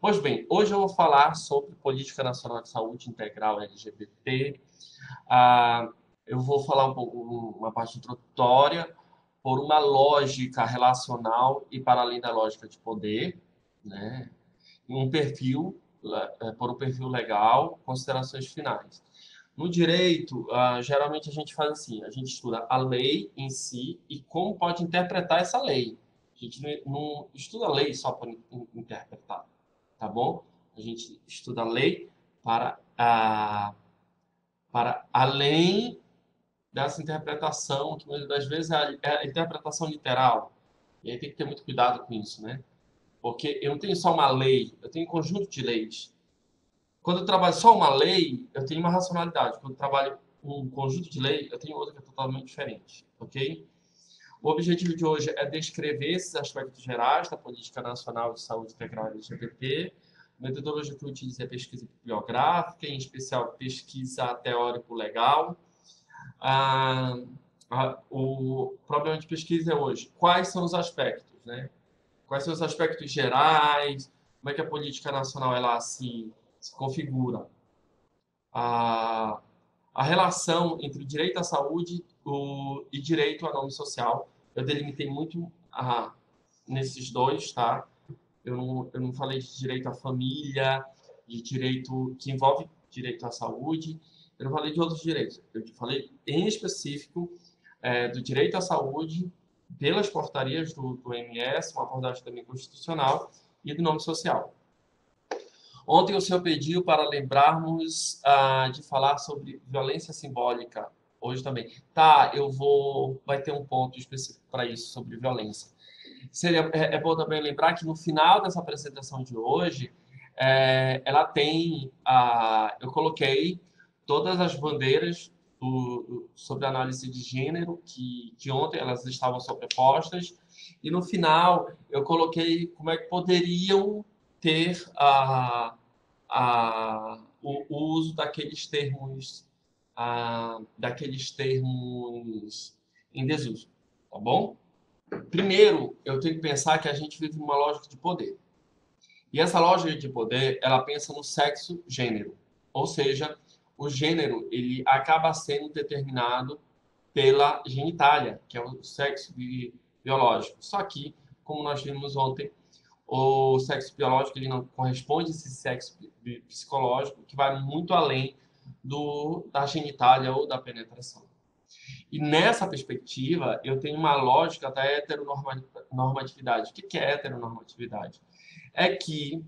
Pois bem, hoje eu vou falar sobre Política Nacional de Saúde Integral LGBT. Ah, eu vou falar um pouco, uma parte introdutória, por uma lógica relacional e para além da lógica de poder, né? Um perfil, por um perfil legal, considerações finais. No direito, geralmente a gente faz assim, a gente estuda a lei em si e como pode interpretar essa lei. A gente não estuda a lei só para interpretar, tá bom? A gente estuda a lei para, para além dessa interpretação, que muitas das vezes é a interpretação literal. E aí tem que ter muito cuidado com isso, né? Porque eu não tenho só uma lei, eu tenho um conjunto de leis. Quando eu trabalho só uma lei, eu tenho uma racionalidade. Quando eu trabalho um conjunto de lei, eu tenho outra que é totalmente diferente, ok? O objetivo de hoje é descrever esses aspectos gerais da Política Nacional de Saúde Integral LGBT. A metodologia que eu utilizo é pesquisa bibliográfica, em especial pesquisa teórico-legal. O problema de pesquisa é hoje, quais são os aspectos, né? Quais são os aspectos gerais, como é que a política nacional ela se configura. A, a relação entre o direito à saúde e direito ao nome social. Eu delimitei muito nesses dois, tá? Eu não falei de direito à família, de direito que envolve direito à saúde. Eu não falei de outros direitos. Eu falei em específico do direito à saúde pelas portarias do MS, uma abordagem também constitucional, e do nome social. Ontem o senhor pediu para lembrarmos de falar sobre violência simbólica. Hoje também. Tá, vai ter um ponto específico para isso, sobre violência. É bom também lembrar que no final dessa apresentação de hoje, ela tem. Eu coloquei todas as bandeiras sobre análise de gênero, que de ontem elas estavam sobrepostas, e no final eu coloquei como é que poderiam ter o uso daqueles termos em desuso, tá bom? Primeiro, eu tenho que pensar que a gente vive numa lógica de poder. E essa lógica de poder, ela pensa no sexo-gênero. Ou seja, o gênero, ele acaba sendo determinado pela genitália, que é o sexo biológico. Só que, como nós vimos ontem, o sexo biológico ele não corresponde a esse sexo psicológico, que vai muito além da genitália ou da penetração. E nessa perspectiva, eu tenho uma lógica da heteronormatividade. O que é heteronormatividade? É que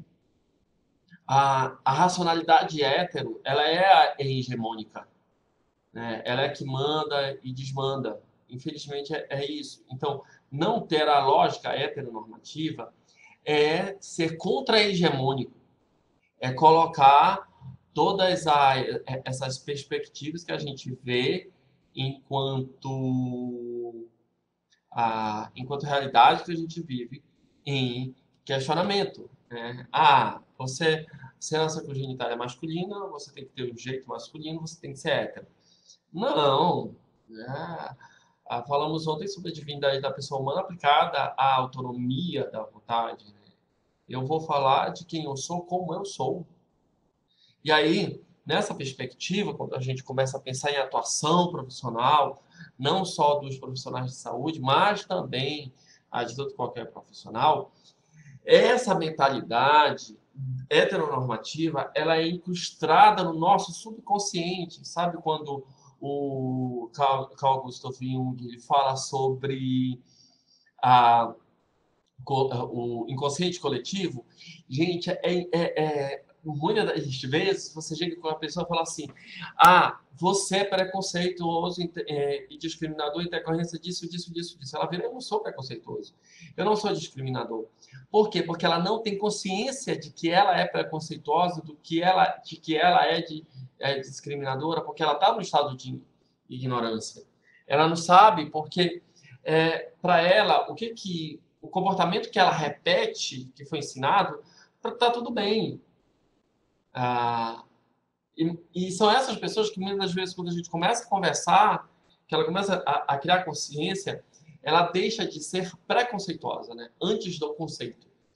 a racionalidade hétero, ela é hegemônica, né? Ela é que manda e desmanda. Infelizmente, é isso. Então, não ter a lógica heteronormativa é ser contra-hegemônico, é colocar todas essas perspectivas que a gente vê enquanto realidade que a gente vive em questionamento, né? Você nasceu com genitália masculina, você tem que ter um jeito masculino, você tem que ser hétero. Não, né? Falamos ontem sobre a divindade da pessoa humana aplicada à autonomia da vontade, né? Eu vou falar de quem eu sou, como eu sou. E aí, nessa perspectiva, quando a gente começa a pensar em atuação profissional, não só dos profissionais de saúde, mas também a de todo qualquer profissional, essa mentalidade heteronormativa, ela é incrustada no nosso subconsciente. Sabe quando o Carl Gustav Jung ele fala sobre a, o inconsciente coletivo? Gente, muitas das vezes você chega com uma pessoa e fala assim: você é preconceituoso e discriminador em decorrência disso, disso, disso, disso. Ela vira: eu não sou preconceituoso, eu não sou discriminador. Por quê? Porque ela não tem consciência de que ela é preconceituosa, de que ela é discriminadora, porque ela está no estado de ignorância. Ela não sabe porque, para ela, o comportamento que ela repete, que foi ensinado, tá tudo bem. Ah, e são essas pessoas que muitas vezes, quando a gente começa a conversar, que ela começa a criar consciência, ela deixa de ser preconceituosa, né? Antes do conceito.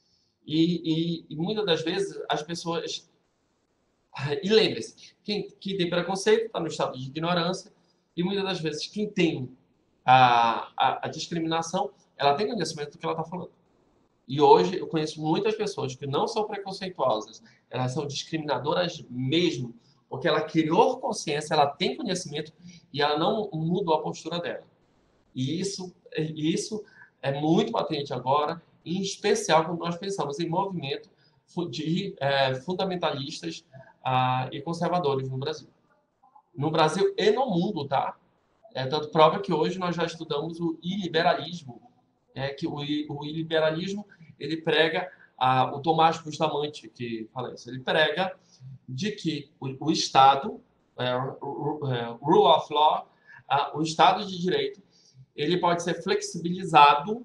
E muitas das vezes as pessoas. E lembre-se, quem tem preconceito está no estado de ignorância, e muitas das vezes quem tem a discriminação, ela tem conhecimento do que ela está falando. E hoje eu conheço muitas pessoas que não são preconceituosas, elas são discriminadoras mesmo, porque ela criou consciência, ela tem conhecimento e ela não mudou a postura dela. E isso é muito patente agora, em especial quando nós pensamos em movimento de fundamentalistas e conservadores no Brasil. No Brasil e no mundo, tá? Tanto prova que hoje nós já estudamos o iliberalismo, que o iliberalismo ele prega o Tomás Bustamante, que fala isso, ele prega de que o Estado, rule of law, o Estado de Direito, ele pode ser flexibilizado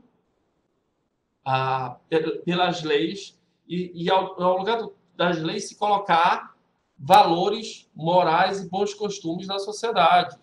pelas leis e ao lugar das leis se colocar valores morais e bons costumes da sociedade.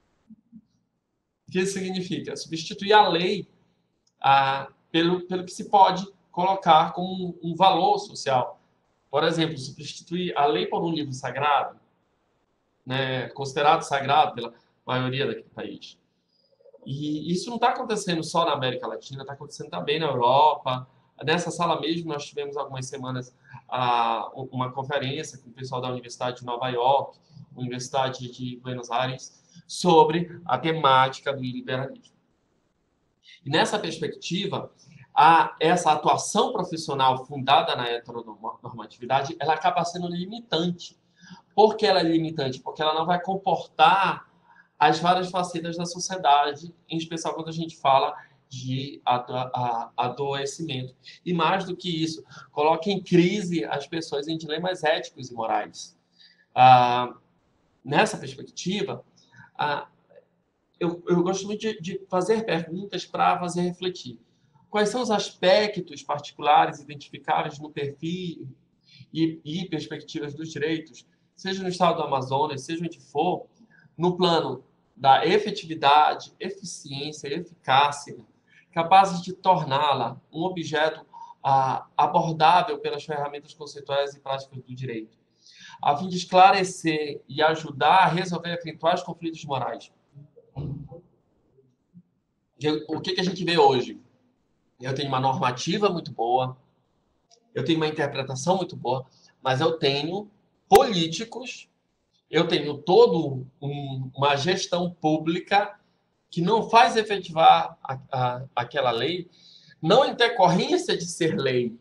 O que isso significa? Substituir a lei pelo que se pode colocar como um valor social. Por exemplo, substituir a lei por um livro sagrado, né, considerado sagrado pela maioria daquele país. E isso não está acontecendo só na América Latina, está acontecendo também na Europa. Nessa sala mesmo, nós tivemos algumas semanas uma conferência com o pessoal da Universidade de Nova York, Universidade de Buenos Aires, sobre a temática do liberalismo. E nessa perspectiva, essa atuação profissional fundada na heteronormatividade, ela acaba sendo limitante. Por que ela é limitante? Porque ela não vai comportar as várias facetas da sociedade, em especial quando a gente fala de adoecimento. E mais do que isso, coloca em crise as pessoas em dilemas éticos e morais. Nessa perspectiva, eu gosto muito de fazer perguntas para fazer refletir. Quais são os aspectos particulares identificáveis no perfil e perspectivas dos direitos, seja no estado do Amazonas, seja onde for, no plano da efetividade, eficiência e eficácia, capazes de torná-la um objeto abordável pelas ferramentas conceituais e práticas do direito, a fim de esclarecer e ajudar a resolver eventuais conflitos morais. O que a gente vê hoje? Eu tenho uma normativa muito boa, eu tenho uma interpretação muito boa, mas eu tenho políticos, eu tenho toda uma gestão pública que não faz efetivar aquela lei, não em decorrência de ser lei,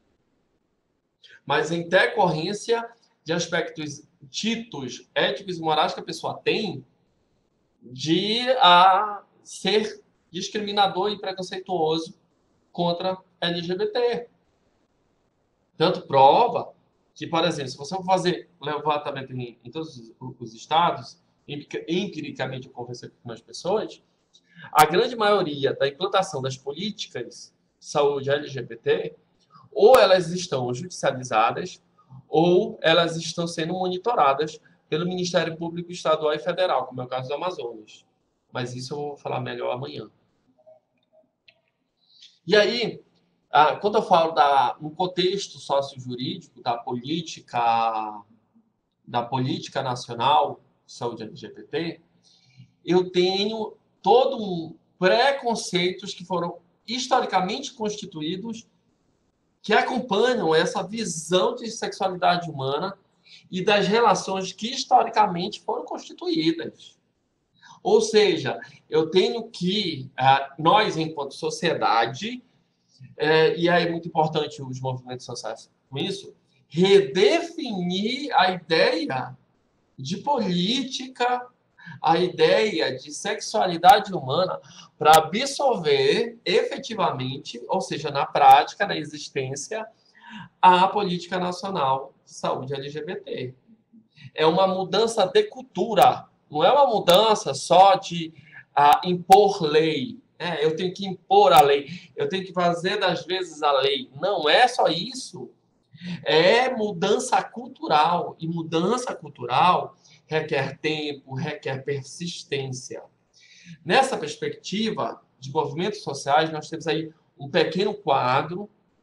mas em decorrência de aspectos ditos éticos e morais que a pessoa tem de ser discriminador e preconceituoso contra LGBT. Tanto prova que, por exemplo, se você for fazer levantamento em todos os estados, empiricamente eu conversei com algumas pessoas, a grande maioria da implantação das políticas de saúde LGBT, ou elas estão judicializadas, ou elas estão sendo monitoradas pelo Ministério Público Estadual e Federal, como é o caso do Amazonas. Mas isso eu vou falar melhor amanhã. E aí, quando eu falo no contexto sócio-jurídico da política nacional de saúde LGBT, eu tenho todo um preconceitos que foram historicamente constituídos que acompanham essa visão de sexualidade humana e das relações que historicamente foram constituídas. Ou seja, eu tenho que, nós, enquanto sociedade, e aí é muito importante os movimentos sociais com isso, redefinir a ideia de política, a ideia de sexualidade humana para absorver efetivamente, ou seja, na prática, na existência, a política nacional de saúde LGBT. É uma mudança de cultura, não é uma mudança só de impor lei. Eu tenho que impor a lei, eu tenho que fazer das vezes a lei. Não é só isso. É mudança cultural. E mudança cultural requer tempo, requer persistência. Nessa perspectiva de movimentos sociais, nós temos aí um pequeno quadro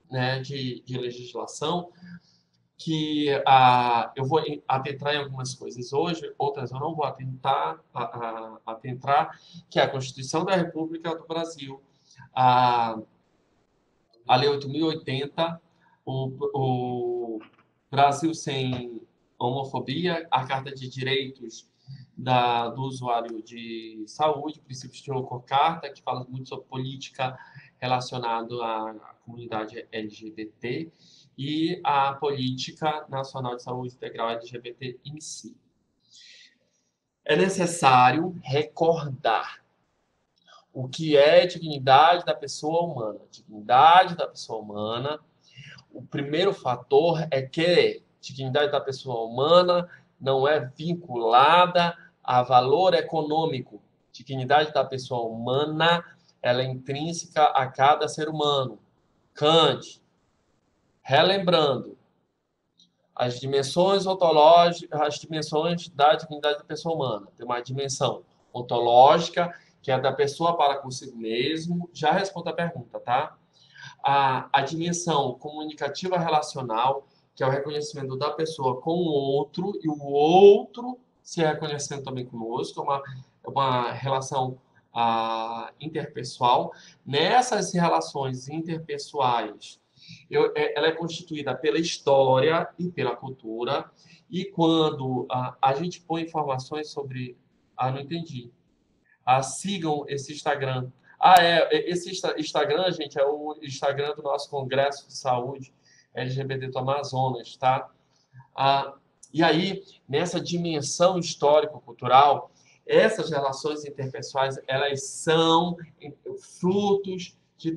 né, de legislação que eu vou adentrar em algumas coisas hoje, outras eu não vou adentrar, que é a Constituição da República do Brasil, a, a Lei 8.080, o Brasil sem homofobia, a Carta de Direitos do Usuário de Saúde, princípios de Carta, que fala muito sobre política relacionada à comunidade LGBT, e a Política Nacional de Saúde Integral LGBT em si. É necessário recordar o que é dignidade da pessoa humana. Dignidade da pessoa humana, o primeiro fator é que dignidade da pessoa humana não é vinculada a valor econômico. Dignidade da pessoa humana, ela é intrínseca a cada ser humano. Kant, relembrando, as dimensões ontológicas, as dimensões da dignidade da pessoa humana. Tem uma dimensão ontológica, que é da pessoa para consigo mesmo. Já respondo a pergunta, tá? A dimensão comunicativa relacional, que é o reconhecimento da pessoa com o outro, e o outro se reconhecendo também conosco, é uma relação interpessoal. Nessas relações interpessoais, ela é constituída pela história e pela cultura, e quando a gente põe informações sobre... não entendi. Sigam esse Instagram. Esse Instagram, gente, é o Instagram do nosso Congresso de Saúde LGBT do Amazonas, tá? E aí, nessa dimensão histórico-cultural, essas relações interpessoais, elas são frutos de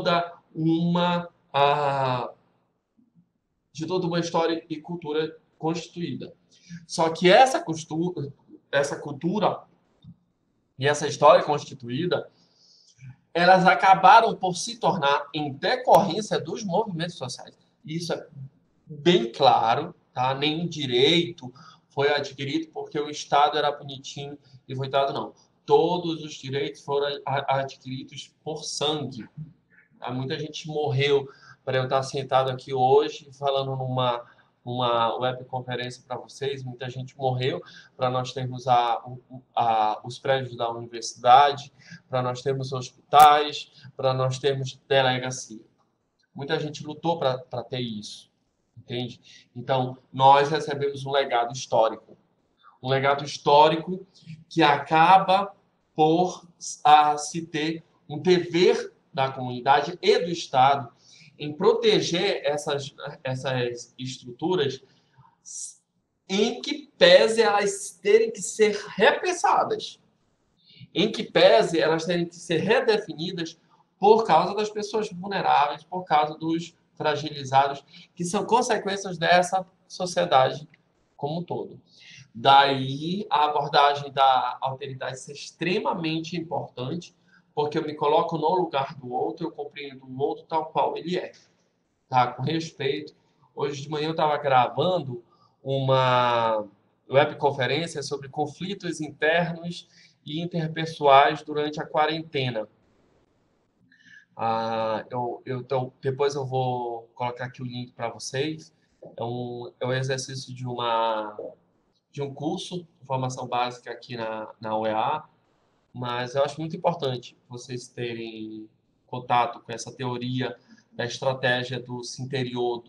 de toda uma história e cultura constituída. Só que essa cultura e essa história constituída, elas acabaram por se tornar em decorrência dos movimentos sociais. Isso é bem claro, tá? Nenhum direito foi adquirido porque o Estado era bonitinho e foi dado, não. Todos os direitos foram adquiridos por sangue. Muita gente morreu para eu estar sentado aqui hoje falando numa webconferência para vocês. Muita gente morreu para nós termos os prédios da universidade, para nós termos hospitais, para nós termos delegacia. Muita gente lutou para ter isso, entende? Então, nós recebemos um legado histórico. Um legado histórico que acaba por se ter um dever da comunidade e do Estado em proteger essas estruturas, em que pese elas terem que ser repensadas, em que pese elas terem que ser redefinidas por causa das pessoas vulneráveis, por causa dos fragilizados, que são consequências dessa sociedade como um todo. Daí a abordagem da alteridade ser extremamente importante, porque eu me coloco no lugar do outro, eu compreendo o outro tal qual ele é, tá? Com respeito. Hoje de manhã eu estava gravando uma webconferência sobre conflitos internos e interpessoais durante a quarentena. Então, depois eu vou colocar aqui o link para vocês. É um exercício de um curso de formação básica aqui na UEA, mas eu acho muito importante vocês terem contato com essa teoria da estratégia do interior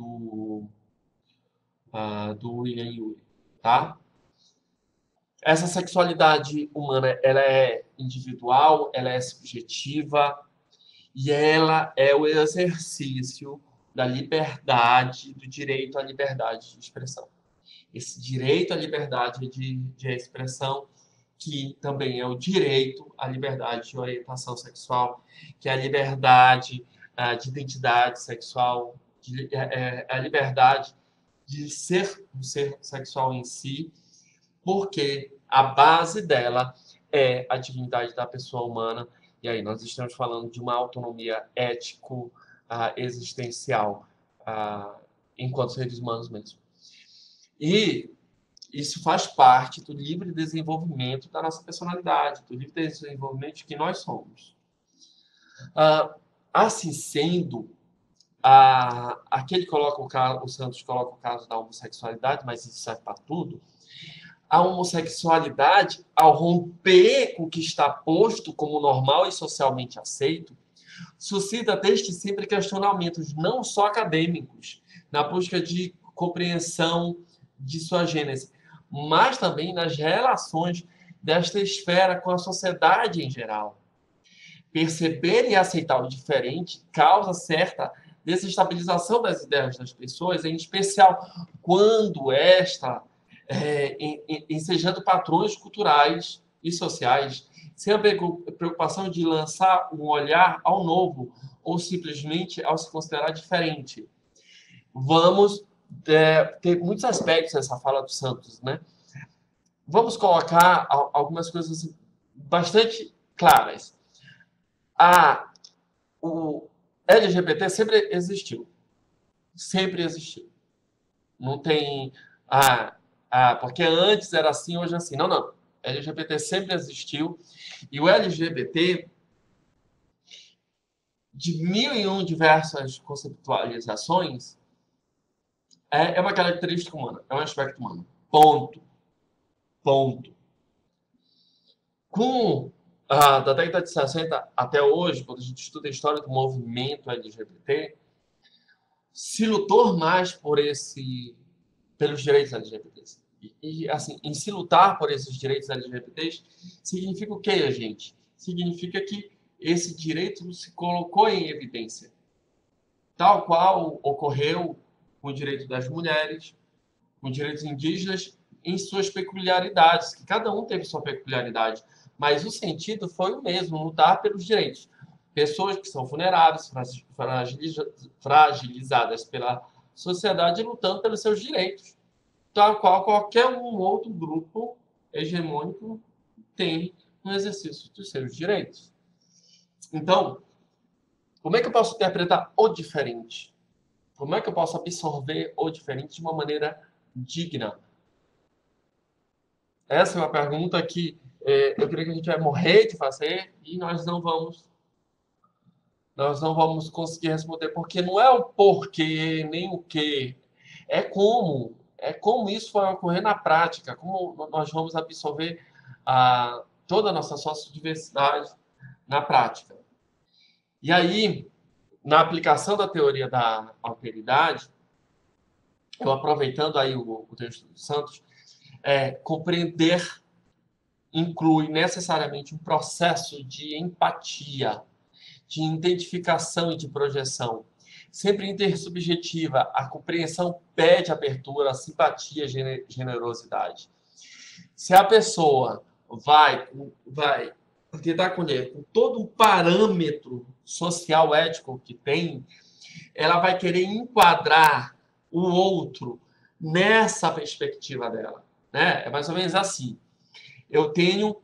do William Ury, tá? Essa sexualidade humana, ela é individual, ela é subjetiva e ela é o exercício da liberdade, do direito à liberdade de expressão. Esse direito à liberdade de expressão, que também é o direito à liberdade de orientação sexual, que é a liberdade de identidade sexual, a liberdade de ser um ser sexual em si, porque a base dela é a dignidade da pessoa humana. E aí nós estamos falando de uma autonomia ético-existencial enquanto seres humanos mesmo. E isso faz parte do livre desenvolvimento da nossa personalidade, do livre desenvolvimento que nós somos. Assim sendo, aqui ele coloca o Santos coloca o caso da homossexualidade, mas isso serve para tudo. A homossexualidade, ao romper com o que está posto como normal e socialmente aceito, suscita desde sempre questionamentos não só acadêmicos, na busca de compreensão de sua gênese, mas também nas relações desta esfera com a sociedade em geral. Perceber e aceitar o diferente causa certa desestabilização das ideias das pessoas, em especial quando ensejando padrões culturais e sociais, sem a preocupação de lançar um olhar ao novo ou simplesmente ao se considerar diferente. Vamos ter muitos aspectos nessa fala do Santos, né? Vamos colocar algumas coisas bastante claras. O LGBT sempre existiu. Sempre existiu. Não tem... porque antes era assim, hoje é assim. Não, não. LGBT sempre existiu. E o LGBT, de mil e um diversas conceptualizações, é uma característica humana. É um aspecto humano. Ponto. Ponto. Da década de 60 até hoje, quando a gente estuda a história do movimento LGBT, se lutou mais pelos direitos LGBTs. Assim, em se lutar por esses direitos LGBTs, significa o quê, gente? Significa que esse direito se colocou em evidência. Tal qual ocorreu com o direito das mulheres, com direitos indígenas, em suas peculiaridades, que cada um teve sua peculiaridade, mas o sentido foi o mesmo, lutar pelos direitos. Pessoas que são vulneráveis, fragilizadas pela sociedade, lutando pelos seus direitos, tal qual qualquer um outro grupo hegemônico tem no exercício dos seus direitos. Então, como é que eu posso interpretar o diferente? Como é que eu posso absorver o diferente de uma maneira digna? Essa é uma pergunta que eu creio que a gente vai morrer de fazer e nós não vamos conseguir responder, porque não é o porquê, nem o quê, é como isso vai ocorrer na prática, como nós vamos absorver toda a nossa sociodiversidade na prática. E aí, na aplicação da teoria da alteridade, eu aproveitando aí o texto do Santos, compreender inclui necessariamente um processo de empatia, de identificação e de projeção. Sempre intersubjetiva, a compreensão pede abertura, simpatia, generosidade. Se a pessoa vai tentar acolher com todo um parâmetro social ético que tem, ela vai querer enquadrar o outro nessa perspectiva dela, né? É mais ou menos assim. Eu tenho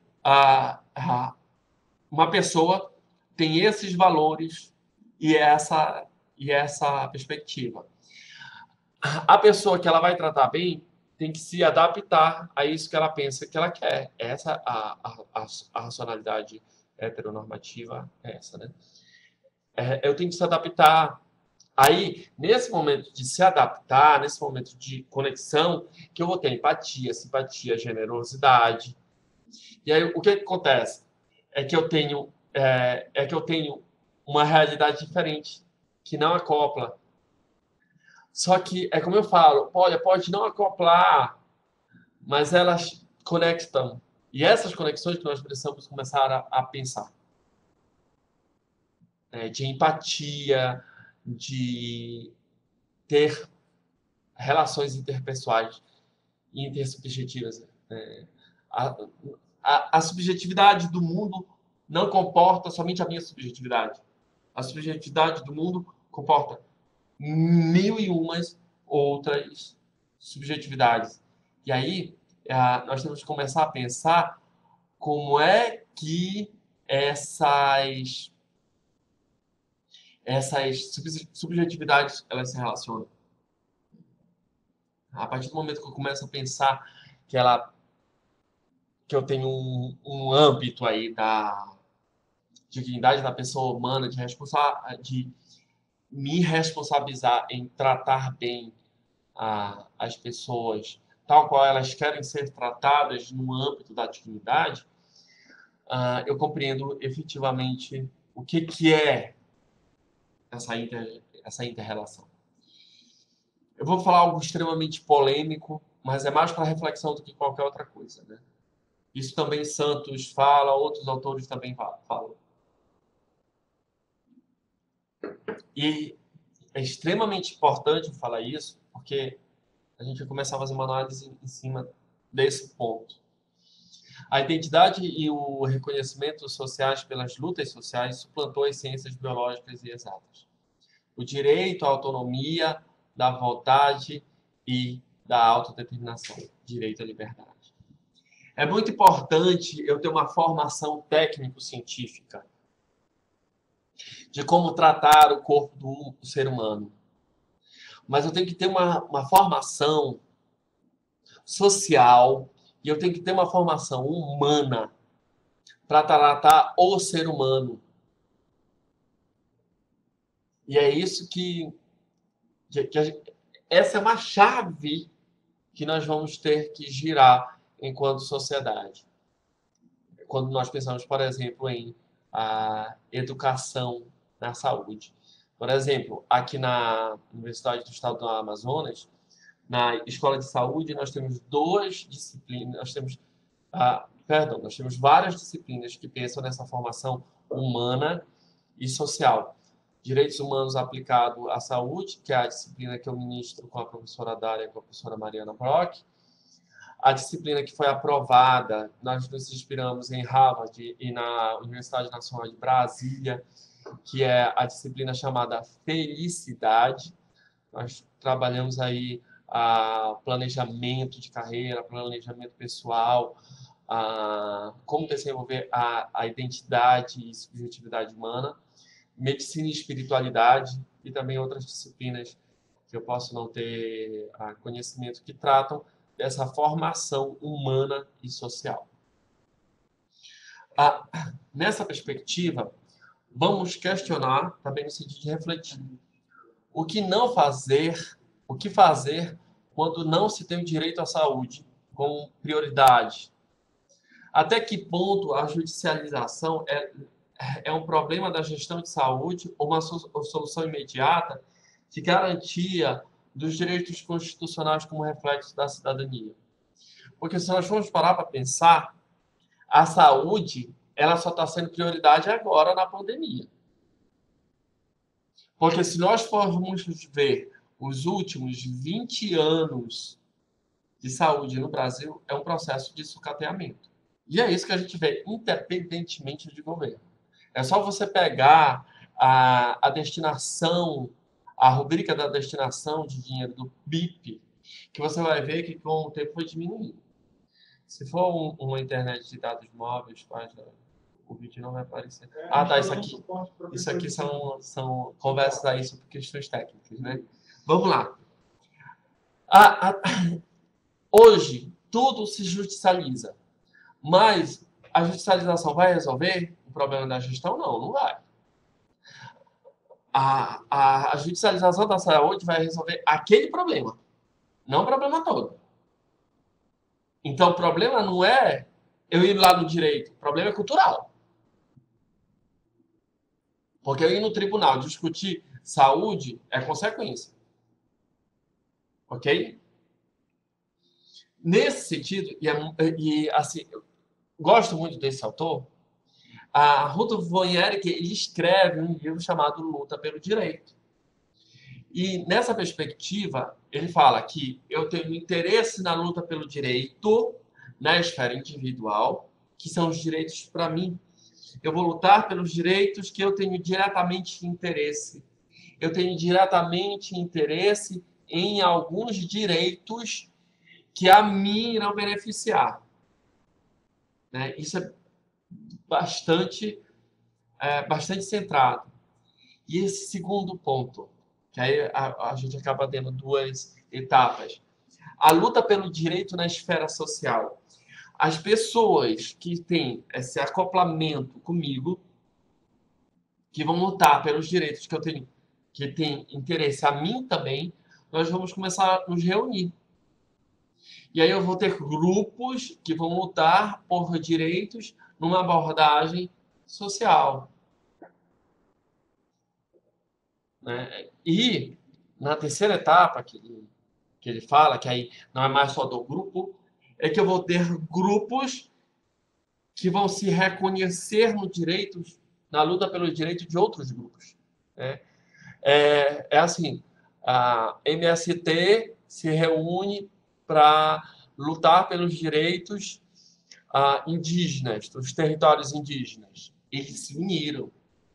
uma pessoa tem esses valores e essa perspectiva. A pessoa que ela vai tratar bem tem que se adaptar a isso que ela pensa que ela quer. Essa a racionalidade heteronormativa é essa, né? Eu tenho que se adaptar. Aí, nesse momento de se adaptar, nesse momento de conexão, que eu vou ter empatia, simpatia, generosidade. E aí, o que acontece? É que eu tenho uma realidade diferente, que não acopla. Só que, é como eu falo, olha, pode não acoplar, mas elas conectam. E essas conexões que nós precisamos começar a pensar. De empatia, de ter relações interpessoais e intersubjetivas. A, a subjetividade do mundo não comporta somente a minha subjetividade. A subjetividade do mundo comporta mil e umas outras subjetividades. E aí, nós temos que começar a pensar como é que essas subjetividades elas se relacionam. A partir do momento que eu começo a pensar que eu tenho um âmbito aí da dignidade da pessoa humana, de me responsabilizar em tratar bem as pessoas tal qual elas querem ser tratadas no âmbito da dignidade, eu compreendo efetivamente o que é essa inter-relação. Eu vou falar algo extremamente polêmico, mas é mais para reflexão do que qualquer outra coisa, né? Isso também Santos fala, outros autores também falam. E é extremamente importante falar isso, porque a gente vai começar a fazer uma análise em cima desse ponto. A identidade e o reconhecimento sociais pelas lutas sociais suplantou as ciências biológicas e exatas. O direito à autonomia, da vontade e da autodeterminação, direito à liberdade. É muito importante eu ter uma formação técnico-científica de como tratar o corpo do ser humano. Mas eu tenho que ter uma formação social e eu tenho que ter uma formação humana para tratar o ser humano. E é isso essa é uma chave que nós vamos ter que girar enquanto sociedade. Quando nós pensamos, por exemplo, em educação na saúde. Por exemplo, aqui na Universidade do Estado do Amazonas, na Escola de Saúde, nós temos duas disciplinas, nós temos várias disciplinas que pensam nessa formação humana e social. Direitos Humanos aplicado à saúde, que é a disciplina que eu ministro com a professora Dália e com a professora Mariana Brock. A disciplina que foi aprovada, nós nos inspiramos em Harvard e na Universidade Nacional de Brasília, que é a disciplina chamada Felicidade. Nós trabalhamos aí planejamento de carreira, planejamento pessoal, como desenvolver a identidade e subjetividade humana, medicina e espiritualidade e também outras disciplinas que eu posso não ter conhecimento que tratam dessa formação humana e social. Nessa perspectiva, vamos questionar, também no sentido de refletir, o que fazer quando não se tem o direito à saúde como prioridade. Até que ponto a judicialização é um problema da gestão de saúde ou uma solução imediata de garantia dos direitos constitucionais como reflexo da cidadania. Porque se nós formos parar para pensar, a saúde ela só está sendo prioridade agora na pandemia. Porque se nós formos ver os últimos 20 anos de saúde no Brasil, é um processo de sucateamento. E é isso que a gente vê, independentemente de governo. É só você pegar a destinação, a rubrica da destinação de dinheiro do BIP, que você vai ver que com o tempo foi diminuindo. Se for uma internet de dados móveis, o vídeo não vai aparecer. Tá, isso aqui. Isso aqui são conversas aí sobre questões técnicas, né? Vamos lá. Hoje, tudo se judicializa. Mas a judicialização vai resolver o problema da gestão? Não, não vai. A judicialização da saúde vai resolver aquele problema, não o problema todo. Então, o problema não é eu ir lá no direito, o problema é cultural. Porque eu ir no tribunal discutir saúde é consequência. Ok? Nesse sentido, assim, eu gosto muito desse autor, a Rudolf von Erich, ele escreve um livro chamado Luta pelo Direito. E nessa perspectiva, ele fala que eu tenho interesse na luta pelo direito na esfera individual, que são os direitos para mim. Eu vou lutar pelos direitos que eu tenho diretamente interesse. Eu tenho diretamente interesse em alguns direitos que a mim irão beneficiar. Né? Isso é bastante centrado. E esse segundo ponto, que aí a gente acaba tendo duas etapas. A luta pelo direito na esfera social. As pessoas que têm esse acoplamento comigo, que vão lutar pelos direitos que eu tenho que tem interesse, a mim também, nós vamos começar a nos reunir. E aí eu vou ter grupos que vão lutar por direitos numa abordagem social, né? E na terceira etapa que ele fala, que aí não é mais só do grupo, é que eu vou ter grupos que vão se reconhecer no direitos, na luta pelos direitos de outros grupos, né? É assim, a MST se reúne para lutar pelos direitos indígenas, dos territórios indígenas. Eles se uniram.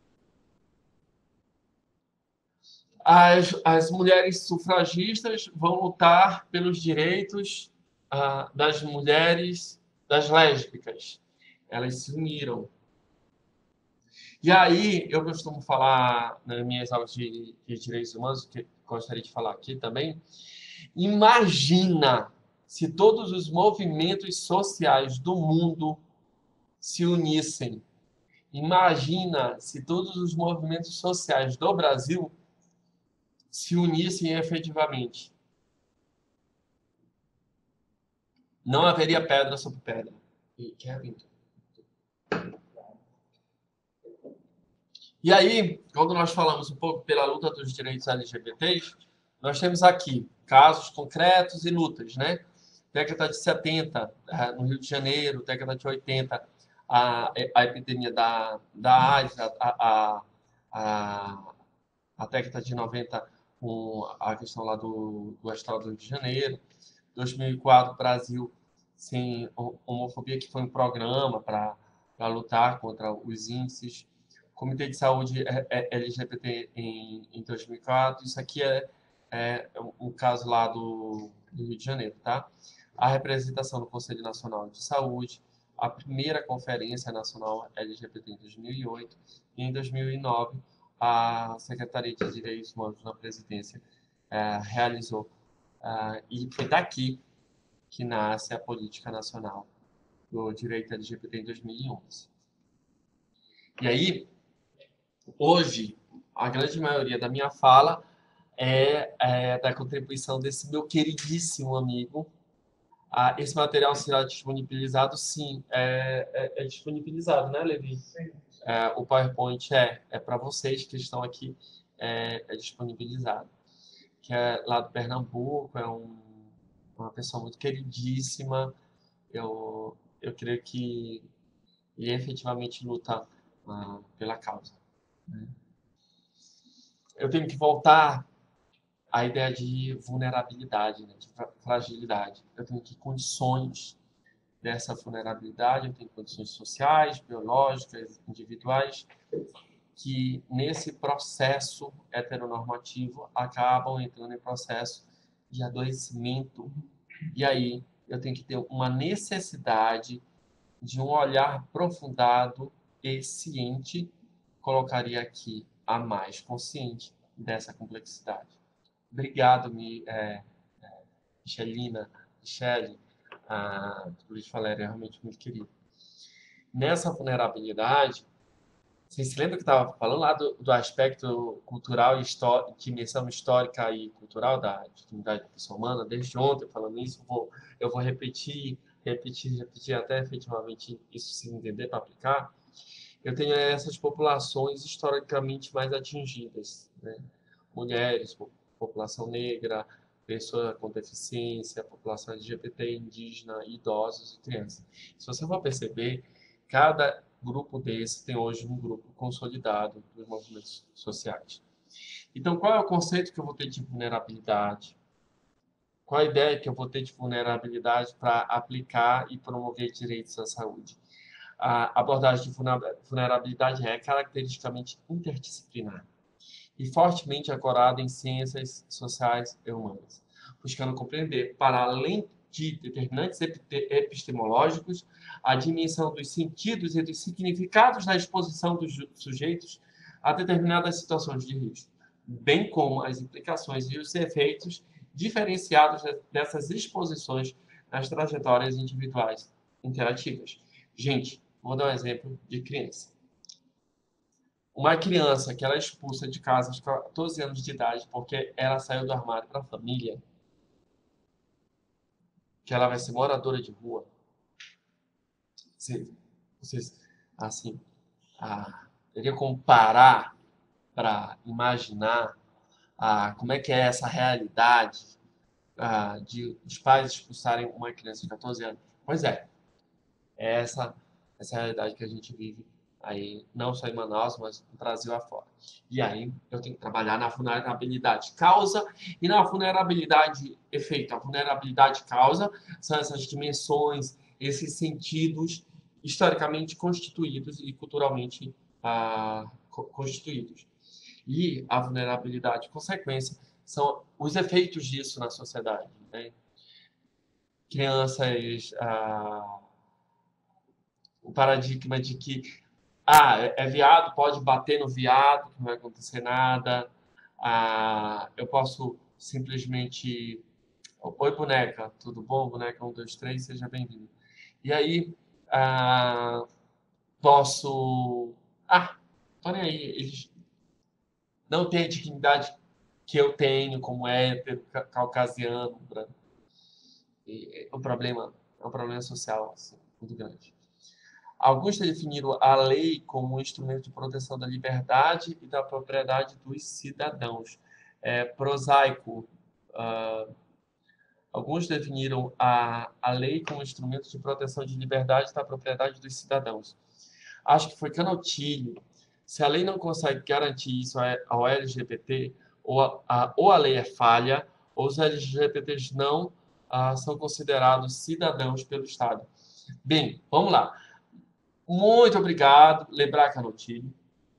As mulheres sufragistas vão lutar pelos direitos das mulheres, das lésbicas. Elas se uniram. E aí, eu costumo falar nas minhas aulas de direitos humanos, que gostaria de falar aqui também, imagina se todos os movimentos sociais do mundo se unissem. Imagina se todos os movimentos sociais do Brasil se unissem efetivamente. Não haveria pedra sobre pedra. E, Kevin. E aí, quando nós falamos um pouco pela luta dos direitos LGBTs, nós temos aqui casos concretos e lutas, né? Década de 70, no Rio de Janeiro, década de 80, a epidemia da AIDS, a, a década de 90, com a questão lá do Estado do Rio de Janeiro, 2004, Brasil sem homofobia, que foi um programa para lutar contra os índices. Comitê de Saúde LGBT em 2004. Isso aqui é um caso lá do Rio de Janeiro, tá? A representação do Conselho Nacional de Saúde, a primeira Conferência Nacional LGBT em 2008 e em 2009 a Secretaria de Direitos Humanos na Presidência realizou. E foi daqui que nasce a Política Nacional do Direito LGBT em 2011. E aí, hoje, a grande maioria da minha fala é da contribuição desse meu queridíssimo amigo. Esse material será disponibilizado, sim, é disponibilizado, né, Levi? Sim. O PowerPoint é para vocês que estão aqui, é disponibilizado. Que é lá do Pernambuco, uma pessoa muito queridíssima. Eu creio que ele efetivamente luta pela causa, né? Eu tenho que voltar à ideia de vulnerabilidade, né, de fragilidade. Eu tenho que condições dessa vulnerabilidade, eu tenho condições sociais, biológicas, individuais, que nesse processo heteronormativo acabam entrando em processo de adoecimento. E aí eu tenho que ter uma necessidade de um olhar aprofundado e ciente, colocaria aqui a mais consciente dessa complexidade. Obrigado, Michelina, Michele, Luiz Valério, é realmente muito querido. Nessa vulnerabilidade, você se lembra que estava falando lá do aspecto cultural e dimensão histórica e cultural da dignidade da pessoa humana? Desde ontem, falando isso, eu vou repetir até efetivamente isso se entender para aplicar. Eu tenho essas populações historicamente mais atingidas, né? Mulheres, população negra, pessoa com deficiência, população LGBT, indígena, idosos e crianças. Se você for perceber, cada grupo desse tem hoje um grupo consolidado dos movimentos sociais. Então, qual é o conceito que eu vou ter de vulnerabilidade? Qual a ideia que eu vou ter de vulnerabilidade para aplicar e promover direitos à saúde? A abordagem de vulnerabilidade é caracteristicamente interdisciplinar e fortemente ancorada em ciências sociais e humanas, buscando compreender, para além de determinantes epistemológicos, a dimensão dos sentidos e dos significados da exposição dos sujeitos a determinadas situações de risco, bem como as implicações e os efeitos diferenciados dessas exposições nas trajetórias individuais interativas. Gente, vou dar um exemplo de criança. uma criança que ela é expulsa de casa aos 14 anos de idade porque ela saiu do armário para a família, que ela vai ser moradora de rua, vocês, vocês assim, teria como parar para imaginar como é que é essa realidade de os pais expulsarem uma criança de 14 anos? Pois é essa realidade que a gente vive aí, não só em Manaus, mas no Brasil afora. E aí eu tenho que trabalhar na vulnerabilidade causa e na vulnerabilidade efeito. A vulnerabilidade causa são essas dimensões, esses sentidos historicamente constituídos e culturalmente constituídos. E a vulnerabilidade consequência são os efeitos disso na sociedade, né? Crianças, o paradigma de que é viado, pode bater no viado, que não vai acontecer nada. Eu posso simplesmente. Oi, boneca, tudo bom? Boneca 1, 2, 3, seja bem-vindo. E aí, posso. Tô nem aí, eles não têm a dignidade que eu tenho como hétero, caucasiano, branco. E é um problema social assim, muito grande. Alguns definiram a lei como um instrumento de proteção da liberdade e da propriedade dos cidadãos. É prosaico. Uh, Alguns definiram a lei como um instrumento de proteção de liberdade e da propriedade dos cidadãos. Acho que foi Canottilho. Se a lei não consegue garantir isso ao LGBT, ou a lei é falha, ou os LGBTs não são considerados cidadãos pelo Estado. Bem, vamos lá. Muito obrigado. Lembrar Canottilho.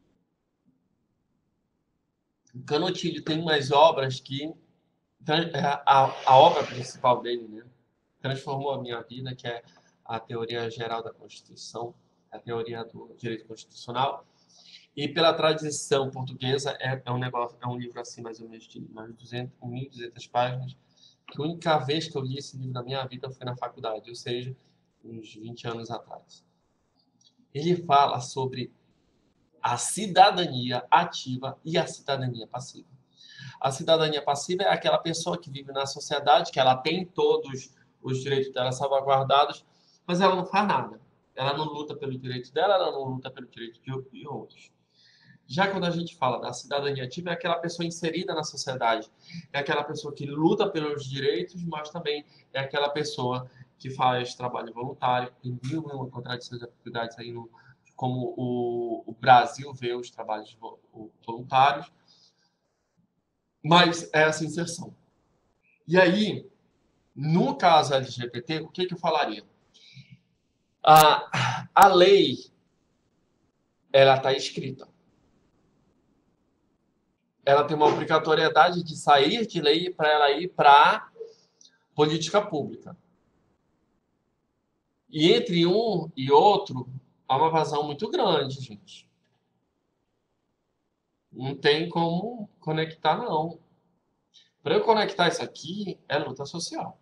Canottilho tem umas obras que a obra principal dele, né, transformou a minha vida, que é a teoria geral da Constituição, a teoria do direito constitucional. E pela tradição portuguesa é um livro assim mais ou menos de mais 1.200 páginas, que a única vez que eu li esse livro na minha vida foi na faculdade, ou seja, uns 20 anos atrás. Ele fala sobre a cidadania ativa e a cidadania passiva. A cidadania passiva é aquela pessoa que vive na sociedade, que ela tem todos os direitos dela salvaguardados, mas ela não faz nada. Ela não luta pelo direito dela, ela não luta pelo direito de outros. Já quando a gente fala da cidadania ativa, é aquela pessoa inserida na sociedade, é aquela pessoa que luta pelos direitos, mas também é aquela pessoa que faz trabalho voluntário, tem mil e uma contradições e atividades aí como o Brasil vê os trabalhos voluntários, mas é essa inserção. E aí, no caso LGBT, o que eu falaria? A lei, ela está escrita. Ela tem uma obrigatoriedade de sair de lei para ela ir para política pública. E entre um e outro, há uma vazão muito grande, gente. Não tem como conectar, não. Para eu conectar isso aqui, é luta social.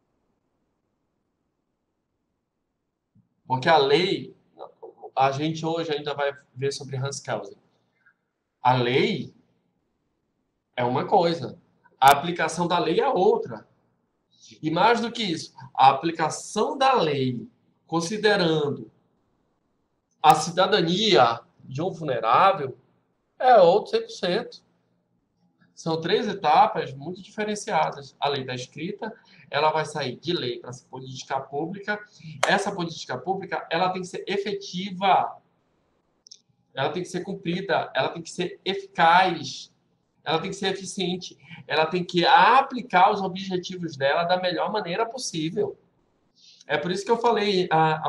Porque a lei, a gente hoje ainda vai ver sobre Hans Kelsen. A lei é uma coisa, a aplicação da lei é outra. E mais do que isso, a aplicação da lei, considerando a cidadania de um vulnerável, é outro 100%. São três etapas muito diferenciadas. A lei está escrita, ela vai sair de lei para ser política pública. Essa política pública, ela tem que ser efetiva, ela tem que ser cumprida, ela tem que ser eficaz, ela tem que ser eficiente, ela tem que aplicar os objetivos dela da melhor maneira possível. É por isso que eu falei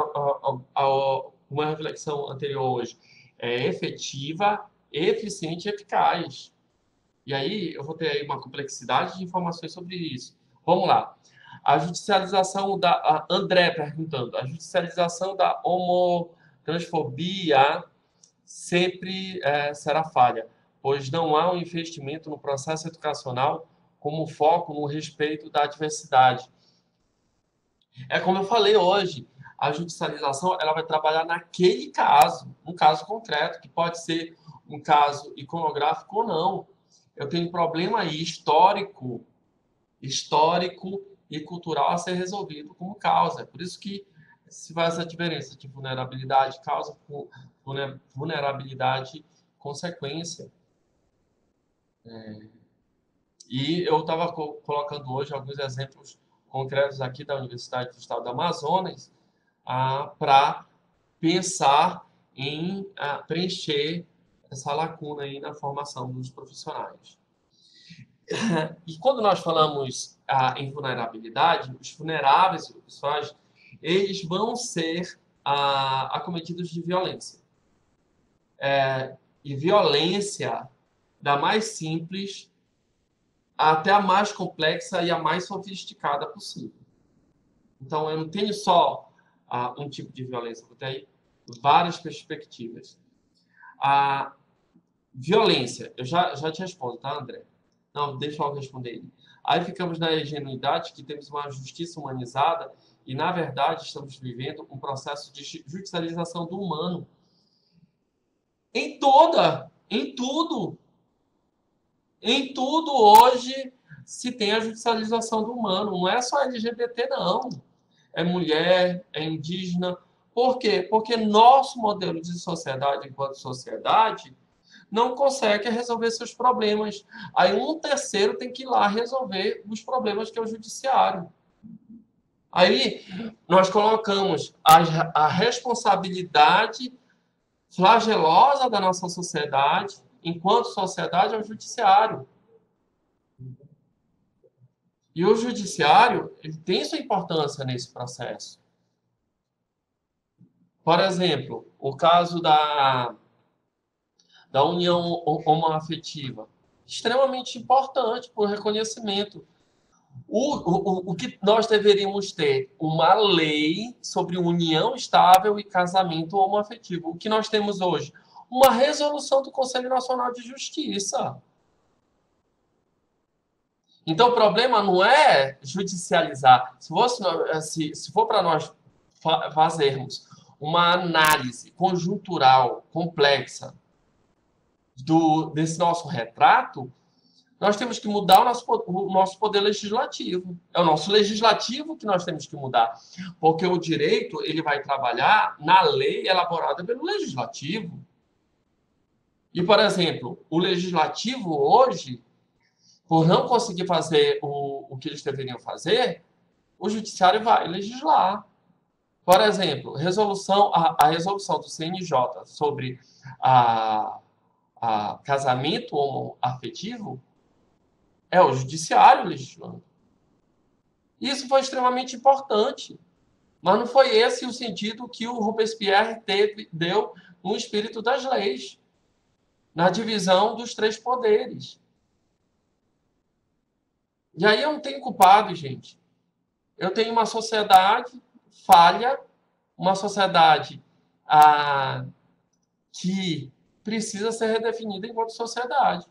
uma reflexão anterior hoje. É efetiva, eficiente e eficaz. E aí eu vou ter aí uma complexidade de informações sobre isso. Vamos lá. A judicialização da... A André perguntando. A judicialização da homotransfobia sempre será falha, pois não há um investimento no processo educacional como foco no respeito da diversidade. É como eu falei hoje, a judicialização ela vai trabalhar naquele caso, um caso concreto, que pode ser um caso iconográfico ou não. Eu tenho um problema aí histórico e cultural a ser resolvido como causa. É por isso que se faz essa diferença de vulnerabilidade, causa, vulnerabilidade, consequência. E eu estava colocando hoje alguns exemplos concretos aqui da Universidade do Estado do Amazonas para pensar em preencher essa lacuna aí na formação dos profissionais. E quando nós falamos em vulnerabilidade, os vulneráveis, pessoais, eles vão ser acometidos de violência. E violência da mais simples até a mais complexa e a mais sofisticada possível. Então, eu não tenho só um tipo de violência, eu tenho várias perspectivas. A violência, eu já te respondo, tá, André? Não, deixa eu responder ele. Aí ficamos na ingenuidade que temos uma justiça humanizada e, na verdade, estamos vivendo um processo de judicialização do humano. Em tudo hoje se tem a judicialização do humano. Não é só LGBT, não. É mulher, é indígena. Por quê? Porque nosso modelo de sociedade, enquanto sociedade, não consegue resolver seus problemas. Aí um terceiro tem que ir lá resolver os problemas que é o judiciário. Aí nós colocamos a responsabilidade flagelosa da nossa sociedade, enquanto sociedade, ao judiciário. E o judiciário ele tem sua importância nesse processo. Por exemplo, o caso da união homoafetiva. Extremamente importante para o reconhecimento. O que nós deveríamos ter? Uma lei sobre união estável e casamento homoafetivo. O que nós temos hoje? Uma resolução do Conselho Nacional de Justiça. Então, o problema não é judicializar. Se for para nós fazermos uma análise conjuntural complexa desse nosso retrato, nós temos que mudar o nosso poder legislativo. É o nosso legislativo que nós temos que mudar. Porque o direito ele vai trabalhar na lei elaborada pelo legislativo. E, por exemplo, o legislativo hoje, por não conseguir fazer o que eles deveriam fazer, o judiciário vai legislar. Por exemplo, a resolução do CNJ sobre a casamento homoafetivo é o judiciário legislando. Isso foi extremamente importante, mas não foi esse o sentido que o Robespierre deu no espírito das leis, na divisão dos três poderes. E aí eu não tenho culpado, gente. Eu tenho uma sociedade falha, uma sociedade que precisa ser redefinida enquanto sociedade.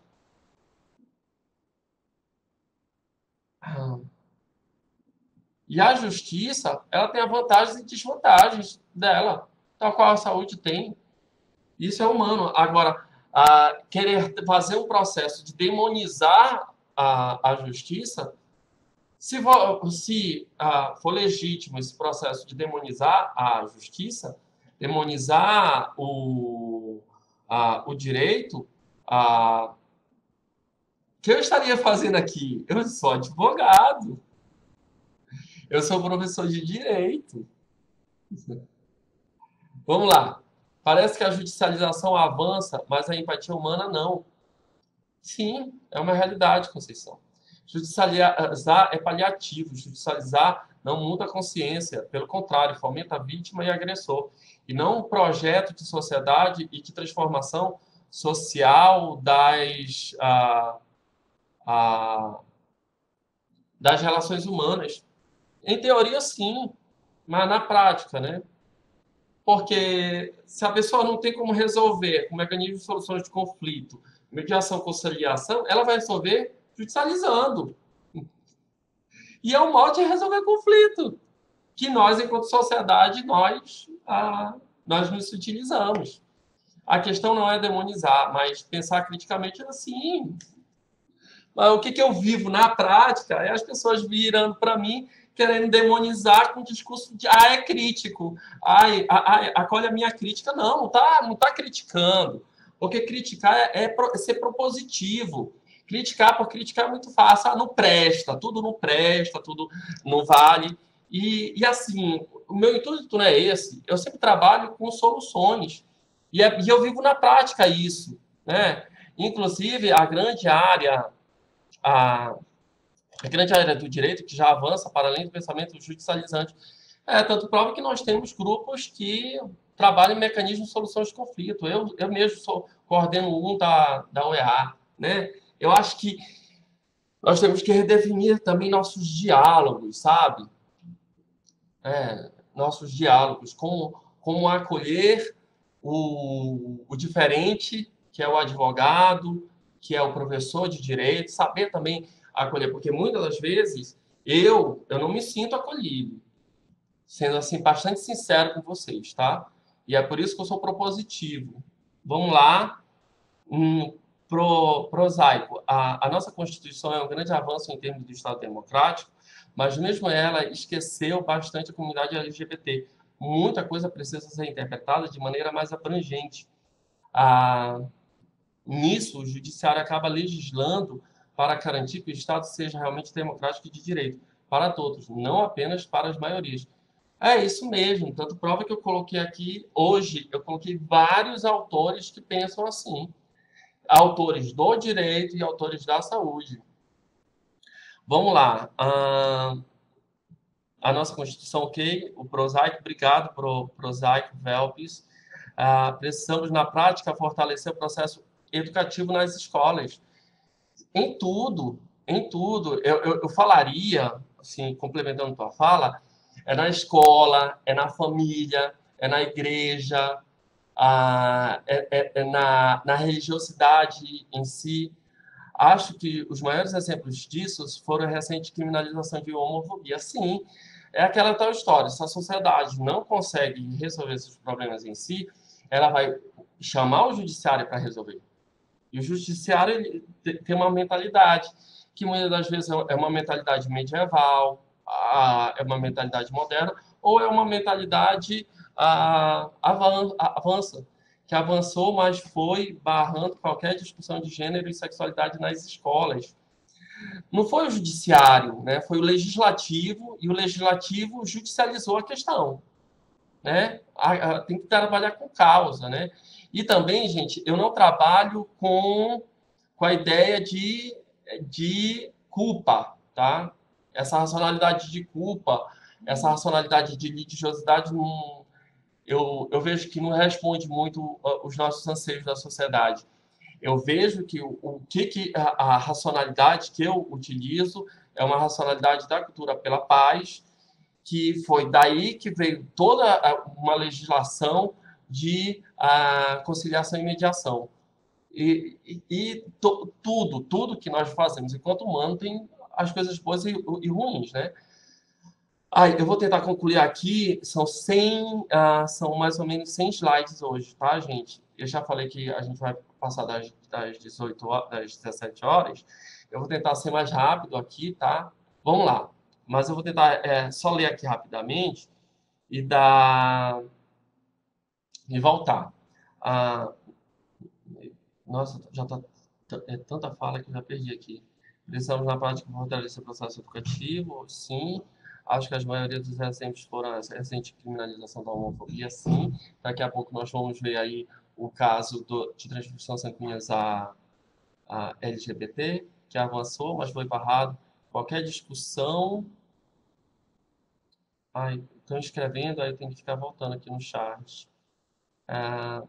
E a justiça, ela tem as vantagens e desvantagens dela, tal qual a saúde tem. Isso é humano. Agora, querer fazer um processo de demonizar a justiça, se for legítimo esse processo de demonizar a justiça, demonizar o direito, o que eu estaria fazendo aqui? Eu sou advogado. Eu sou professor de direito. Vamos lá. Parece que a judicialização avança, mas a empatia humana não. Sim, é uma realidade, Conceição. Judicializar é paliativo. Judicializar não muda a consciência. Pelo contrário, fomenta a vítima e agressor. E não um projeto de sociedade e de transformação social das relações humanas. Em teoria, sim, mas na prática, né? Porque se a pessoa não tem como resolver com mecanismo de soluções de conflito, mediação, conciliação, ela vai resolver judicializando. E é um modo de resolver conflito, que nós, enquanto sociedade, nós nos utilizamos. A questão não é demonizar, mas pensar criticamente assim. Mas o que, que eu vivo na prática é as pessoas virando para mim querendo demonizar com o discurso de é crítico, acolhe a minha crítica. Não, não tá criticando. Porque criticar é ser propositivo. Criticar por criticar é muito fácil. Não presta, tudo não vale. E assim, o meu intuito não é esse. Eu sempre trabalho com soluções. E eu vivo na prática isso. Né? Inclusive, a, a grande área do direito que já avança para além do pensamento judicializante. Tanto prova que nós temos grupos que trabalham em mecanismos de solução de conflito. Eu mesmo coordeno um da OEA. Né? Eu acho que nós temos que redefinir também nossos diálogos, sabe? Nossos diálogos, como acolher o diferente, que é o advogado, que é o professor de direito, saber também acolher, porque muitas das vezes eu não me sinto acolhido, sendo assim bastante sincero com vocês, tá? E é por isso que eu sou propositivo. Vamos lá, prosaico. A nossa Constituição é um grande avanço em termos do Estado democrático, mas mesmo ela esqueceu bastante a comunidade LGBT. Muita coisa precisa ser interpretada de maneira mais abrangente. Ah, Nisso, o judiciário acaba legislando para garantir que o Estado seja realmente democrático e de direito para todos, não apenas para as maiorias. É isso mesmo, tanto prova que eu coloquei aqui hoje, eu coloquei vários autores que pensam assim, autores do direito e autores da saúde. Vamos lá. A nossa Constituição, ok. O prosaico, obrigado, prosaico, Velpes. Precisamos, na prática, fortalecer o processo educativo nas escolas. Em tudo, em tudo. Eu falaria, assim, complementando a tua fala, é na escola, é na família, é na igreja, na religiosidade em si. Acho que os maiores exemplos disso foram a recente criminalização de homofobia. Sim, é aquela tal história. Se a sociedade não consegue resolver esses problemas em si, ela vai chamar o judiciário para resolver. E o judiciário ele tem uma mentalidade que muitas das vezes é uma mentalidade medieval, é uma mentalidade moderna, ou é uma mentalidade avança, que avançou, mas foi barrando qualquer discussão de gênero e sexualidade nas escolas. Não foi o judiciário, né? Foi o legislativo, e o legislativo judicializou a questão. Né? Tem que trabalhar com causa, né? E também, gente, eu não trabalho com a ideia de culpa, tá? Essa racionalidade de culpa, essa racionalidade de litigiosidade, eu vejo que não responde muito os nossos anseios da sociedade. Eu vejo que a racionalidade que eu utilizo é uma racionalidade da cultura pela paz, que foi daí que veio toda uma legislação de conciliação e mediação. Tudo que nós fazemos enquanto humano tem as coisas boas e ruins, né? Eu vou tentar concluir aqui, são mais ou menos 100 slides hoje, tá, gente? Eu já falei que a gente vai passar das 18 horas, das 17 horas. Eu vou tentar ser mais rápido aqui, tá? Vamos lá. Mas eu vou tentar só ler aqui rapidamente e dar e voltar. Ah, Nossa, já tá tanta fala que eu já perdi aqui. Precisamos na prática fortalecer o processo educativo, sim. Acho que a maioria dos exemplos foram a recente criminalização da homofobia, sim. Daqui a pouco nós vamos ver aí o caso de transfusão sanguínea a LGBT, que avançou, mas foi barrado. Qualquer discussão. Estão escrevendo, aí eu tenho que ficar voltando aqui no chat. Ah,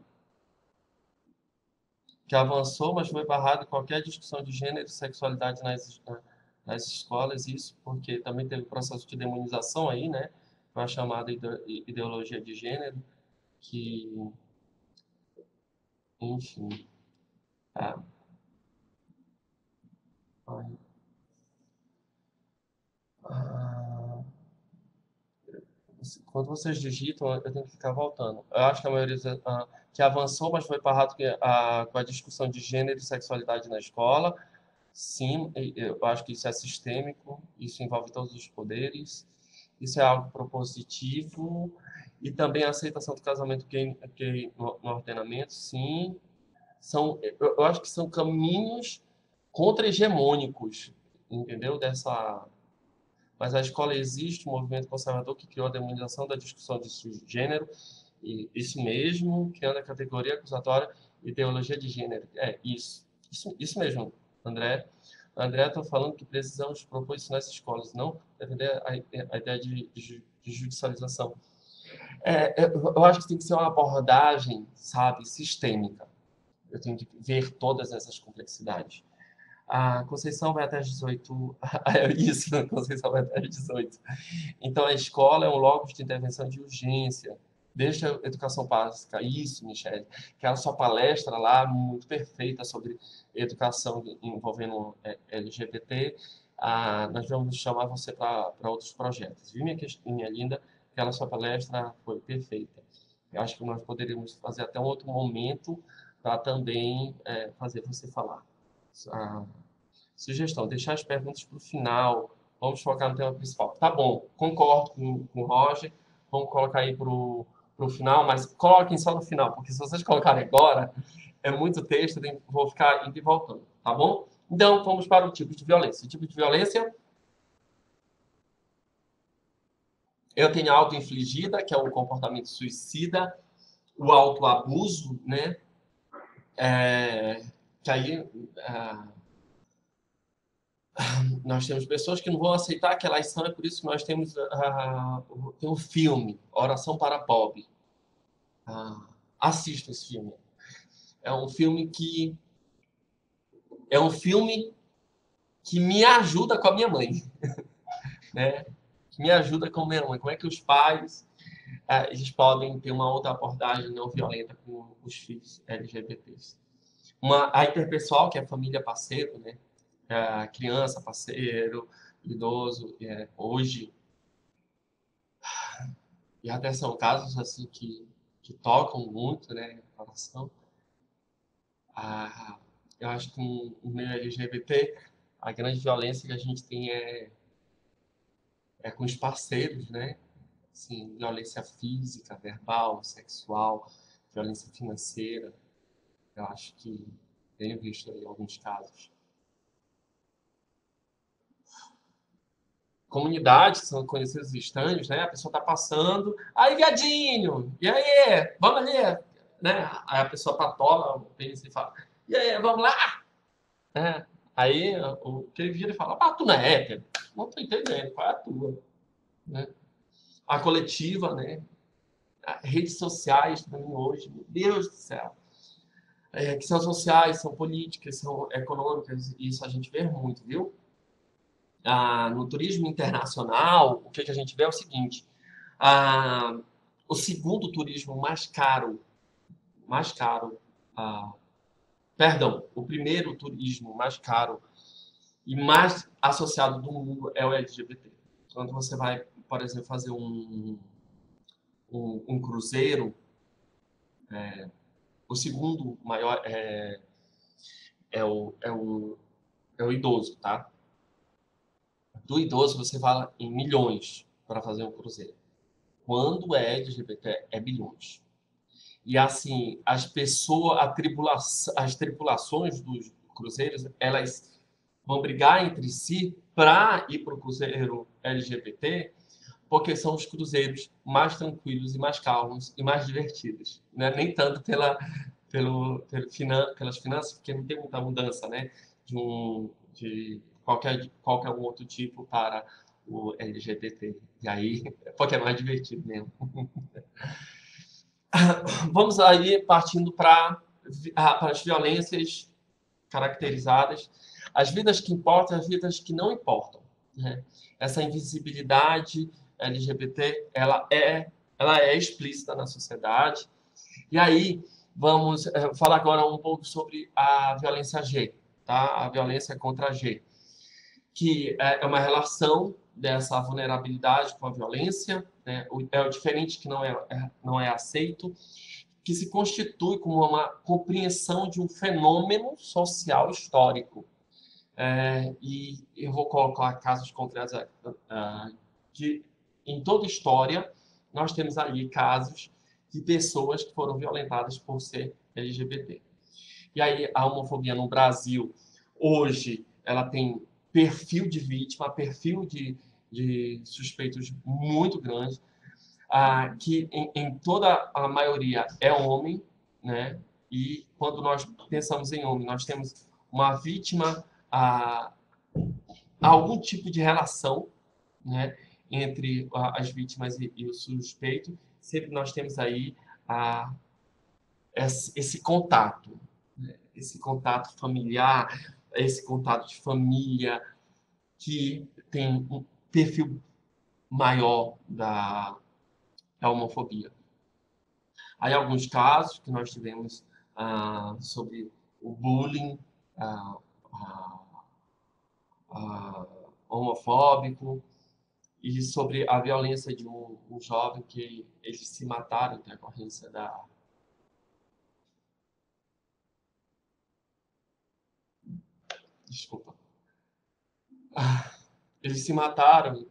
que avançou, mas foi barrado qualquer discussão de gênero e sexualidade nas escolas, isso porque também teve processo de demonização aí, né? Com a chamada ideologia de gênero, que, enfim. Tá. Ai, ah, Quando vocês digitam, eu tenho que ficar voltando. Eu acho que a maioria que avançou, mas foi parado com a discussão de gênero e sexualidade na escola. Sim, eu acho que isso é sistêmico, isso envolve todos os poderes, isso é algo propositivo, e também a aceitação do casamento gay no ordenamento, sim. Eu acho que são caminhos contra-hegemônicos, entendeu? Mas a escola existe, um movimento conservador que criou a demonização da discussão de gênero, e isso mesmo, criando a categoria acusatória ideologia de gênero. Isso mesmo, André. André está falando que precisamos propor isso nas escolas, não defender a ideia de judicialização. Eu acho que tem que ser uma abordagem, sabe, sistêmica. Eu tenho que ver todas essas complexidades. A Conceição vai até às 18. Isso, a Conceição vai até às 18. Então, a escola é um locus de intervenção de urgência. Desde a educação básica. Isso, Michele. Aquela sua palestra lá, muito perfeita, sobre educação envolvendo LGBT. Nós vamos chamar você para outros projetos. Viu, minha linda? Aquela sua palestra foi perfeita. Eu acho que nós poderíamos fazer até um outro momento para também fazer você falar. Sugestão, deixar as perguntas para o final. Vamos focar no tema principal. Tá bom, concordo com o Roger. Vamos colocar aí para o final, mas coloquem só no final, porque se vocês colocarem agora, é muito texto, vou ficar indo e voltando, tá bom? Então, vamos para o tipo de violência. O tipo de violência, eu tenho a auto-infligida, que é o comportamento suicida, o autoabuso, né? Que aí nós temos pessoas que não vão aceitar que elas são, é por isso que nós temos tem um filme, Oração para Bob. Assista esse filme. É um filme que me ajuda com a minha mãe, né? Que me ajuda com a minha mãe. Como é que os pais eles podem ter uma outra abordagem não violenta com os filhos LGBTs? A interpessoal, que é a família parceiro, né? Criança, parceiro, idoso, hoje. E até são casos assim que tocam muito, né, a relação. Eu acho que no meio LGBT, a grande violência que a gente tem é com os parceiros, né? Assim, violência física, verbal, sexual, violência financeira. Eu acho que tenho visto aí alguns casos. Comunidades, que são conhecidos estranhos, né? A pessoa tá passando, aí, viadinho, e aí, vamos ali, né? Aí a pessoa patola o pênis e fala, e aí, vamos lá? Aí o que ele vira e fala, tu não é hétero? Não tô entendendo, qual é a tua? Né? A coletiva, né? Redes sociais também hoje, meu Deus do céu. Que são sociais, são políticas, são econômicas, e isso a gente vê muito, viu? No turismo internacional, o que a gente vê é o seguinte: ah, o segundo turismo mais caro, perdão, o primeiro turismo mais caro e mais associado do mundo é o LGBT. Quando você vai, por exemplo, fazer um cruzeiro, o segundo maior é o idoso, tá? Do idoso você fala em milhões para fazer um cruzeiro. Quando é LGBT, é bilhões. E assim, as tripulações dos cruzeiros, elas vão brigar entre si para ir para o cruzeiro LGBT, porque são os cruzeiros mais tranquilos e mais calmos e mais divertidos, né? Nem tanto pelas finanças, porque não tem muita mudança, né? De qualquer outro tipo para o LGBT. E aí, porque é mais divertido mesmo. Vamos aí partindo para as violências caracterizadas, as vidas que importam, as vidas que não importam, né? Essa invisibilidade LGBT, ela é explícita na sociedade. E aí vamos falar agora um pouco sobre a violência G, tá? A violência contra a G, que é uma relação dessa vulnerabilidade com a violência, né? É o diferente que não é aceito, que se constitui como uma compreensão de um fenômeno social histórico. E eu vou colocar casos concretos de em toda a história nós temos ali casos de pessoas que foram violentadas por ser LGBT. E aí a homofobia no Brasil hoje ela tem perfil de vítima, perfil de suspeitos muito grande, que em toda a maioria é homem, né? E quando nós pensamos em homem, nós temos uma vítima, a algum tipo de relação, né, entre as vítimas e o suspeito. Sempre nós temos aí a, esse contato, né, esse contato familiar, esse contato de família que tem um perfil maior da homofobia. Aí alguns casos que nós tivemos sobre o bullying ah, ah, homofóbico e sobre a violência de um jovem que eles se mataram em decorrência da... Desculpa. Eles se mataram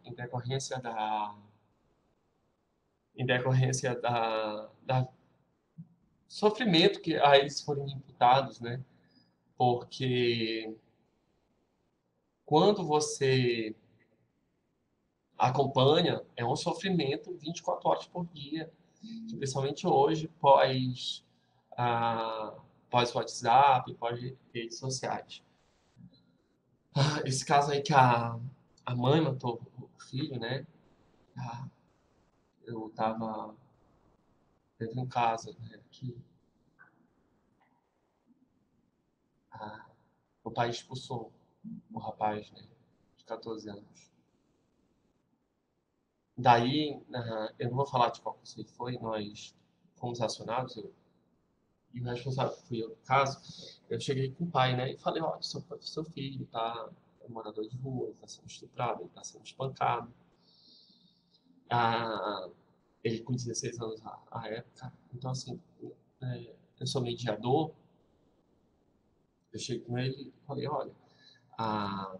em decorrência da sofrimento que a eles foram imputados, né? Porque quando você acompanha, é um sofrimento 24 horas por dia, especialmente hoje, pós WhatsApp, pós redes sociais. Esse caso aí que a mãe matou o filho, né? Ah, eu tava. Teve um caso, né, que ah, o pai expulsou o rapaz, né, de 14 anos. Daí, eu não vou falar de qual conselho foi, nós fomos acionados, e o responsável fui eu no caso. Eu cheguei com o pai, né, e falei: olha, seu filho tá morador de rua, ele tá sendo estuprado, ele tá sendo espancado. Ah, ele com 16 anos à época. Então, assim, eu sou mediador. Eu cheguei com ele e falei: olha, ah,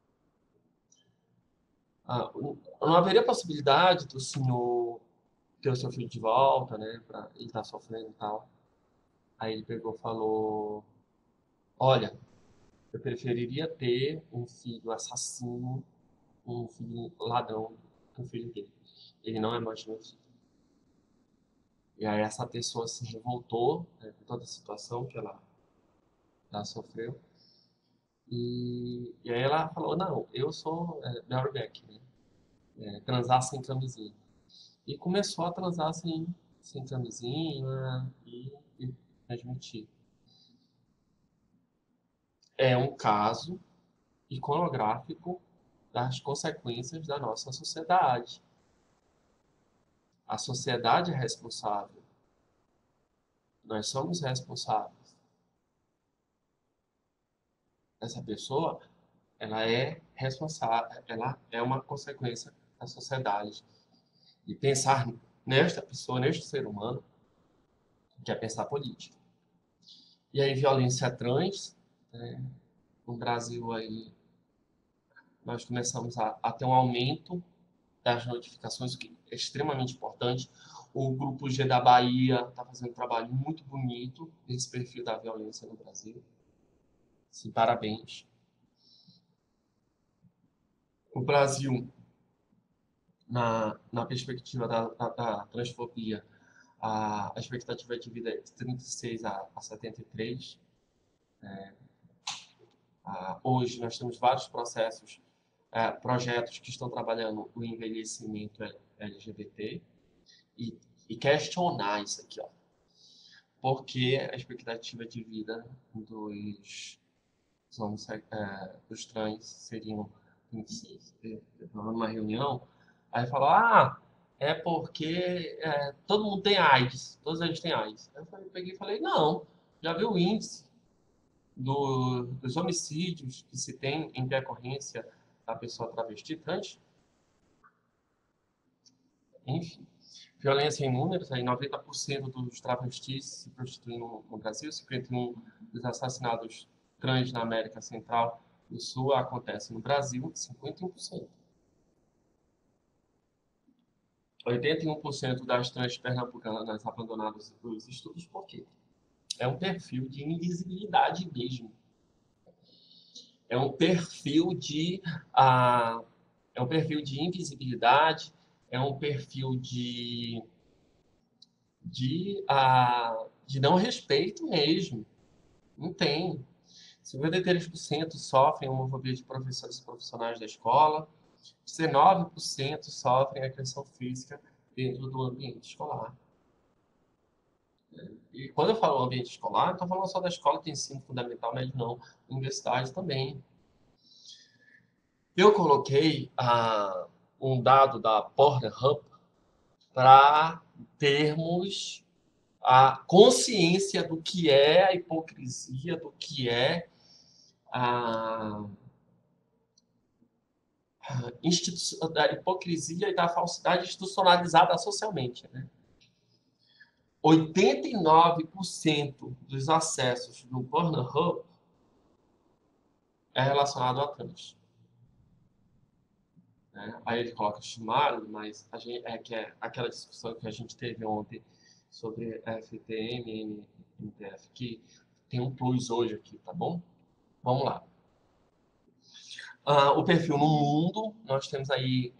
não haveria possibilidade do senhor ter o seu filho de volta, né? Pra ele estar sofrendo e tal. Aí ele pegou e falou: olha, eu preferiria ter um filho assassino, um filho ladrão, que um filho dele. Ele não é mais meu filho. E aí essa pessoa se revoltou, né, com toda a situação que ela sofreu. E aí ela falou: não, eu sou Mary Beck, né? Transar sem camisinha. E começou a transar sem camisinha e transmitir. É um caso iconográfico das consequências da nossa sociedade. A sociedade é responsável. Nós somos responsáveis. Essa pessoa, ela é responsável, ela é uma consequência da sociedade. E pensar nesta pessoa, neste ser humano, que é pensar política. E aí, violência trans, né? No Brasil, aí, nós começamos a ter um aumento das notificações, que é extremamente importante. O Grupo G da Bahia está fazendo um trabalho muito bonito nesse perfil da violência no Brasil. Sim, parabéns. O Brasil, na perspectiva da transfobia, a expectativa de vida é de 36 a 73. Hoje nós temos vários projetos que estão trabalhando o envelhecimento LGBT e questionar isso aqui, ó. Porque a expectativa de vida dos trans seriam 26. Numa reunião, aí falou: é porque todo mundo tem AIDS, todos eles têm AIDS. Eu peguei e falei: não, já viu o índice dos homicídios que se tem em decorrência da pessoa travesti trans? Enfim. Violência em números, aí 90% dos travestis se prostituem no Brasil, 51% dos assassinatos trans na América Central e Sul acontecem no Brasil, 51%. 81% das trans pernambucanas abandonadas dos estudos, por quê? É um perfil de invisibilidade mesmo. É um perfil de, ah, é um perfil de invisibilidade, é um perfil de não respeito mesmo. Não tem. 53% sofrem homofobia de professores e profissionais da escola, 19% sofrem agressão física dentro do ambiente escolar. E quando eu falo ambiente escolar, não estou falando só da escola de ensino fundamental, mas não, universidade também. Eu coloquei um dado da Pornhub para termos a consciência do que é a hipocrisia, do que é a da hipocrisia e da falsidade institucionalizada socialmente. Né? 89% dos acessos do Pornhub é relacionado a trans. Né? Aí ele coloca estimado, mas que é aquela discussão que a gente teve ontem sobre FTM, MTF, que tem um plus hoje aqui, tá bom? Vamos lá. O perfil no mundo, nós temos aí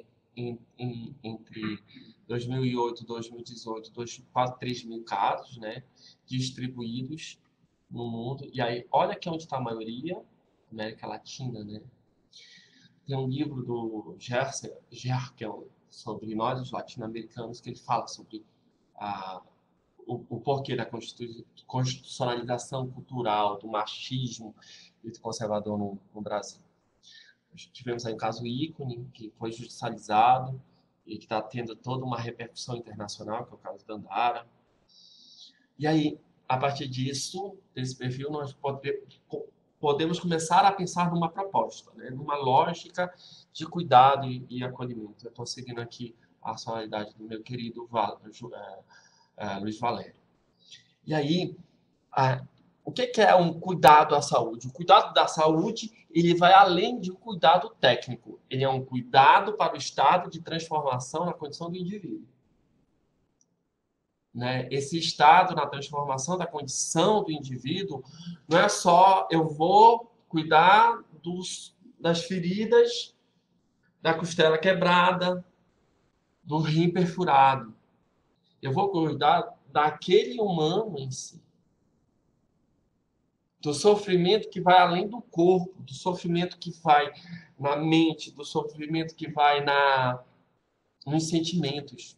entre 2008 e 2018, quase 3 mil casos, né, distribuídos no mundo. E aí, olha aqui onde está a maioria, América Latina, né? Tem um livro do Gerkel sobre nós, os latino-americanos, que ele fala sobre a, o porquê da constitucionalização cultural, do machismo e do conservador no Brasil. Tivemos aí um caso ícone, que foi judicializado e que está tendo toda uma repercussão internacional, que é o caso da Andara. E aí, a partir disso, desse perfil, nós podemos começar a pensar numa proposta, né? Numa lógica de cuidado e acolhimento. Eu estou seguindo aqui a sonoridade do meu querido Luiz Valério. E aí, o que é um cuidado à saúde? O cuidado da saúde, ele vai além de um cuidado técnico. Ele é um cuidado para o estado de transformação na condição do indivíduo. Né? Esse estado na transformação da condição do indivíduo não é só eu vou cuidar das feridas, da costela quebrada, do rim perfurado. Eu vou cuidar daquele humano em si. Do sofrimento que vai além do corpo, do sofrimento que vai na mente, do sofrimento que vai nos sentimentos.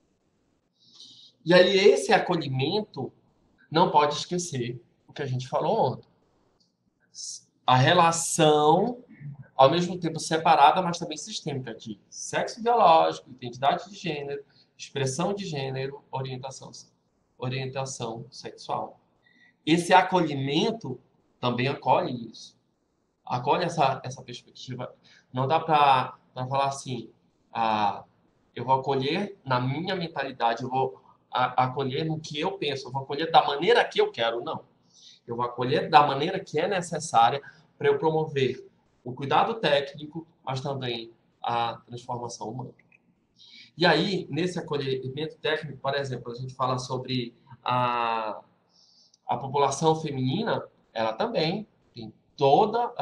E aí esse acolhimento não pode esquecer o que a gente falou ontem. A relação, ao mesmo tempo separada, mas também sistêmica, de sexo biológico, identidade de gênero, expressão de gênero, orientação sexual. Esse acolhimento também acolhe isso. Acolhe essa perspectiva. Não dá para falar assim, eu vou acolher na minha mentalidade, eu vou acolher no que eu penso, eu vou acolher da maneira que eu quero, não. Eu vou acolher da maneira que é necessária para eu promover o cuidado técnico, mas também a transformação humana. E aí, nesse acolhimento técnico, por exemplo, a gente fala sobre a população feminina, ela também tem toda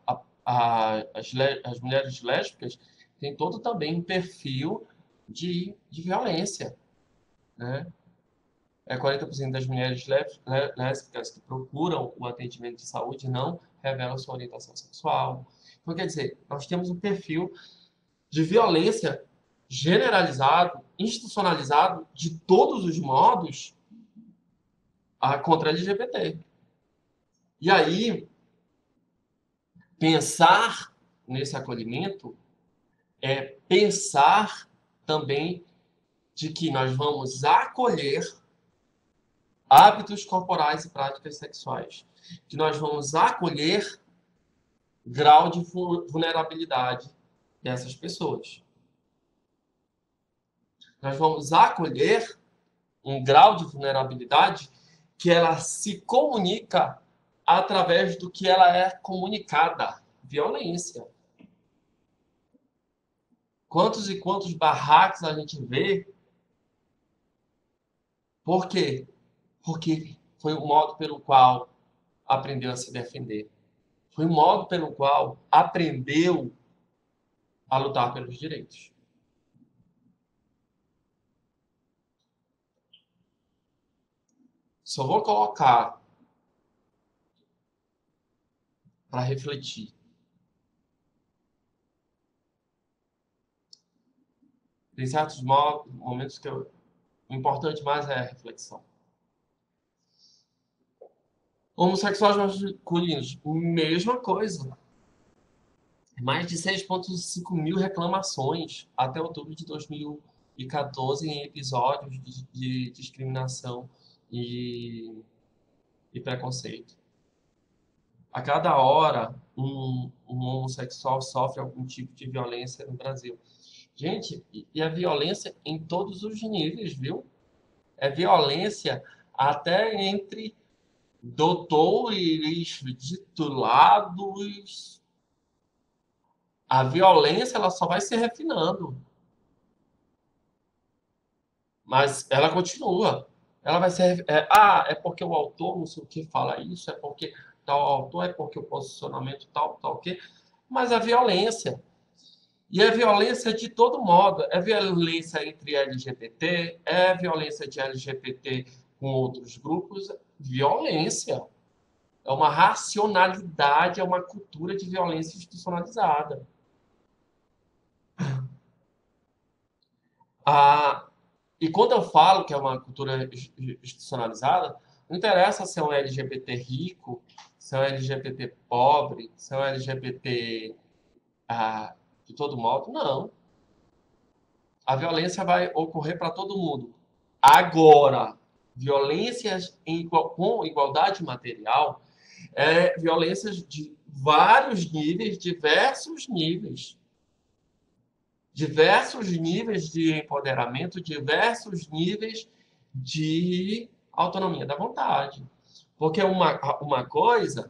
as mulheres lésbicas têm todo também um perfil de violência, né? 40% das mulheres lésbicas que procuram o atendimento de saúde não revelam sua orientação sexual. Então, quer dizer, nós temos um perfil de violência generalizado, institucionalizado, de todos os modos, contra a LGBT. E aí, pensar nesse acolhimento é pensar também de que nós vamos acolher hábitos corporais e práticas sexuais, que nós vamos acolher grau de vulnerabilidade dessas pessoas. Nós vamos acolher um grau de vulnerabilidade que ela se comunica através do que ela é comunicada. Violência. Quantos e quantos barracos a gente vê? Por quê? Porque foi o modo pelo qual aprendeu a se defender. Foi o modo pelo qual aprendeu a lutar pelos direitos. Só vou colocar para refletir. Tem certos momentos que o importante mais é a reflexão. Homossexuais masculinos, mesma coisa. Mais de 6,5 mil reclamações até outubro de 2014 em episódios de discriminação e preconceito. A cada hora, um homossexual sofre algum tipo de violência no Brasil. Gente, e a violência em todos os níveis, viu? É violência até entre doutores, titulados. A violência ela só vai se refinando, mas ela continua. Ela vai ser. É porque o autor não sei o que fala isso, é porque tal autor, é porque o posicionamento tal, tal o quê. Mas a violência. E é violência de todo modo. É violência entre LGBT, é violência de LGBT com outros grupos. Violência. É uma racionalidade, é uma cultura de violência institucionalizada. Ah, e quando eu falo que é uma cultura institucionalizada, não interessa se é um LGBT rico, se é um LGBT pobre, se é um LGBT de todo modo. Não. A violência vai ocorrer para todo mundo. Agora, violências com igualdade material violências de vários níveis, diversos níveis de empoderamento, diversos níveis de autonomia da vontade. Porque uma coisa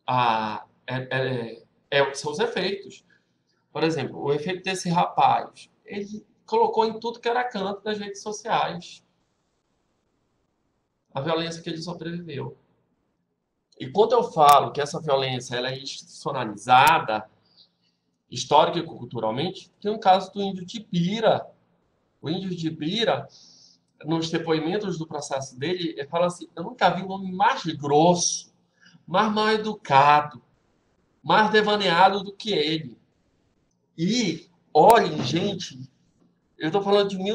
são os efeitos. Por exemplo, o efeito desse rapaz, ele colocou em tudo que era canto das redes sociais a violência que ele sobreviveu. E quando eu falo que essa violência ela é institucionalizada, histórica e culturalmente, tem um caso do índio de Bira. O índio de Bira, nos depoimentos do processo dele, ele fala assim: eu nunca vi um homem mais grosso, mais mal educado, mais devaneado do que ele. E, olhem, gente, eu estou falando de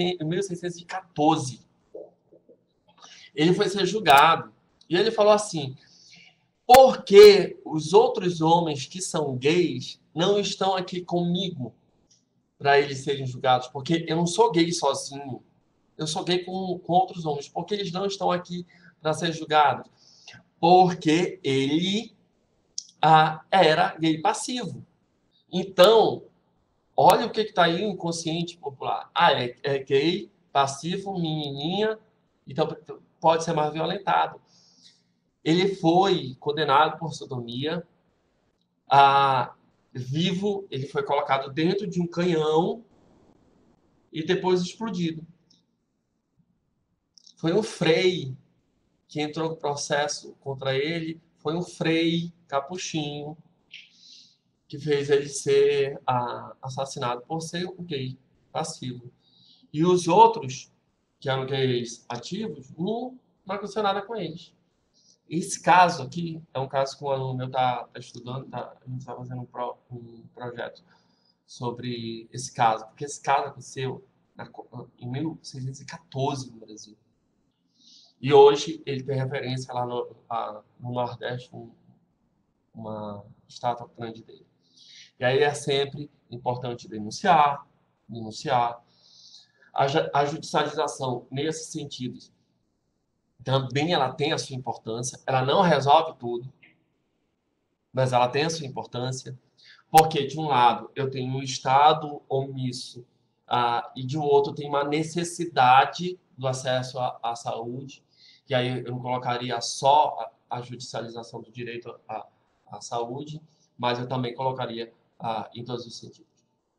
1614. Ele foi ser julgado. E ele falou assim: por que os outros homens que são gays não estão aqui comigo para eles serem julgados? Porque eu não sou gay sozinho. Eu sou gay com outros homens. Por que eles não estão aqui para ser julgados? Porque ele era gay passivo. Então, olha o que está aí o inconsciente popular. É gay, passivo, menininha, então pode ser mais violentado. Ele foi condenado por sodomia, vivo, ele foi colocado dentro de um canhão e depois explodido. Foi um frei que entrou com processo contra ele, foi um frei capuchinho que fez ele ser assassinado por ser um gay passivo. E os outros, que eram gays ativos, não aconteceu nada com eles. Esse caso aqui é um caso que um aluno meu está estudando, a gente está fazendo um projeto sobre esse caso, porque esse caso aconteceu em 1614 no Brasil. E hoje ele tem referência lá no Nordeste, uma estátua grande dele. E aí é sempre importante denunciar. A judicialização, nesse sentido, também ela tem a sua importância. Ela não resolve tudo, mas ela tem a sua importância. Porque, de um lado, eu tenho um Estado omisso e de outro tem uma necessidade do acesso à saúde, e aí eu não colocaria só a judicialização do direito à saúde, mas eu também colocaria em todos os sentidos.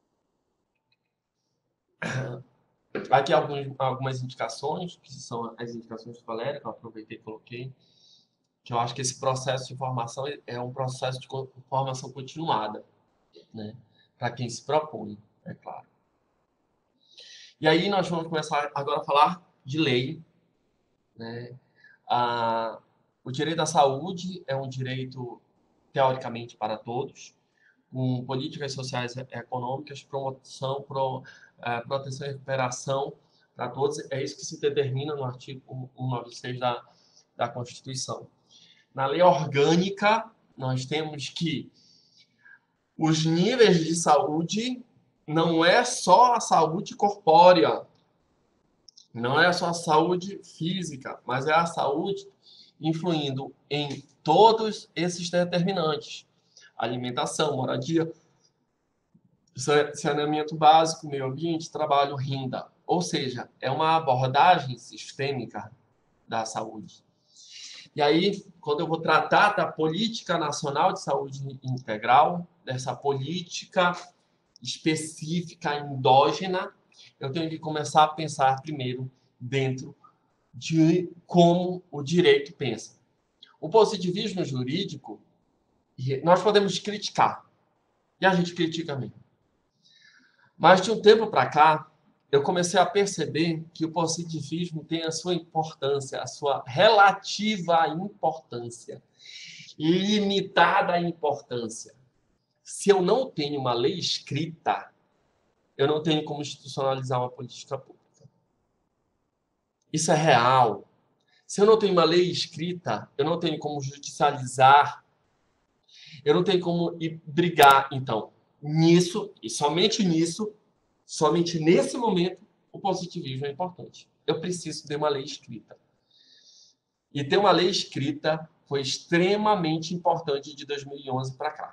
Aqui algumas indicações, que são as indicações do Valério, que eu aproveitei e coloquei, que eu acho que esse processo de formação é um processo de formação continuada, né? Para quem se propõe, é claro. E aí nós vamos começar agora a falar de lei, né? O direito à saúde é um direito, teoricamente, para todos, com políticas sociais e econômicas, promoção, proteção e recuperação para todos. É isso que se determina no artigo 196 da Constituição. Na lei orgânica, nós temos que os níveis de saúde não é só a saúde corpórea, não é só a saúde física, mas é a saúde influindo em todos esses determinantes: alimentação, moradia, saneamento básico, meio ambiente, trabalho, renda. Ou seja, é uma abordagem sistêmica da saúde. E aí, quando eu vou tratar da política nacional de saúde integral, dessa política específica, endógena, eu tenho que começar a pensar primeiro dentro de como o direito pensa. O positivismo jurídico, nós podemos criticar, e a gente critica mesmo. Mas de um tempo para cá, eu comecei a perceber que o positivismo tem a sua importância, a sua relativa importância, limitada importância. Se eu não tenho uma lei escrita, eu não tenho como institucionalizar uma política pública. Isso é real. Se eu não tenho uma lei escrita, eu não tenho como judicializar, eu não tenho como ir brigar. Então, nisso, e somente nisso, somente nesse momento, o positivismo é importante. Eu preciso de uma lei escrita. E ter uma lei escrita foi extremamente importante de 2011 para cá.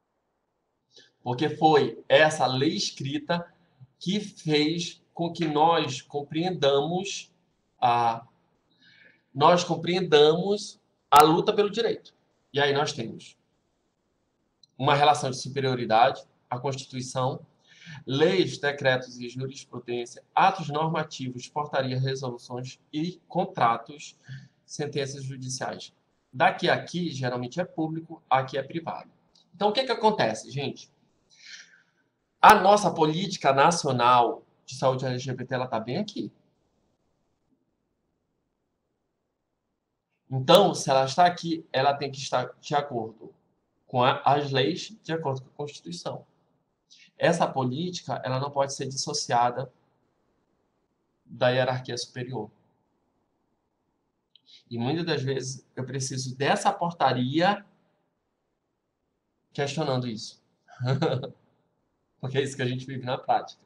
Porque foi essa lei escrita que fez com que nós compreendamos a luta pelo direito. E aí nós temos uma relação de superioridade, a Constituição, leis, decretos e jurisprudência, atos normativos, portarias, resoluções e contratos, sentenças judiciais. Daqui a aqui, geralmente é público, aqui é privado. Então, o que acontece, gente? A nossa política nacional de saúde LGBT, ela está bem aqui. Então, se ela está aqui, ela tem que estar de acordo com as leis, de acordo com a Constituição. Essa política, ela não pode ser dissociada da hierarquia superior. E muitas das vezes eu preciso dessa portaria questionando isso. Porque é isso que a gente vive na prática.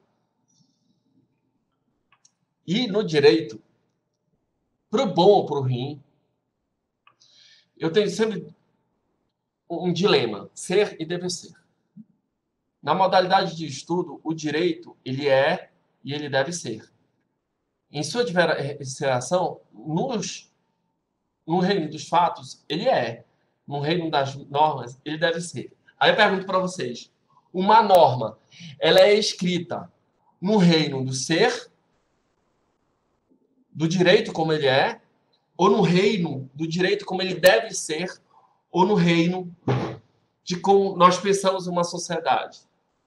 E no direito, pro bom ou pro ruim, eu tenho sempre um dilema: ser e dever ser. Na modalidade de estudo, o direito, ele é e ele deve ser. Em sua diferenciação, no reino dos fatos, ele é. No reino das normas, ele deve ser. Aí eu pergunto para vocês: uma norma, ela é escrita no reino do ser, do direito como ele é, ou no reino do direito como ele deve ser, ou no reino de como nós pensamos uma sociedade?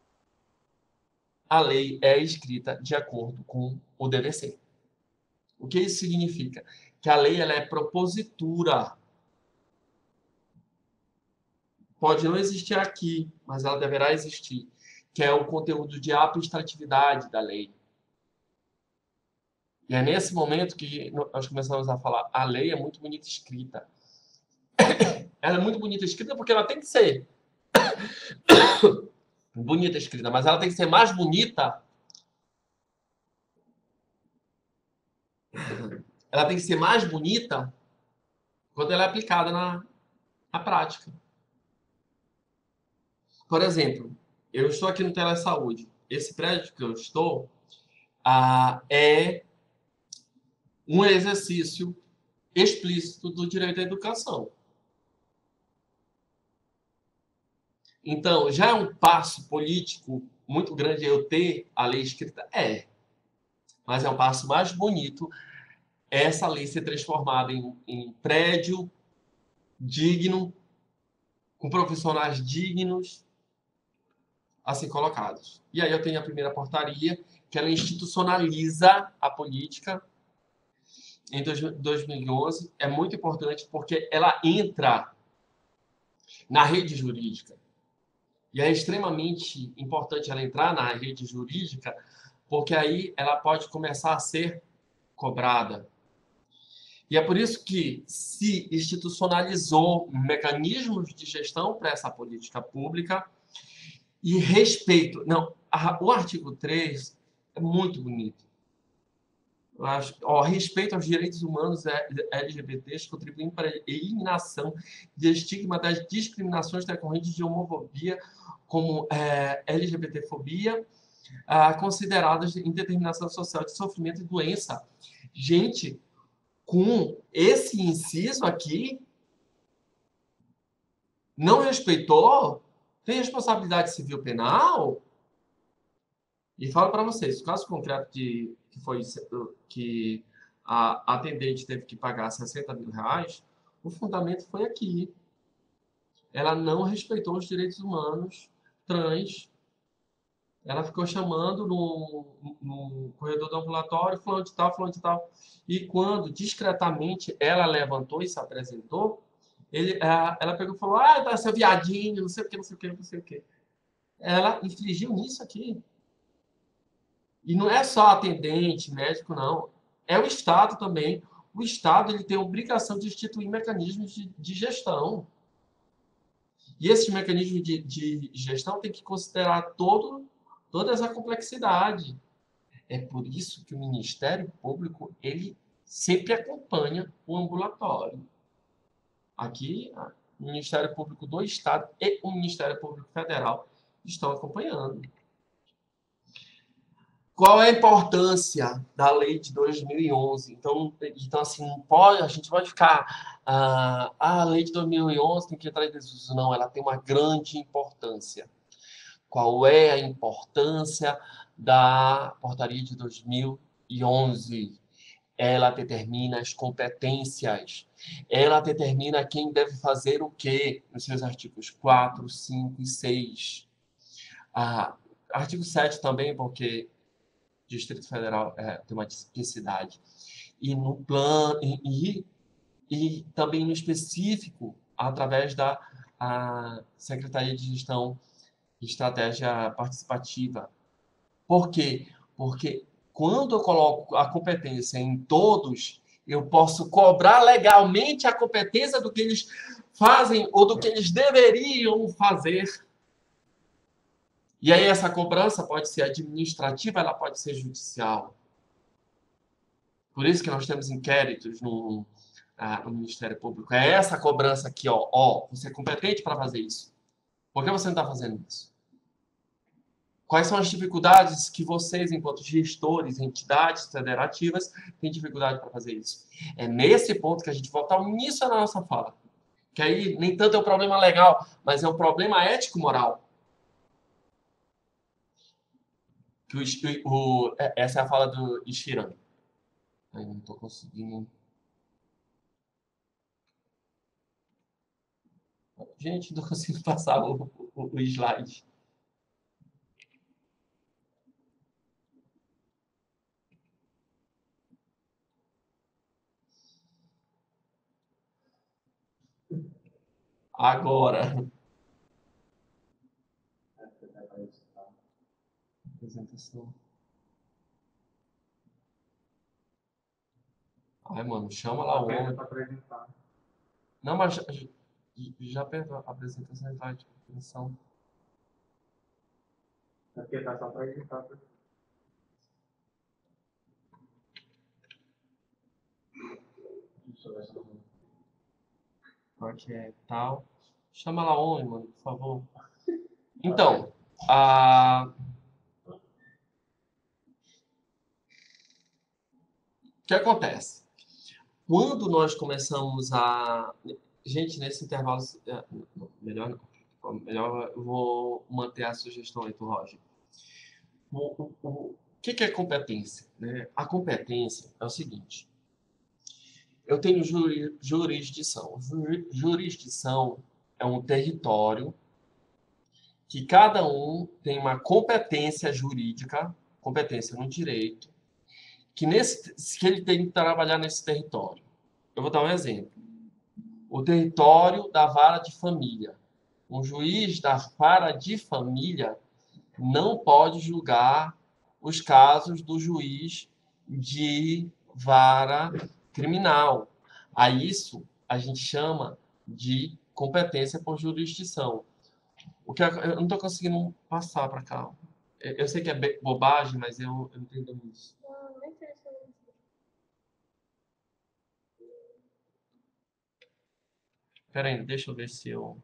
A lei é escrita de acordo com o dever ser. O que isso significa? Que a lei ela é propositura. Pode não existir aqui, mas ela deverá existir, que é o conteúdo de abstratividade da lei. E é nesse momento que nós começamos a falar: a lei é muito bonita escrita. Ela é muito bonita escrita porque ela tem que ser bonita escrita, mas ela tem que ser mais bonita. Ela tem que ser mais bonita quando ela é aplicada na prática. Por exemplo, eu estou aqui no Telesaúde. Esse prédio que eu estou, é um exercício explícito do direito à educação. Então, já é um passo político muito grande eu ter a lei escrita? É. Mas é um passo mais bonito essa lei ser transformada em prédio digno, com profissionais dignos a ser colocados. E aí eu tenho a primeira portaria, que ela institucionaliza a política em 2011. É muito importante porque ela entra na rede jurídica. E é extremamente importante ela entrar na rede jurídica, porque aí ela pode começar a ser cobrada. E é por isso que se institucionalizou mecanismos de gestão para essa política pública e respeito. Não, o artigo 3 é muito bonito. Respeito aos direitos humanos LGBTs contribuem para a eliminação de estigma das discriminações decorrentes de homofobia, como LGBTfobia, consideradas indeterminação social de sofrimento e doença. Gente, com esse inciso aqui, não respeitou, tem responsabilidade civil penal. E falo para vocês, o caso concreto que a atendente teve que pagar 60 mil reais, o fundamento foi aqui. Ela não respeitou os direitos humanos trans. Ela ficou chamando no corredor do ambulatório, fulano de tal, fulano de tal. E quando, discretamente, ela levantou e se apresentou, ela pegou e falou, tá seu viadinho, não sei o que, não sei o que, não sei o que. Ela infligiu nisso aqui. E não é só atendente, médico, não. É o Estado também. O Estado ele tem a obrigação de instituir mecanismos de gestão. E esses mecanismos de gestão têm que considerar toda essa complexidade. É por isso que o Ministério Público ele sempre acompanha o ambulatório. Aqui, o Ministério Público do Estado e o Ministério Público Federal estão acompanhando. Qual é a importância da lei de 2011? Então assim, a gente pode ficar. A lei de 2011 tem que entrar em desuso. Não, ela tem uma grande importância. Qual é a importância da portaria de 2011? Ela determina as competências. Ela determina quem deve fazer o quê, nos seus artigos 4, 5 e 6. Artigo 7 também, porque Distrito Federal tem uma tipicidade. E no plano e também no específico através da Secretaria de Gestão e Estratégia Participativa. Por quê? Porque quando eu coloco a competência em todos, eu posso cobrar legalmente a competência do que eles fazem ou do que eles deveriam fazer. E aí essa cobrança pode ser administrativa, ela pode ser judicial. Por isso que nós temos inquéritos no Ministério Público. É essa cobrança aqui, você é competente para fazer isso. Por que você não está fazendo isso? Quais são as dificuldades que vocês, enquanto gestores, entidades federativas, têm dificuldade para fazer isso? É nesse ponto que a gente volta ao início da nossa fala. Que aí nem tanto é um problema legal, mas é um problema ético-moral. Essa é a fala do Ishiran. Eu não estou conseguindo. Gente, não consigo passar o slide. Agora. Apresentação. Ai, mano, chama lá o homem. Não, mas já perdeu a apresentação slide. Atenção. É porque tá só para editar. Qual que é tal? Chama lá homem, mano, por favor. Então, a... que acontece? Quando nós começamos a... Gente, nesse intervalo... melhor não. Melhor eu vou manter a sugestão aí do Roger. O que é competência? Né? A competência é o seguinte. Eu tenho jurisdição. Jurisdição é um território que cada um tem uma competência jurídica, competência no direito, que ele tem que trabalhar nesse território. Eu vou dar um exemplo. O território da vara de família. Um juiz da vara de família não pode julgar os casos do juiz de vara criminal. A isso a gente chama de competência por jurisdição. Eu não estou conseguindo passar para cá. Eu sei que é bobagem, mas eu entendo isso. Espera aí, deixa eu ver se eu...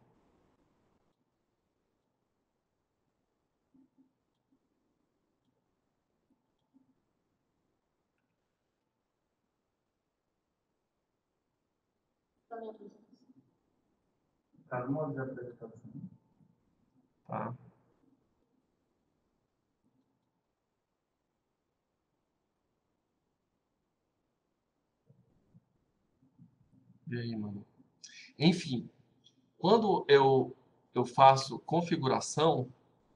Tá no modo de apresentação. Tá. E aí, mano? Enfim, quando eu faço configuração,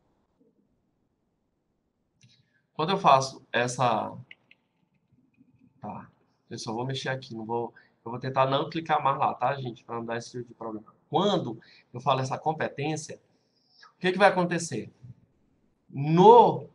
quando eu faço essa... Tá. Eu só vou mexer aqui, não vou... Eu vou tentar não clicar mais lá, tá, gente? Para não dar esse tipo de problema. Quando eu falo essa competência, o que vai acontecer? No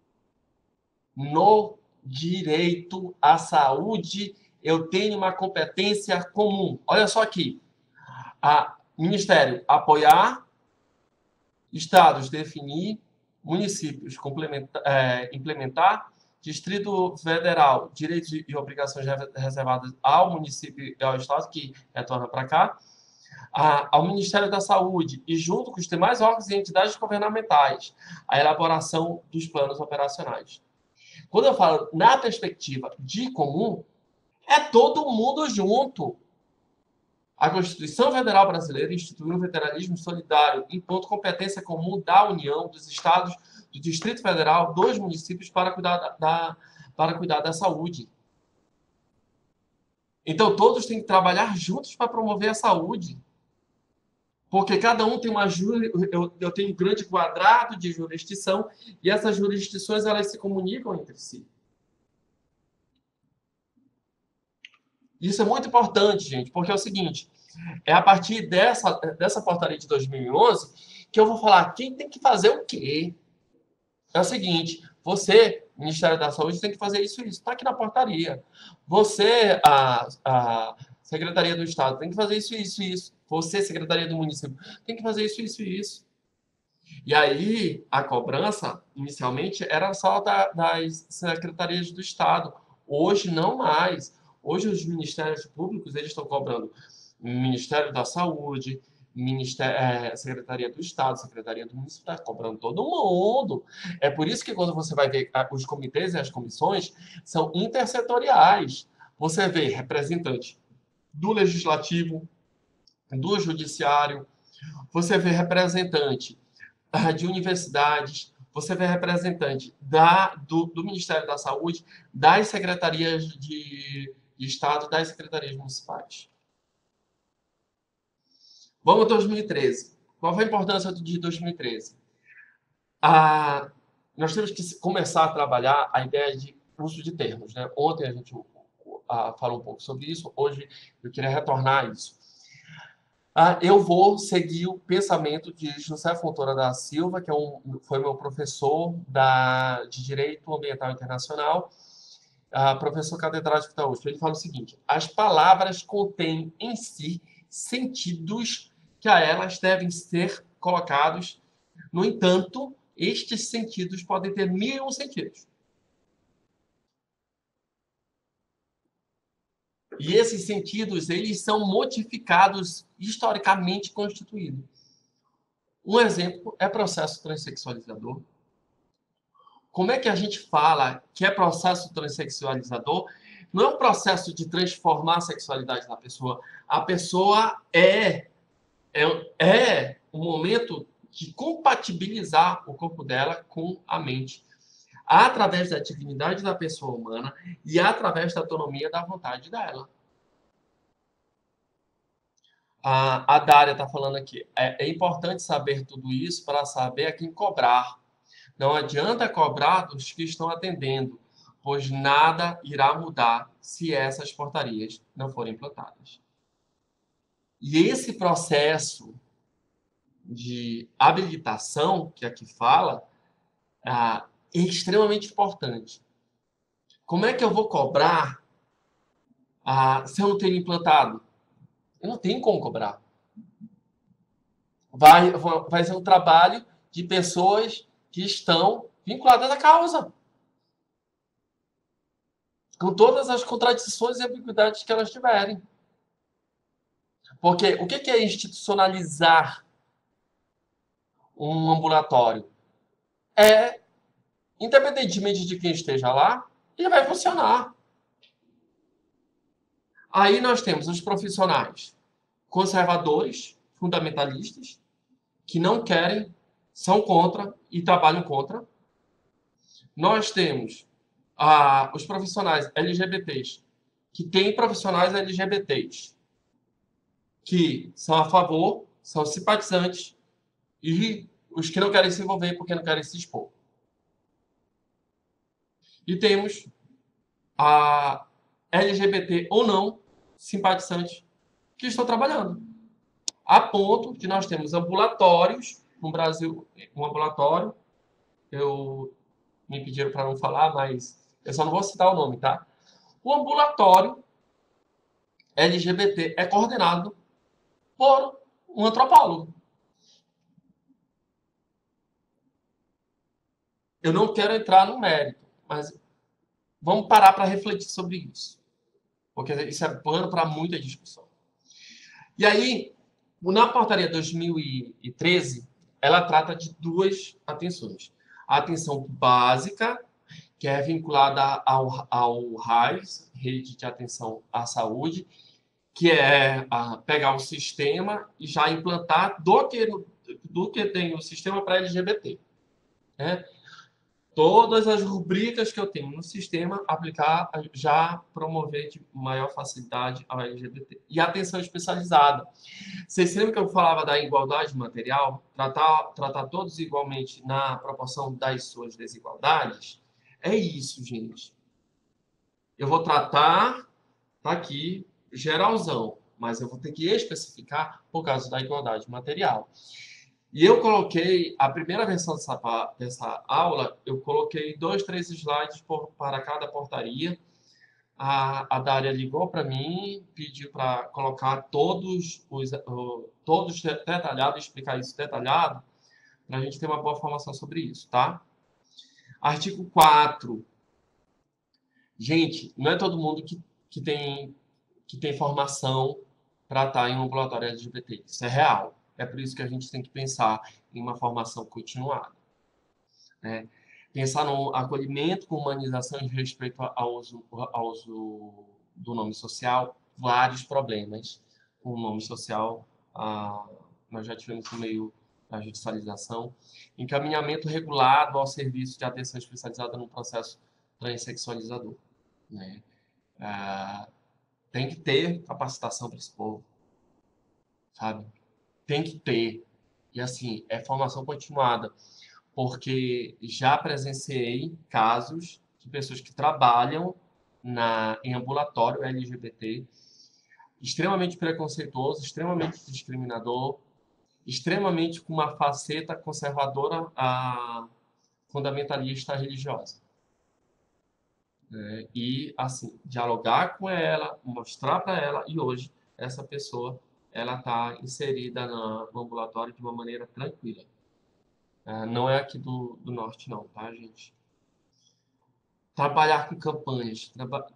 direito à saúde, eu tenho uma competência comum. Olha só aqui. Ministério, apoiar, estados, definir, municípios, implementar, Distrito Federal, direitos e obrigações reservadas ao município e ao estado, que retorna para cá, ao Ministério da Saúde e junto com os demais órgãos e entidades governamentais, a elaboração dos planos operacionais. Quando eu falo na perspectiva de comum, é todo mundo junto. A Constituição Federal Brasileira instituiu o federalismo solidário, impondo competência comum da União, dos Estados, do Distrito Federal, dos municípios para cuidar da saúde. Então, todos têm que trabalhar juntos para promover a saúde. Porque cada um tem eu tenho um grande quadrado de jurisdição e essas jurisdições elas se comunicam entre si. Isso é muito importante, gente, porque é o seguinte, é a partir dessa portaria de 2011 que eu vou falar quem tem que fazer o quê. É o seguinte, você, Ministério da Saúde, tem que fazer isso e isso. Está aqui na portaria. Você, a Secretaria do Estado, tem que fazer isso e isso. Você, Secretaria do Município, tem que fazer isso e isso. E aí, a cobrança, inicialmente, era só das secretarias do Estado. Hoje, não mais. Hoje, os ministérios públicos eles estão cobrando Ministério da Saúde, Secretaria do Estado, Secretaria do Município, está cobrando todo mundo. É por isso que quando você vai ver os comitês e as comissões, são intersetoriais. Você vê representante do Legislativo, do Judiciário, você vê representante de universidades, você vê representante do Ministério da Saúde, das secretarias de Estado, das secretarias municipais. Vamos a 2013. Qual foi a importância de 2013? Nós temos que começar a trabalhar a ideia de uso de termos. Né? Ontem a gente falou um pouco sobre isso, hoje eu queria retornar a isso. Eu vou seguir o pensamento de José Fontoura da Silva, que foi meu professor de Direito Ambiental Internacional, professor catedrático da USP. Ele fala o seguinte: as palavras contêm em si sentidos que a elas devem ser colocados. No entanto, estes sentidos podem ter 1001 sentidos. E esses sentidos, eles são modificados historicamente constituídos. Um exemplo é processo transexualizador. Como é que a gente fala que é processo transexualizador não é um processo de transformar a sexualidade da pessoa. A pessoa é um momento de compatibilizar o corpo dela com a mente, através da dignidade da pessoa humana e através da autonomia da vontade dela. A Dária está falando aqui. É importante saber tudo isso para saber a quem cobrar. Não adianta cobrar dos que estão atendendo, pois nada irá mudar se essas portarias não forem implantadas. E esse processo de habilitação que aqui fala é extremamente importante. Como é que eu vou cobrar se eu não tenho implantado? Eu não tenho como cobrar. Vai ser um trabalho de pessoas que estão vinculadas à causa, com todas as contradições e ambiguidades que elas tiverem. Porque o que é institucionalizar um ambulatório? Independentemente de quem esteja lá, ele vai funcionar. Aí nós temos os profissionais conservadores, fundamentalistas, que não querem, são contra e trabalham contra. Nós temos os profissionais LGBTs, que têm profissionais LGBTs, que são a favor, são simpatizantes, e os que não querem se envolver porque não querem se expor. E temos a LGBT ou não simpatizantes que estão trabalhando. A ponto de nós temos ambulatórios no Brasil, um ambulatório, me pediram para não falar, mas eu só não vou citar o nome, tá? O ambulatório LGBT é coordenado por um antropólogo. Eu não quero entrar no mérito, mas vamos parar para refletir sobre isso, porque isso é pano para muita discussão. E aí, na portaria 2013, ela trata de duas atenções. A atenção básica, que é vinculada ao RAIS, Rede de Atenção à Saúde, que é pegar o sistema e já implantar do que tem o sistema para LGBT. Né? Todas as rubricas que eu tenho no sistema, aplicar, já promover de maior facilidade ao LGBT. E atenção especializada. Vocês lembram que eu falava da igualdade material? Tratar todos igualmente na proporção das suas desigualdades? É isso, gente. Eu vou tratar, tá aqui, geralzão, mas eu vou ter que especificar por causa da igualdade material. E eu coloquei, a primeira versão dessa aula, eu coloquei 2, 3 slides para cada portaria. A Dária ligou para mim, pediu para colocar todos detalhados, explicar isso detalhado, para a gente ter uma boa formação sobre isso, tá? Artigo 4. Gente, não é todo mundo que tem formação para estar em um ambulatório LGBT. Isso é real. É por isso que a gente tem que pensar em uma formação continuada. Né? Pensar no acolhimento com humanização e respeito ao uso do nome social, vários problemas com o nome social. Nós já tivemos no meio da judicialização. Encaminhamento regulado ao serviço de atenção especializada no processo transexualizador. Né? Tem que ter capacitação para esse povo, sabe? Tem que ter. E assim, é formação continuada, porque já presenciei casos de pessoas que trabalham em ambulatório LGBT, extremamente preconceituoso, extremamente discriminador, extremamente com uma faceta conservadora, fundamentalista religiosa. E, assim, dialogar com ela, mostrar para ela, e hoje essa pessoa ela está inserida no ambulatório de uma maneira tranquila. Não é aqui do norte, não, tá, gente? Trabalhar com campanhas,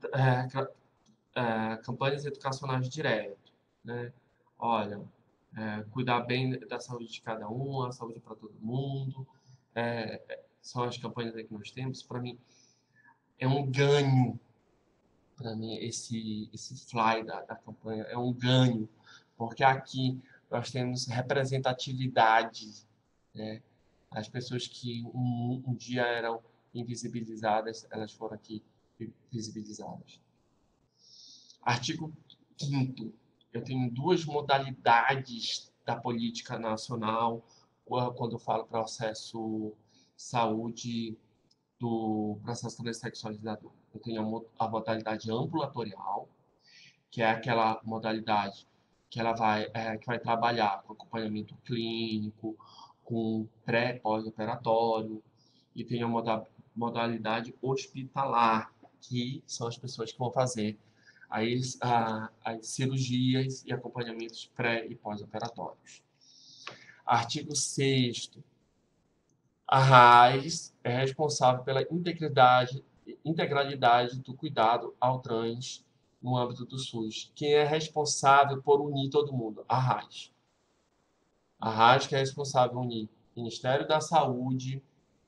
campanhas educacionais direto, né? Olha, cuidar bem da saúde de cada um, a saúde para todo mundo, são as campanhas aí que nós temos. Para mim, é um ganho para mim, esse fly da campanha é um ganho, porque aqui nós temos representatividade, né? As pessoas que um dia eram invisibilizadas, elas foram aqui visibilizadas. Artigo 5º. Eu tenho duas modalidades da política nacional quando eu falo processo saúde do processo transexualizador. Eu tenho a modalidade ambulatorial, que é aquela modalidade que ela que vai trabalhar com acompanhamento clínico, com pré e pós-operatório, e tem a modalidade hospitalar, que são as pessoas que vão fazer as cirurgias e acompanhamentos pré e pós-operatórios. Artigo 6º. A RAIS é responsável pela integralidade do cuidado ao trans no âmbito do SUS. Quem é responsável por unir todo mundo? A RAIS. A RAIS que é responsável por unir Ministério da Saúde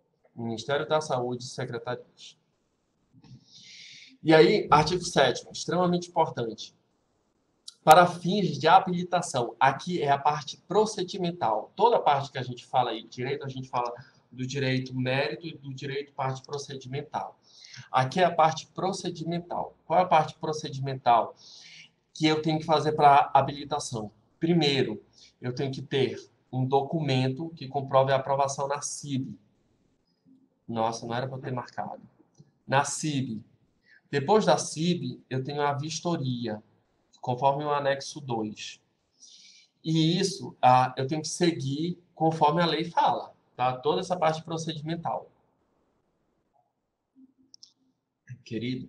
e secretarias. E aí, artigo 7º, extremamente importante. Para fins de habilitação, aqui é a parte procedimental. Toda a parte que a gente fala aí, direito, a gente fala do direito mérito e do direito parte procedimental. Aqui é a parte procedimental. Qual é a parte procedimental que eu tenho que fazer para habilitação? Primeiro, eu tenho que ter um documento que comprove a aprovação na CIB. Nossa, não era para ter marcado. Na CIB. Depois da CIB, eu tenho a vistoria, conforme o anexo 2. E isso eu tenho que seguir conforme a lei fala, tá? Toda essa parte procedimental. Querido,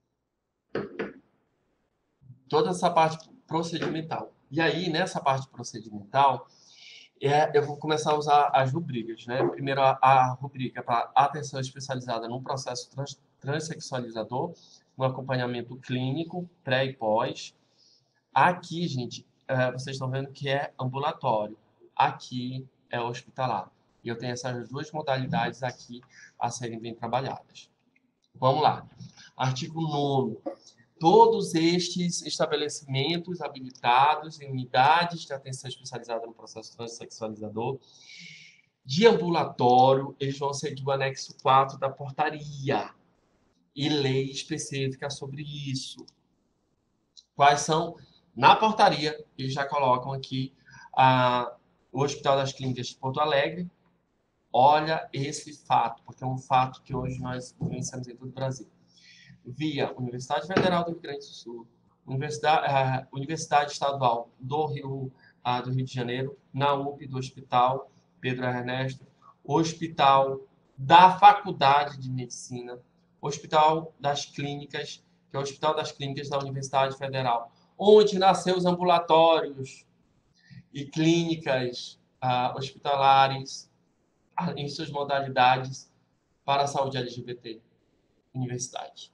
toda essa parte procedimental. E aí, nessa parte procedimental, eu vou começar a usar as rubricas, né? Primeiro, a rubrica para atenção especializada no processo transexualizador, no acompanhamento clínico, pré e pós. Aqui, gente, vocês estão vendo que é ambulatório. Aqui é hospitalar. E eu tenho essas duas modalidades aqui a serem bem trabalhadas. Vamos lá. Artigo 9º. Todos estes estabelecimentos habilitados em unidades de atenção especializada no processo transexualizador de ambulatório, eles vão seguir o anexo 4 da portaria e lei específica sobre isso. Quais são? Na portaria, eles já colocam aqui o Hospital das Clínicas de Porto Alegre. Olha esse fato, porque é um fato que hoje nós vivenciamos em todo o Brasil. Via Universidade Federal do Rio Grande do Sul, Universidade Estadual do Rio de Janeiro, na UP do Hospital Pedro Ernesto, Hospital da Faculdade de Medicina, Hospital das Clínicas, que é o Hospital das Clínicas da Universidade Federal, onde nasceu os ambulatórios e clínicas hospitalares em suas modalidades para a saúde LGBT. Universidade.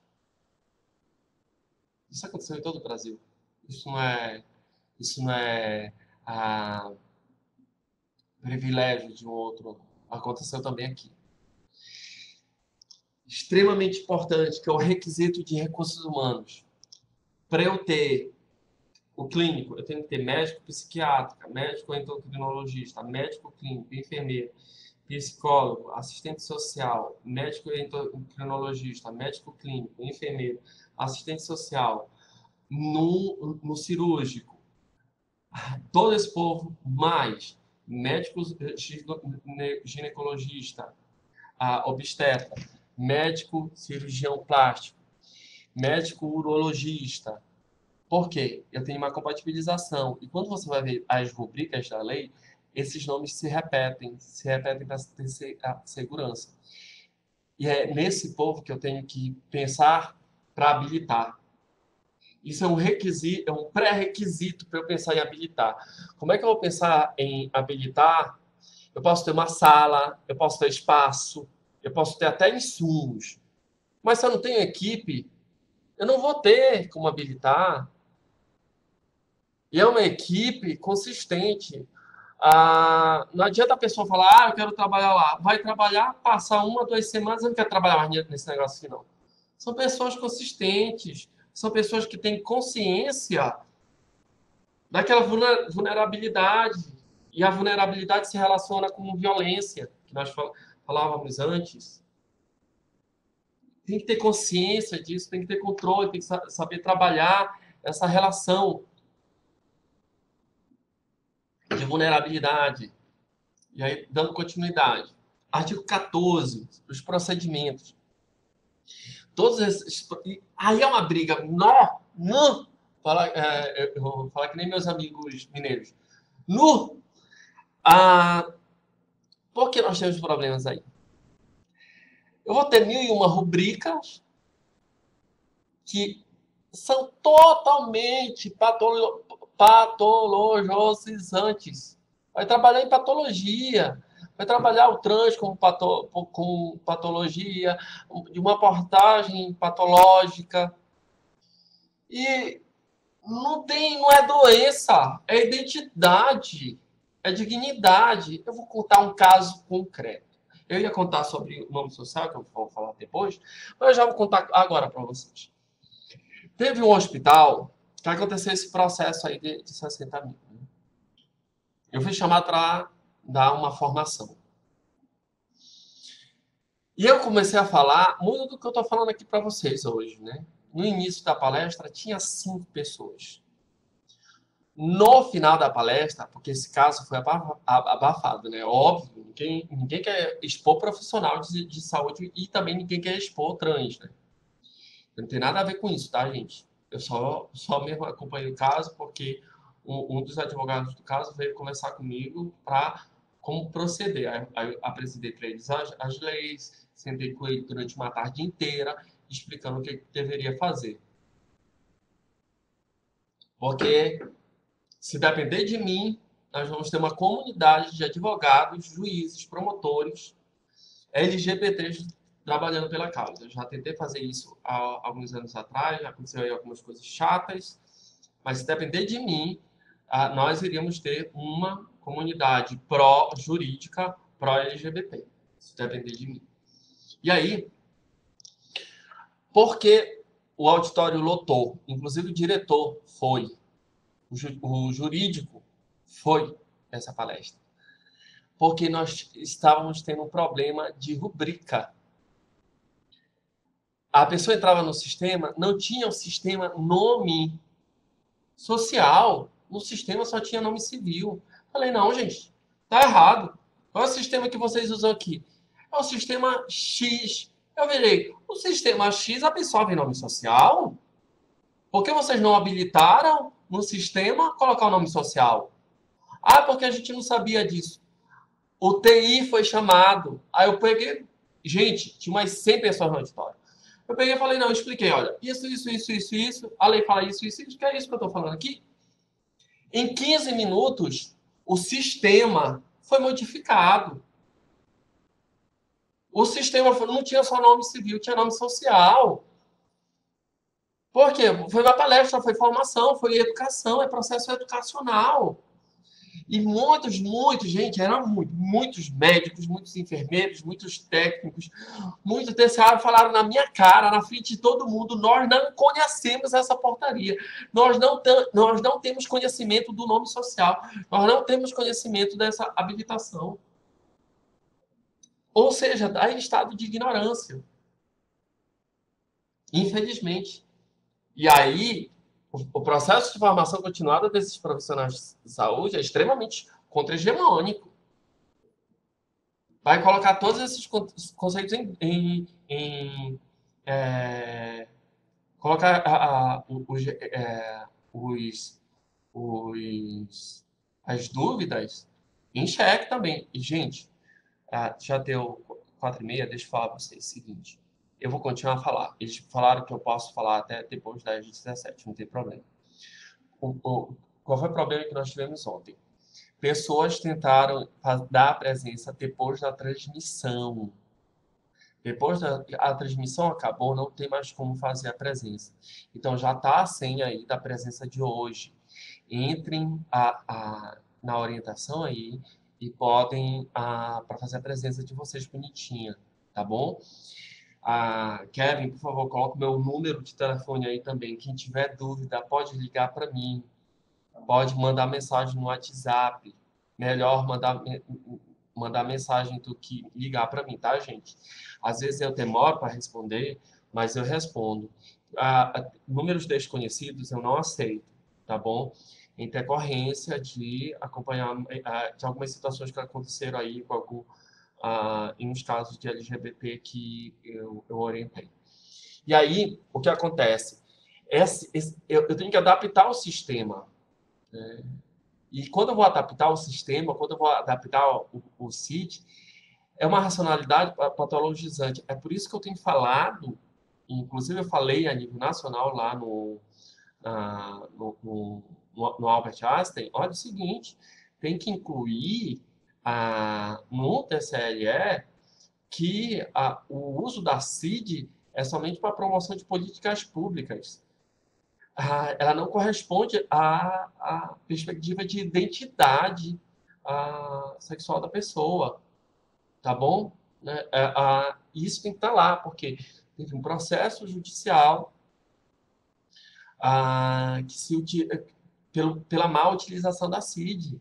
Isso aconteceu em todo o Brasil. Isso não é privilégio de um outro. Aconteceu também aqui. Extremamente importante, que é o requisito de recursos humanos. Para eu ter o clínico, eu tenho que ter médico psiquiátrico, médico endocrinologista, médico clínico, enfermeiro, psicólogo, assistente social, médico endocrinologista, médico clínico, enfermeiro, assistente social, no cirúrgico. Todo esse povo, mais médico ginecologista, obstetra, médico cirurgião plástico, médico urologista. Por quê? Eu tenho uma compatibilização. E quando você vai ver as rubricas da lei, esses nomes se repetem para ter segurança. E é nesse povo que eu tenho que pensar para habilitar. Isso é um requisito, é um pré-requisito para eu pensar em habilitar. Como é que eu vou pensar em habilitar? Eu posso ter uma sala, eu posso ter espaço, eu posso ter até insumos. Mas se eu não tenho equipe, eu não vou ter como habilitar. E é uma equipe consistente. Não adianta a pessoa falar, eu quero trabalhar lá. Vai trabalhar, passar 1 a 2 semanas, eu não quero trabalhar mais nesse negócio aqui, não. São pessoas consistentes, são pessoas que têm consciência daquela vulnerabilidade. E a vulnerabilidade se relaciona com violência, que nós falávamos antes. Tem que ter consciência disso, tem que ter controle, tem que saber trabalhar essa relação de vulnerabilidade. E aí, dando continuidade. Artigo 14, os procedimentos. Todos esses. Aí é uma briga. Não. Eu vou falar que nem meus amigos mineiros. No. Ah, por que nós temos problemas aí? Eu vou ter 1001 rubricas que são totalmente patologizantes. Vai trabalhar em patologia, vai trabalhar o trans com patologia, de uma portagem patológica. E não é doença, é identidade, é dignidade. Eu vou contar um caso concreto. Eu ia contar sobre o nome social, que eu vou falar depois, mas eu já vou contar agora para vocês. Teve um hospital que aconteceu esse processo aí de 60 mil. Eu fui chamado para dar uma formação. E eu comecei a falar muito do que eu estou falando aqui para vocês hoje, né? No início da palestra, tinha 5 pessoas. No final da palestra, porque esse caso foi abafado, né? Óbvio, ninguém quer expor profissional de saúde e também ninguém quer expor trans, né? Não tem nada a ver com isso, tá, gente? Eu só mesmo acompanhei o caso porque um dos advogados do caso veio conversar comigo para como proceder. Aí apresentei para eles as leis, sentei com ele durante uma tarde inteira, explicando o que deveria fazer. Porque se depender de mim, nós vamos ter uma comunidade de advogados, juízes, promotores, LGBTs trabalhando pela causa. Eu já tentei fazer isso há alguns anos atrás, já aconteceu aí algumas coisas chatas, mas se depender de mim, nós iríamos ter uma comunidade pró-jurídica, pró-LGBT, se depender de mim. E aí, porque o auditório lotou, inclusive o diretor foi, o jurídico foi essa palestra, porque nós estávamos tendo um problema de rubrica. A pessoa entrava no sistema, não tinha o sistema nome social, no sistema só tinha nome civil. Falei, não, gente, tá errado. Qual é o sistema que vocês usam aqui? É o sistema X. Eu virei, o sistema X absorve nome social? Por que vocês não habilitaram no sistema colocar o nome social? Ah, porque a gente não sabia disso. O TI foi chamado. Aí eu peguei. Gente, tinha umas 100 pessoas no auditório. Eu peguei e falei, não, eu expliquei, olha, isso. A lei fala isso, que é isso que eu estou falando aqui. Em 15 minutos, o sistema foi modificado. O sistema não tinha só nome civil, tinha nome social. Por quê? Foi uma palestra, foi formação, foi educação, é processo educacional. E gente, eram muitos médicos, muitos enfermeiros, muitos técnicos, muitos TCA falaram na minha cara, na frente de todo mundo, nós não conhecemos essa portaria. Nós não temos conhecimento do nome social. Nós não temos conhecimento dessa habilitação. Ou seja, está em estado de ignorância. Infelizmente. E aí, o processo de formação continuada desses profissionais de saúde é extremamente contra-hegemônico. Vai colocar todos esses conceitos colocar os, as dúvidas em xeque também. E, gente, já deu 4h30, deixa eu falar para vocês o seguinte. Eu vou continuar a falar. Eles falaram que eu posso falar até depois das 17, não tem problema. Qual foi o problema que nós tivemos ontem? Pessoas tentaram dar a presença depois da transmissão. Depois a transmissão acabou, não tem mais como fazer a presença. Então já está a senha aí da presença de hoje. Entrem na orientação aí e podem para fazer a presença de vocês bonitinha, tá bom? Kevin, por favor, coloque meu número de telefone aí também. Quem tiver dúvida, pode ligar para mim, pode mandar mensagem no WhatsApp. Melhor mandar mensagem do que ligar para mim, tá, gente? Às vezes eu demoro para responder, mas eu respondo. Números desconhecidos eu não aceito, tá bom? Em decorrência de acompanhar de algumas situações que aconteceram aí com em uns casos de LGBT que eu orientei. E aí, o que acontece? Eu tenho que adaptar o sistema. E quando eu vou adaptar o sistema, quando eu vou adaptar o CID, é uma racionalidade patologizante. É por isso que eu tenho falado, inclusive eu falei a nível nacional lá no Albert Einstein, olha o seguinte, tem que incluir no TCLE que o uso da CID é somente para promoção de políticas públicas. Ela não corresponde à perspectiva de identidade sexual da pessoa, tá bom? Né? Isso tem que estar lá, porque teve um processo judicial pela má utilização da CID.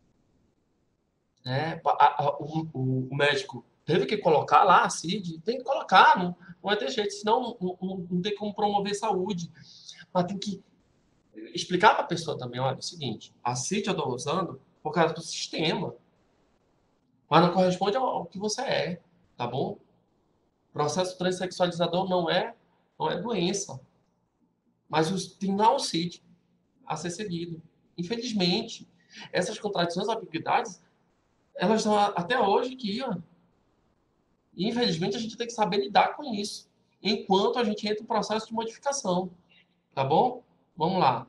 Né? O médico teve que colocar lá a CID, tem que colocar, não vai ter jeito, senão não tem como promover saúde. Mas tem que explicar para a pessoa também, olha, é o seguinte, a CID eu estou usando por causa do sistema, mas não corresponde ao que você é, tá bom? Processo transexualizador não é doença, mas tem lá um CID a ser seguido. Infelizmente, essas contradições, ambiguidades, elas estão até hoje aqui, ó. E, infelizmente, a gente tem que saber lidar com isso, enquanto a gente entra em processo de modificação, tá bom? Vamos lá.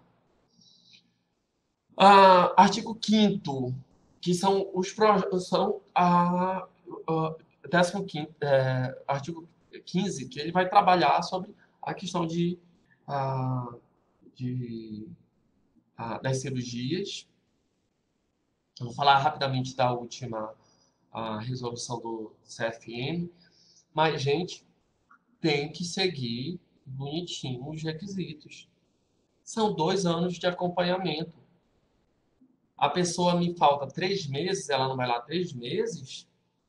Artigo 5º, que são a 15º, artigo 15, que ele vai trabalhar sobre a questão ah, de das cirurgias. Eu vou falar rapidamente da última resolução do CFM, mas, gente, tem que seguir bonitinho os requisitos. São 2 anos de acompanhamento. A pessoa me falta 3 meses, ela não vai lá 3 meses.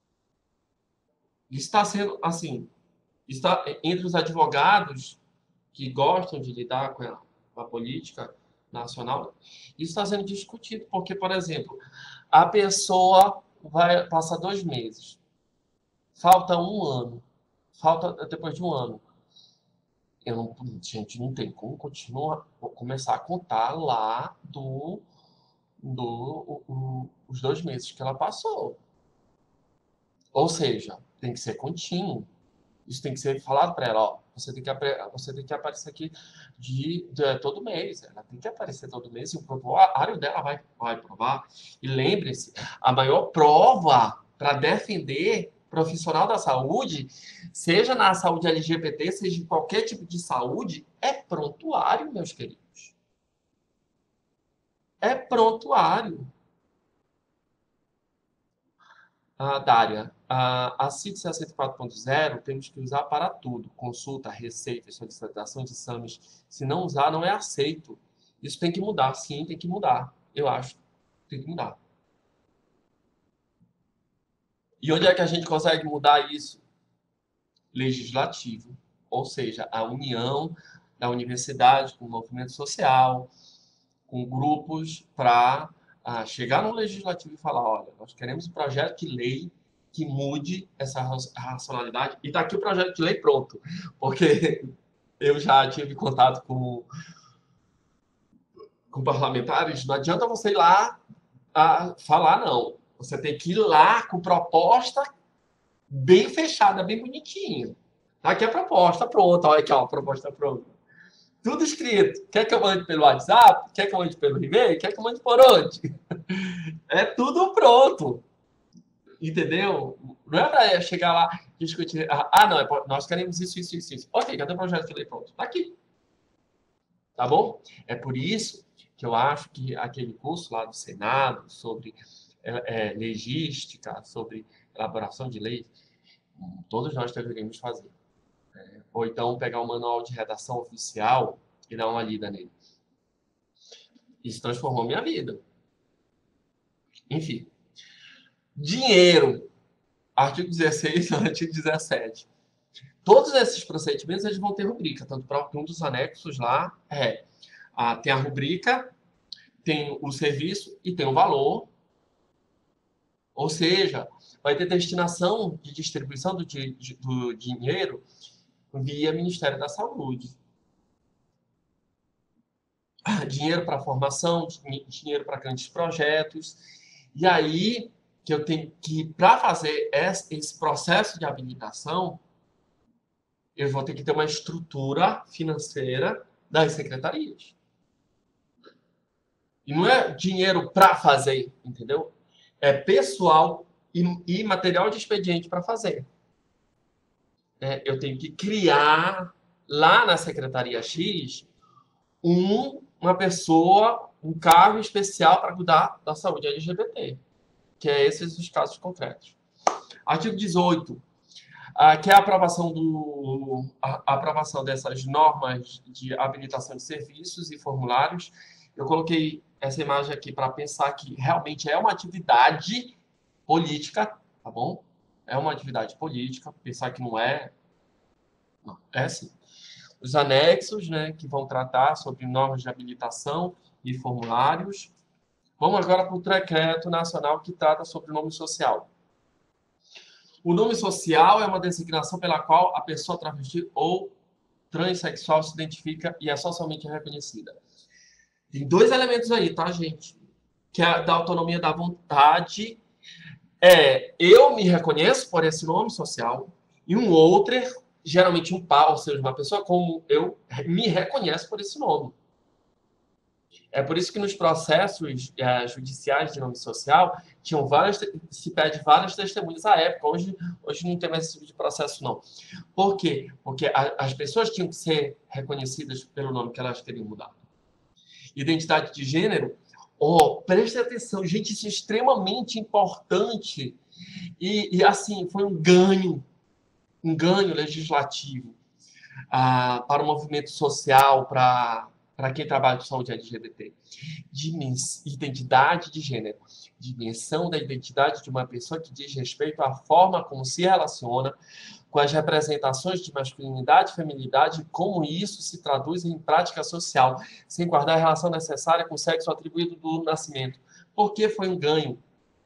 Está sendo, assim, está entre os advogados que gostam de lidar com a política nacional, isso está sendo discutido, porque, por exemplo, a pessoa vai passar 2 meses, falta um ano, falta depois de um ano. Gente, não tem como começar a contar lá os 2 meses que ela passou. Ou seja, tem que ser contínuo. Isso tem que ser falado para ela, ó, você tem que aparecer aqui todo mês. Ela tem que aparecer todo mês e o proprietário dela vai provar. E lembre-se, a maior prova para defender profissional da saúde, seja na saúde LGBT, seja em qualquer tipo de saúde, é prontuário, meus queridos. É prontuário. Dária, a CIT 64.0 temos que usar para tudo. Consulta, receita, solicitação de exames. Se não usar, não é aceito. Isso tem que mudar. Sim, tem que mudar. Eu acho. Tem que mudar. E onde é que a gente consegue mudar isso? Legislativo. Ou seja, a união da universidade com o movimento social, com grupos para chegar no legislativo e falar, olha, nós queremos um projeto de lei que mude essa racionalidade. E está aqui o projeto de lei pronto, porque eu já tive contato com parlamentares, não adianta você ir lá falar, não. Você tem que ir lá com proposta bem fechada, bem bonitinha. Tá aqui a proposta pronta, olha aqui, ó, a proposta pronta. Tudo escrito. Quer que eu mande pelo WhatsApp? Quer que eu mande pelo e-mail? Quer que eu mande por onde? É tudo pronto. Entendeu? Não é para chegar lá e discutir. Não, nós queremos isso, isso, isso, isso. Ok, cadê o projeto de lei pronto? Está aqui. Tá bom? É por isso que eu acho que aquele curso lá do Senado sobre legística, sobre elaboração de leis, todos nós deveríamos fazer. Ou então pegar o manual de redação oficial e dar uma lida nele. Isso transformou minha vida. Enfim. Dinheiro. Artigo 16 e artigo 17. Todos esses procedimentos eles vão ter rubrica, tanto para um dos anexos lá tem a rubrica, tem o serviço e tem o valor. Ou seja, vai ter destinação de distribuição do dinheiro via Ministério da Saúde. Dinheiro para formação, dinheiro para grandes projetos. E aí que eu tenho que, para fazer esse processo de habilitação, eu vou ter que ter uma estrutura financeira das secretarias. E não é dinheiro para fazer, entendeu? É pessoal e material de expediente para fazer. Eu tenho que criar lá na Secretaria X uma pessoa, um cargo especial para cuidar da saúde LGBT, que é esses os casos concretos. Artigo 18, que é a aprovação dessas normas de habilitação de serviços e formulários. Eu coloquei essa imagem aqui para pensar que realmente é uma atividade política, tá bom? É uma atividade política, pensar que não é. Não, é sim. Os anexos, né, que vão tratar sobre normas de habilitação e formulários. Vamos agora para o decreto nacional que trata sobre o nome social. O nome social é uma designação pela qual a pessoa travesti ou transexual se identifica e é socialmente reconhecida. Tem dois elementos aí, tá, gente? Que é da autonomia da vontade. Eu me reconheço por esse nome social e um outro, geralmente um par, ou seja, uma pessoa como eu, me reconhece por esse nome. É por isso que nos processos judiciais de nome social se pede várias testemunhas à época. Hoje não tem mais esse tipo de processo, não. Por quê? Porque as pessoas tinham que ser reconhecidas pelo nome que elas teriam mudado. Identidade de gênero, preste atenção, gente, isso é extremamente importante. E assim, foi um ganho legislativo para o movimento social, para quem trabalha com saúde LGBT. Identidade de gênero. Dimensão da identidade de uma pessoa que diz respeito à forma como se relaciona com as representações de masculinidade e feminilidade e como isso se traduz em prática social, sem guardar a relação necessária com o sexo atribuído do nascimento. Por que foi um ganho?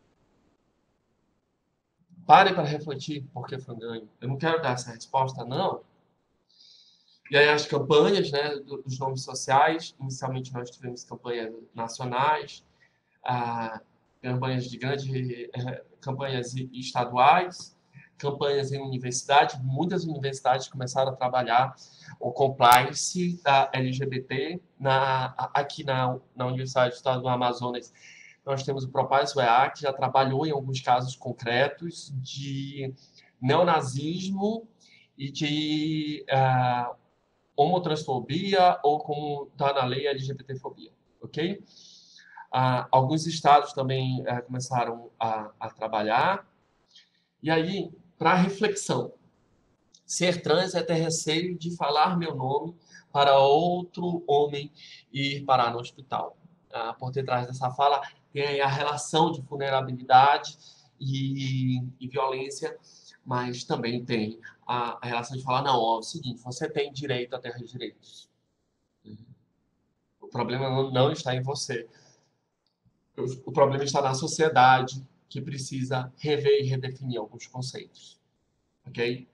Parem para refletir por que foi um ganho. Eu não quero dar essa resposta, não. E aí as campanhas, né, dos nomes sociais, inicialmente nós tivemos campanhas nacionais, campanhas de campanhas estaduais, campanhas em universidade. Muitas universidades começaram a trabalhar o compliance da LGBT aqui na Universidade do Estado do Amazonas. Nós temos o Propaz UEA, que já trabalhou em alguns casos concretos de neonazismo e de homotransfobia ou como está na lei LGBTfobia, ok? Alguns estados também começaram a trabalhar. E aí, para reflexão, ser trans é ter receio de falar meu nome para outro homem ir parar no hospital. Por detrás dessa fala tem a relação de vulnerabilidade e violência, mas também tem a relação de falar, não, é o seguinte, você tem direito a ter direitos. O problema não está em você. O problema está na sociedade, que precisa rever e redefinir alguns conceitos. Ok?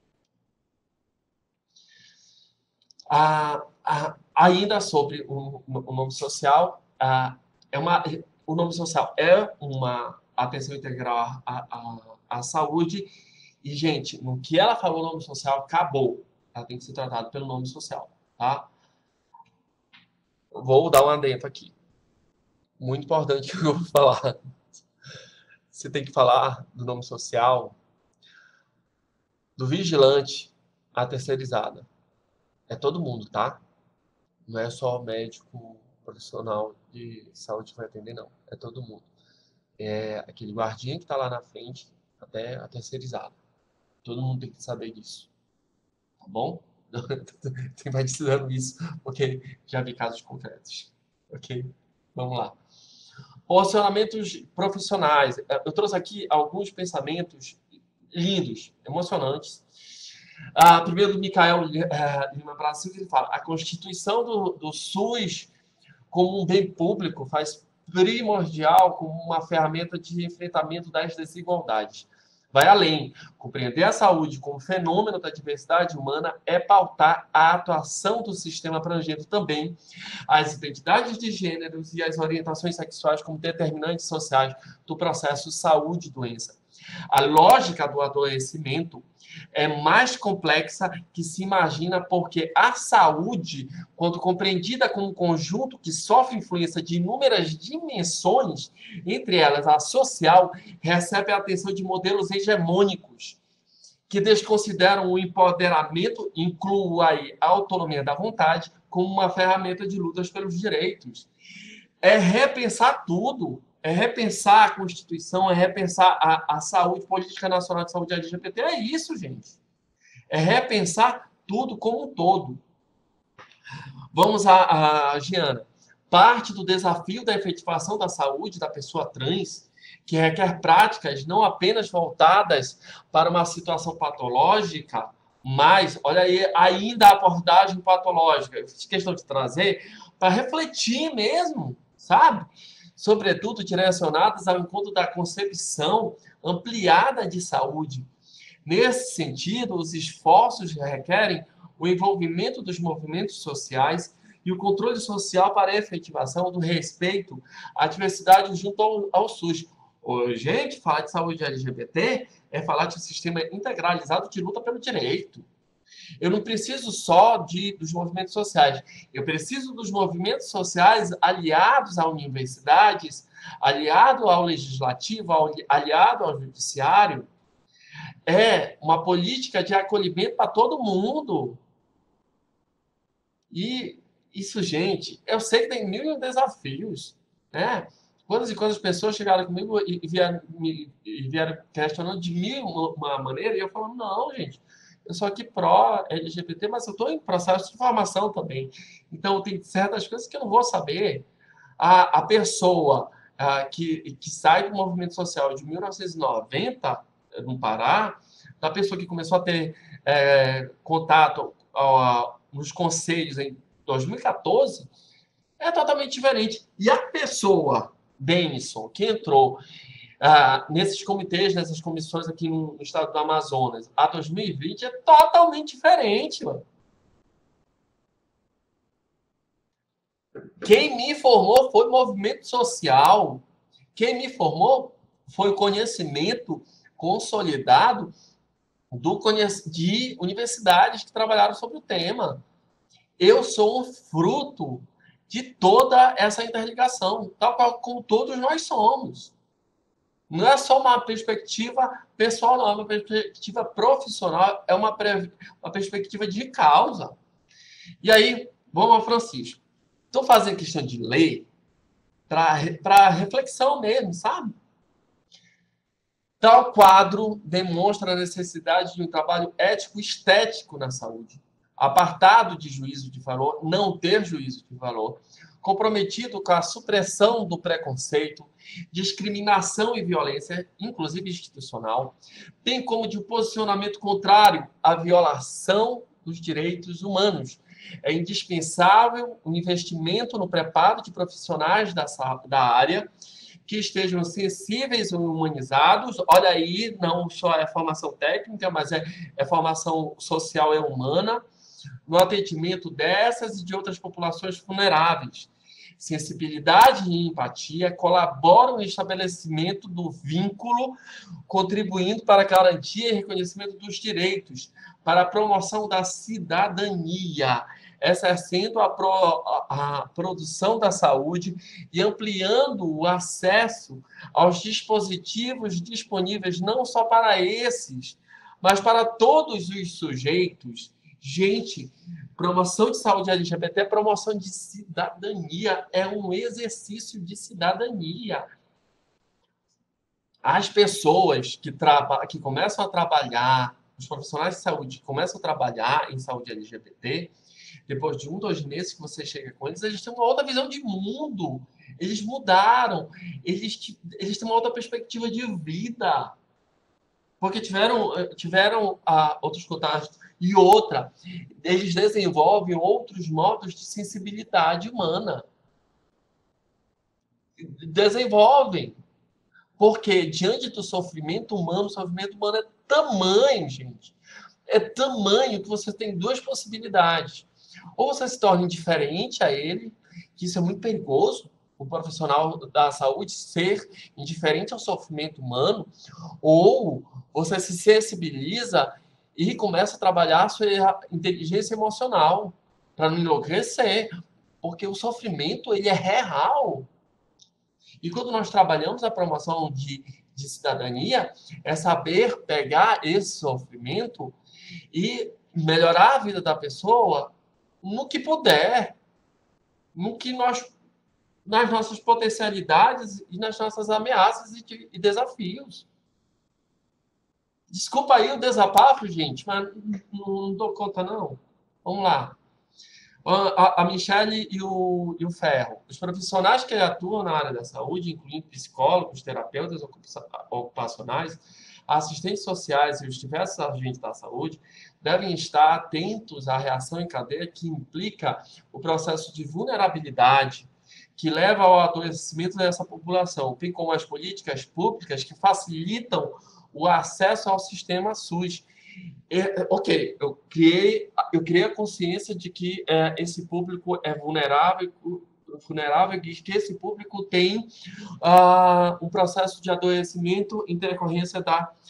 Ainda sobre o nome social, o nome social é uma atenção integral à saúde. E, gente, no que ela falou nome social, acabou. Ela tem que ser tratada pelo nome social. Tá? Vou dar um adendo aqui. Muito importante que eu vou falar. Você tem que falar do nome social do vigilante à terceirizada. É todo mundo, tá? Não é só médico profissional de saúde que vai atender, não. É todo mundo. É aquele guardinha que está lá na frente até a terceirizada. Todo mundo tem que saber disso. tá bom? Tem mais dizendo isso, porque já vi casos concretos, ok? Vamos lá. Posicionamentos profissionais. Eu trouxe aqui alguns pensamentos lindos, emocionantes. Primeiro do Micael Lima Brasil, que ele fala: a constituição do SUS como um bem público faz primordial como uma ferramenta de enfrentamento das desigualdades. Vai além. Compreender a saúde como fenômeno da diversidade humana é pautar a atuação do sistema abrangendo também as identidades de gêneros e as orientações sexuais como determinantes sociais do processo saúde-doença. A lógica do adoecimento é mais complexa que se imagina, porque a saúde, quando compreendida como um conjunto que sofre influência de inúmeras dimensões, entre elas a social, recebe a atenção de modelos hegemônicos que desconsideram o empoderamento, incluo aí a autonomia da vontade, como uma ferramenta de lutas pelos direitos. É repensar tudo. É repensar a Constituição, é repensar a saúde, política nacional de saúde LGBT. É isso, gente. É repensar tudo como um todo. Vamos a Giana. Parte do desafio da efetivação da saúde da pessoa trans, que requer práticas não apenas voltadas para uma situação patológica, mas, olha aí, ainda a abordagem patológica. Eu fiz questão de trazer para refletir mesmo, sabe? Sobretudo direcionadas ao encontro da concepção ampliada de saúde. Nesse sentido, os esforços requerem o envolvimento dos movimentos sociais e o controle social para a efetivação do respeito à diversidade junto ao SUS. Gente, falar de saúde LGBT é falar de um sistema integralizado de luta pelo direito. Eu não preciso só dos movimentos sociais. Eu preciso dos movimentos sociais aliados a universidades, aliado ao legislativo, aliado ao judiciário. É uma política de acolhimento para todo mundo. E isso, gente, eu sei que tem mil desafios, né? Quantas e quantas pessoas chegaram comigo e vieram questionando de mil uma maneira, e eu falando, não, gente, eu sou aqui pró-LGBT, mas eu estou em processo de formação também. Então, tem certas coisas que eu não vou saber. A pessoa que sai do movimento social de 1990, no Pará, da pessoa que começou a ter contato nos conselhos em 2014, é totalmente diferente. E a pessoa, Denison, que entrou nesses comitês, nessas comissões aqui no estado do Amazonas, a 2020 é totalmente diferente, mano. Quem me formou foi o movimento social. Quem me formou foi o conhecimento consolidado de universidades que trabalharam sobre o tema. Eu sou um fruto de toda essa interligação, tal qual como todos nós somos. Não é só uma perspectiva pessoal, não, é uma perspectiva profissional, é uma perspectiva de causa. E aí, vamos ao Francisco. Estou fazendo questão de ler para reflexão mesmo, sabe? Tal quadro demonstra a necessidade de um trabalho ético-estético na saúde, apartado de juízo de valor, não ter juízo de valor, comprometido com a supressão do preconceito, discriminação e violência, inclusive institucional, bem como de um posicionamento contrário à violação dos direitos humanos. É indispensável o investimento no preparo de profissionais da área que estejam sensíveis e humanizados. Olha aí, não só é formação técnica, mas é formação social e humana, no atendimento dessas e de outras populações vulneráveis. Sensibilidade e empatia colaboram no estabelecimento do vínculo, contribuindo para a garantia e reconhecimento dos direitos, para a promoção da cidadania, exercendo a produção da saúde e ampliando o acesso aos dispositivos disponíveis não só para esses, mas para todos os sujeitos. Gente, promoção de saúde LGBT é promoção de cidadania, é um exercício de cidadania. As pessoas que começam a trabalhar os profissionais de saúde que começam a trabalhar em saúde LGBT, depois de 1, 2 meses que você chega com eles, eles têm uma outra visão de mundo. Eles mudaram. Eles têm uma outra perspectiva de vida. Porque tiveram outros contatos. E outra, eles desenvolvem outros modos de sensibilidade humana. Desenvolvem. Porque diante do sofrimento humano, o sofrimento humano é tamanho, gente. É tamanho que você tem duas possibilidades. Ou você se torna indiferente a ele, que isso é muito perigoso, o profissional da saúde ser indiferente ao sofrimento humano, ou você se sensibiliza e começa a trabalhar a sua inteligência emocional para não enlouquecer, porque o sofrimento ele é real. E quando nós trabalhamos a promoção de cidadania, é saber pegar esse sofrimento e melhorar a vida da pessoa no que puder, no que nas nossas potencialidades e nas nossas ameaças e desafios. Desculpa aí o desabafo, gente, mas não dou conta, não. Vamos lá. A Michelle e o Ferro. Os profissionais que atuam na área da saúde, incluindo psicólogos, terapeutas ocupacionais, assistentes sociais e os diversos agentes da saúde, devem estar atentos à reação em cadeia que implica o processo de vulnerabilidade que leva ao adoecimento dessa população, bem como as políticas públicas que facilitam o acesso ao sistema SUS. Ok, eu criei a consciência de que esse público é vulnerável e que esse público tem um processo de adoecimento em decorrência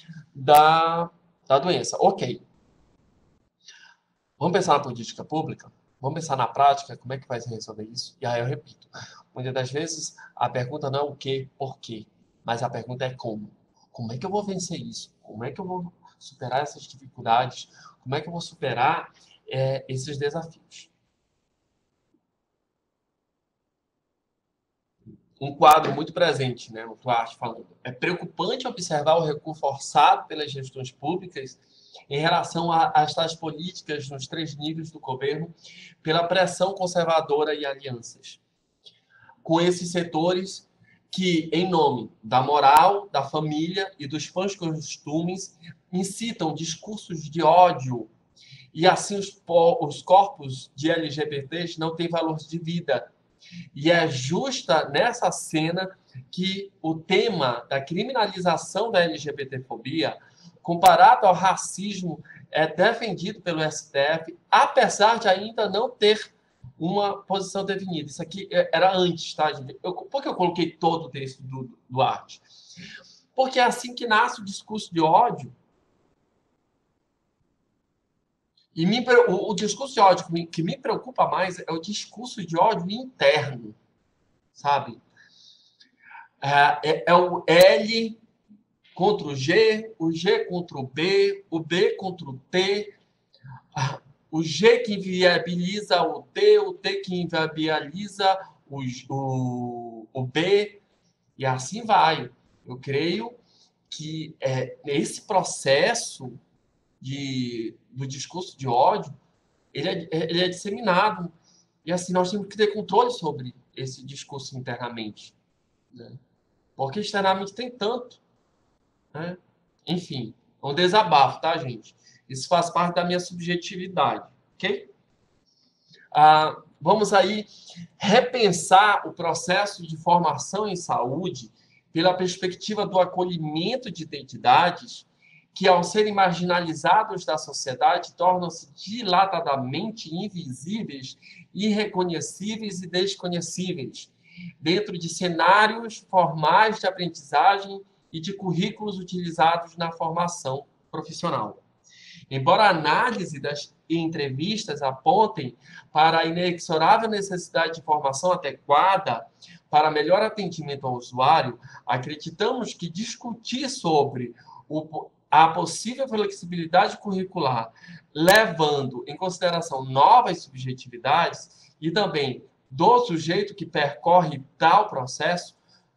da doença. Ok. Vamos pensar na política pública? Vamos pensar na prática, como é que vai se resolver isso? E aí eu repito, muitas das vezes a pergunta não é o quê, por quê, mas a pergunta é como. Como é que eu vou vencer isso? Como é que eu vou superar essas dificuldades? Como é que eu vou superar esses desafios? Um quadro muito presente, né, o Duarte falando. É preocupante observar o recuo forçado pelas gestões públicas em relação às tais políticas nos 3 níveis do governo, pela pressão conservadora e alianças com esses setores que, em nome da moral, da família e dos bons costumes, incitam discursos de ódio e assim os corpos de LGBTs não têm valor de vida. E é justa nessa cena que o tema da criminalização da LGBTfobia, comparado ao racismo, é defendido pelo STF, apesar de ainda não ter uma posição definida. Isso aqui era antes, tá, gente? Por que eu coloquei todo o texto do Duarte? Porque é assim que nasce o discurso de ódio. E o discurso de ódio que me preocupa mais é o discurso de ódio interno, sabe? É o L contra o G contra o B contra o T, o G que inviabiliza o T que inviabiliza o B, e assim vai. Eu creio que esse processo do discurso de ódio, ele é disseminado. E assim, nós temos que ter controle sobre esse discurso internamente. Né? Porque externamente tem tanto. Né? Enfim, é um desabafo, tá, gente? Isso faz parte da minha subjetividade, ok? Vamos aí repensar o processo de formação em saúde pela perspectiva do acolhimento de identidades que, ao serem marginalizados da sociedade, tornam-se dilatadamente invisíveis, irreconhecíveis e desconhecíveis, dentro de cenários formais de aprendizagem e de currículos utilizados na formação profissional. Embora a análise das entrevistas apontem para a inexorável necessidade de informação adequada para melhor atendimento ao usuário, acreditamos que discutir sobre a possível flexibilidade curricular, levando em consideração novas subjetividades e também do sujeito que percorre tal processo,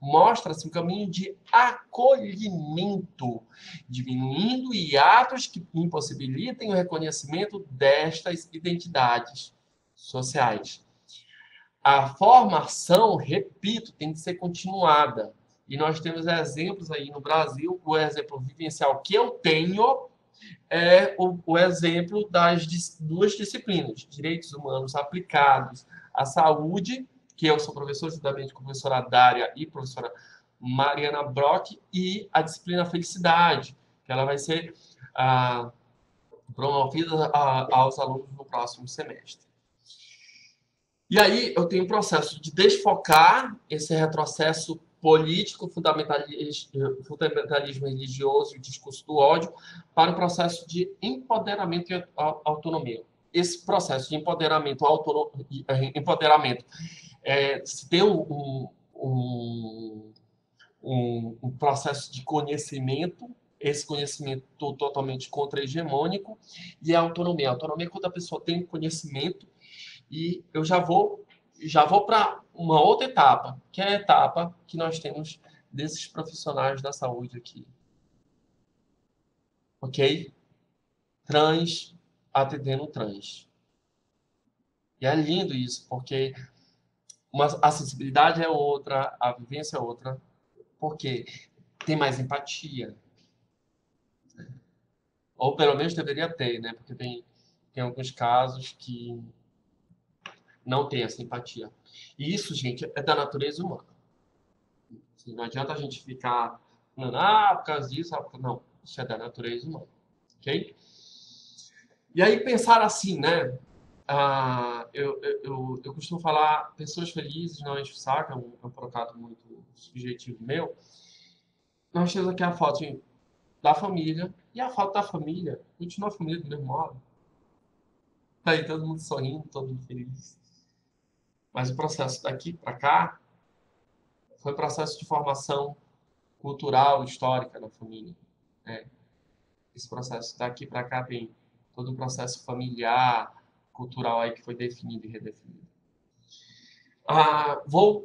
mostra-se um caminho de acolhimento, diminuindo hiatos que impossibilitem o reconhecimento destas identidades sociais. A formação, repito, tem que ser continuada. E nós temos exemplos aí no Brasil, o exemplo vivencial que eu tenho é o exemplo das duas disciplinas, Direitos Humanos Aplicados à Saúde, que eu sou professor, juntamente com a professora Dária e a professora Mariana Brock, e a disciplina Felicidade, que ela vai ser promovida aos alunos no próximo semestre. E aí eu tenho um processo de desfocar esse retrocesso político, fundamentalismo religioso e discurso do ódio para o processo de empoderamento e autonomia. Esse processo de empoderamento, se tem um processo de conhecimento, esse conhecimento totalmente contra-hegemônico, e a autonomia. A autonomia é quando a pessoa tem conhecimento. E eu já vou para uma outra etapa, que é a etapa que nós temos desses profissionais da saúde aqui. Ok? Trans atendendo trans. E é lindo isso, porque a sensibilidade é outra, a vivência é outra, porque tem mais empatia. Ou pelo menos deveria ter, né? Porque tem alguns casos que não tem essa empatia. E isso, gente, é da natureza humana. Não adianta a gente ficar falando, por causa disso, não, isso é da natureza humana, ok? E aí pensar assim, né? Eu costumo falar, pessoas felizes não enche o saco, é um trocado muito subjetivo meu. Nós temos aqui a foto da família, e a foto da família continua a família do mesmo modo. Tá aí todo mundo sorrindo, todo mundo feliz. Mas o processo daqui para cá foi processo de formação cultural, histórica da família. Né? Esse processo daqui para cá tem todo um processo familiar, cultural aí que foi definido e redefinido. Vou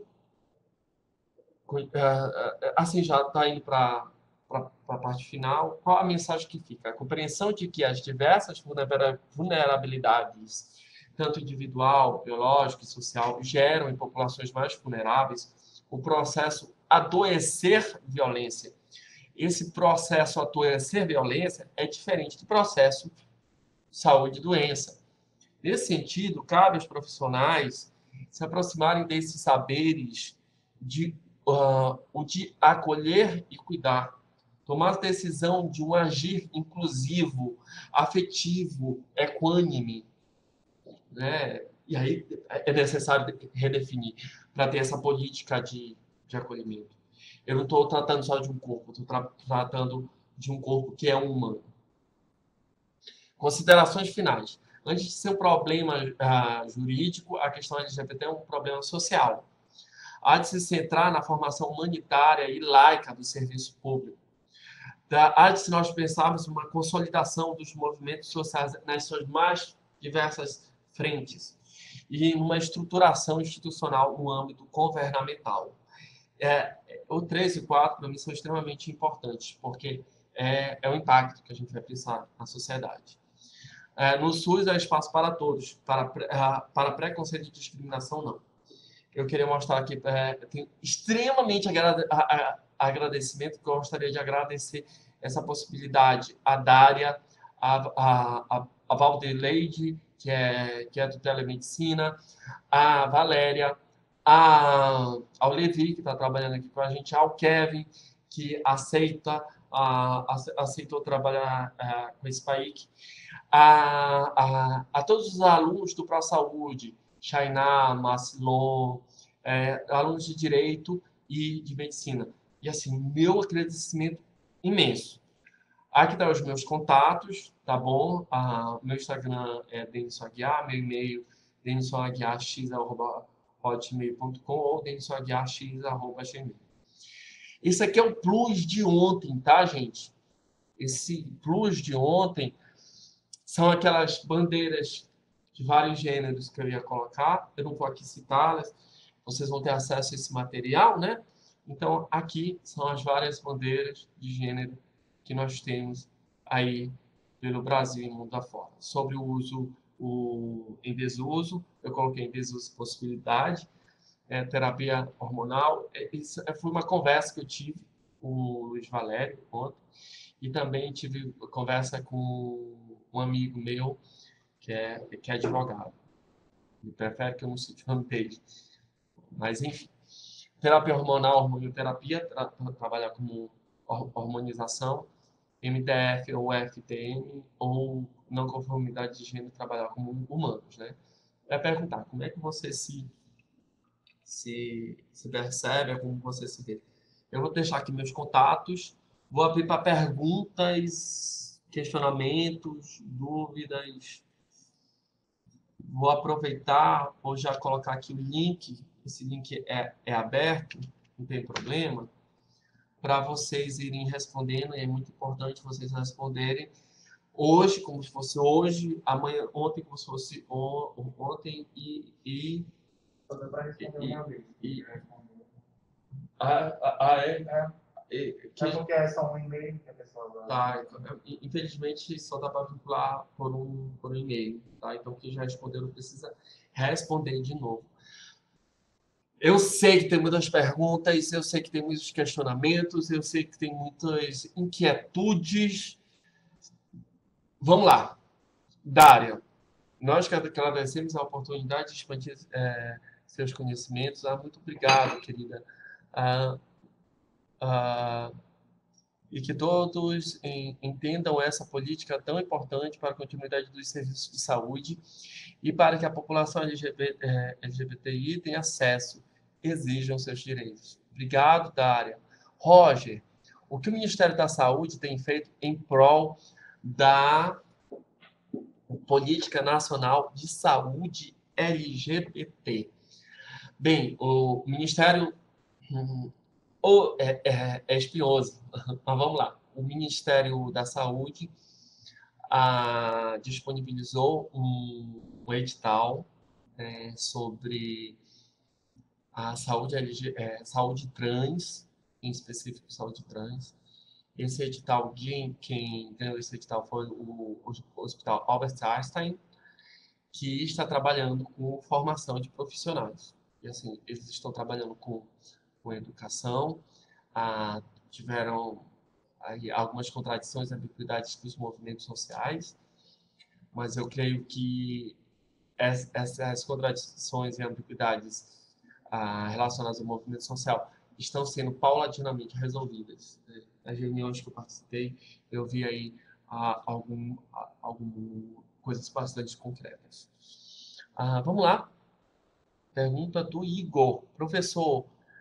assim já está indo para a parte final. Qual a mensagem que fica? A compreensão de que as diversas vulnerabilidades, tanto individual, biológico e social, geram em populações mais vulneráveis o processo adoecer violência. Esse processo adoecer violência é diferente do processo saúde e doença. Nesse sentido, cabe aos profissionais se aproximarem desses saberes o de acolher e cuidar, tomar a decisão de um agir inclusivo, afetivo, equânime, né? E aí é necessário redefinir para ter essa política de acolhimento. Eu não estou tratando só de um corpo, estou tratando de um corpo que é humano. Considerações finais. Antes de ser um problema jurídico, a questão LGBT é um problema social. Há de se centrar na formação humanitária e laica do serviço público. Há de se nós pensarmos uma consolidação dos movimentos sociais nas suas mais diversas frentes e uma estruturação institucional no âmbito governamental. O 3 e 4, para mim, são extremamente importantes, porque é o impacto que a gente vai pensar na sociedade. No SUS, há espaço para todos, para preconceito e discriminação, não. Eu queria mostrar aqui, tenho extremamente agradecimento, que eu gostaria de agradecer essa possibilidade à Dária, a Valdeirleide, que é do Telemedicina, a Valéria, ao Levi, que está trabalhando aqui com a gente, ao Kevin, que aceitou trabalhar com esse PAIC, a todos os alunos do ProSaúde, Chainá, Macilon, alunos de Direito e de Medicina. E assim, meu agradecimento imenso. Aqui estão os meus contatos, tá bom? Meu Instagram é Denison Aguiar, meu e-mail denisonAguiarx@hotmail.com ou denisonAguiarx@gmail. Esse aqui é o plus de ontem, tá, gente? Esse plus de ontem são aquelas bandeiras de vários gêneros que eu ia colocar. Eu não vou aqui citá-las. Vocês vão ter acesso a esse material, né? Então, aqui são as várias bandeiras de gênero que nós temos aí pelo Brasil e mundo afora. Sobre o uso em desuso, eu coloquei em desuso possibilidade, terapia hormonal. Isso foi uma conversa que eu tive com o Luiz Valério ontem, e também tive conversa com um amigo meu que é advogado. Ele prefere que eu não cite o nome dele. Mas, enfim. Terapia hormonal, hormonioterapia, trabalhar com hormonização, MDF ou FTM, ou não conformidade de gênero, trabalhar como humanos, né? É perguntar como é que você se percebe, como você se vê. Eu vou deixar aqui meus contatos, vou abrir para perguntas, questionamentos, dúvidas. Vou aproveitar, vou já colocar aqui o link, esse link é aberto, não tem problema, para vocês irem respondendo, e é muito importante vocês responderem hoje, como se fosse hoje, amanhã, ontem, como se fosse ontem, Só dá para responder e, uma vez. e, Responder. é, É, é que porque é só um e-mail que a pessoa tá, vai. infelizmente só dá para vincular por um e-mail, tá? Então quem já respondeu não precisa responder de novo. Eu sei que tem muitas perguntas, eu sei que tem muitos questionamentos, eu sei que tem muitas inquietudes. Vamos lá, Dária. Nós que agradecemos a oportunidade de expandir seus conhecimentos. Muito obrigado, querida. Ah, ah, e que todos entendam essa política tão importante para a continuidade dos serviços de saúde e para que a população LGBTI tenha acesso, exijam seus direitos. Obrigado, Dária. Roger, o que o Ministério da Saúde tem feito em prol da Política Nacional de Saúde LGBT? Bem, o Ministério é espinhoso, mas vamos lá. O Ministério da Saúde disponibilizou um edital sobre a saúde trans, em específico saúde trans. Esse edital, quem ganhou esse edital foi o Hospital Albert Einstein, que está trabalhando com formação de profissionais. E assim, eles estão trabalhando com educação, tiveram aí algumas contradições e ambiguidades dos movimentos sociais, mas eu creio que essas contradições e ambiguidades relacionadas ao movimento social estão sendo paulatinamente resolvidas. Nas reuniões que eu participei, eu vi aí algumas coisas bastante concretas. Vamos lá. Pergunta do Igor. Professor,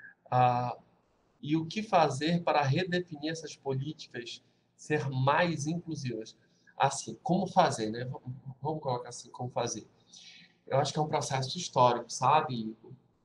e o que fazer para redefinir essas políticas ser mais inclusivas? Assim, como fazer, né? Vamos colocar assim, como fazer. Eu acho que é um processo histórico, sabe?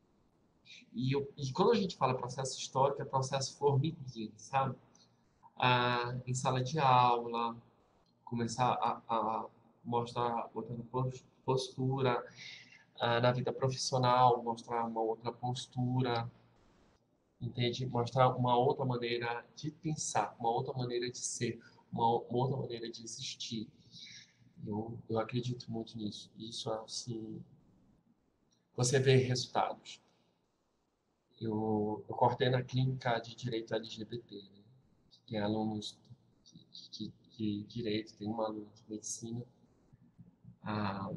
E quando a gente fala processo histórico, é processo formiguinha, sabe? Em sala de aula, começar a mostrar outra postura, na vida profissional, mostrar uma outra postura, entende? Mostrar uma outra maneira de pensar, uma outra maneira de ser, uma outra maneira de existir. Eu acredito muito nisso. Isso, assim, você vê resultados. Eu coordeno a clínica de direito LGBT, né? Tem alunos de direito, tem um aluno de medicina. Ah,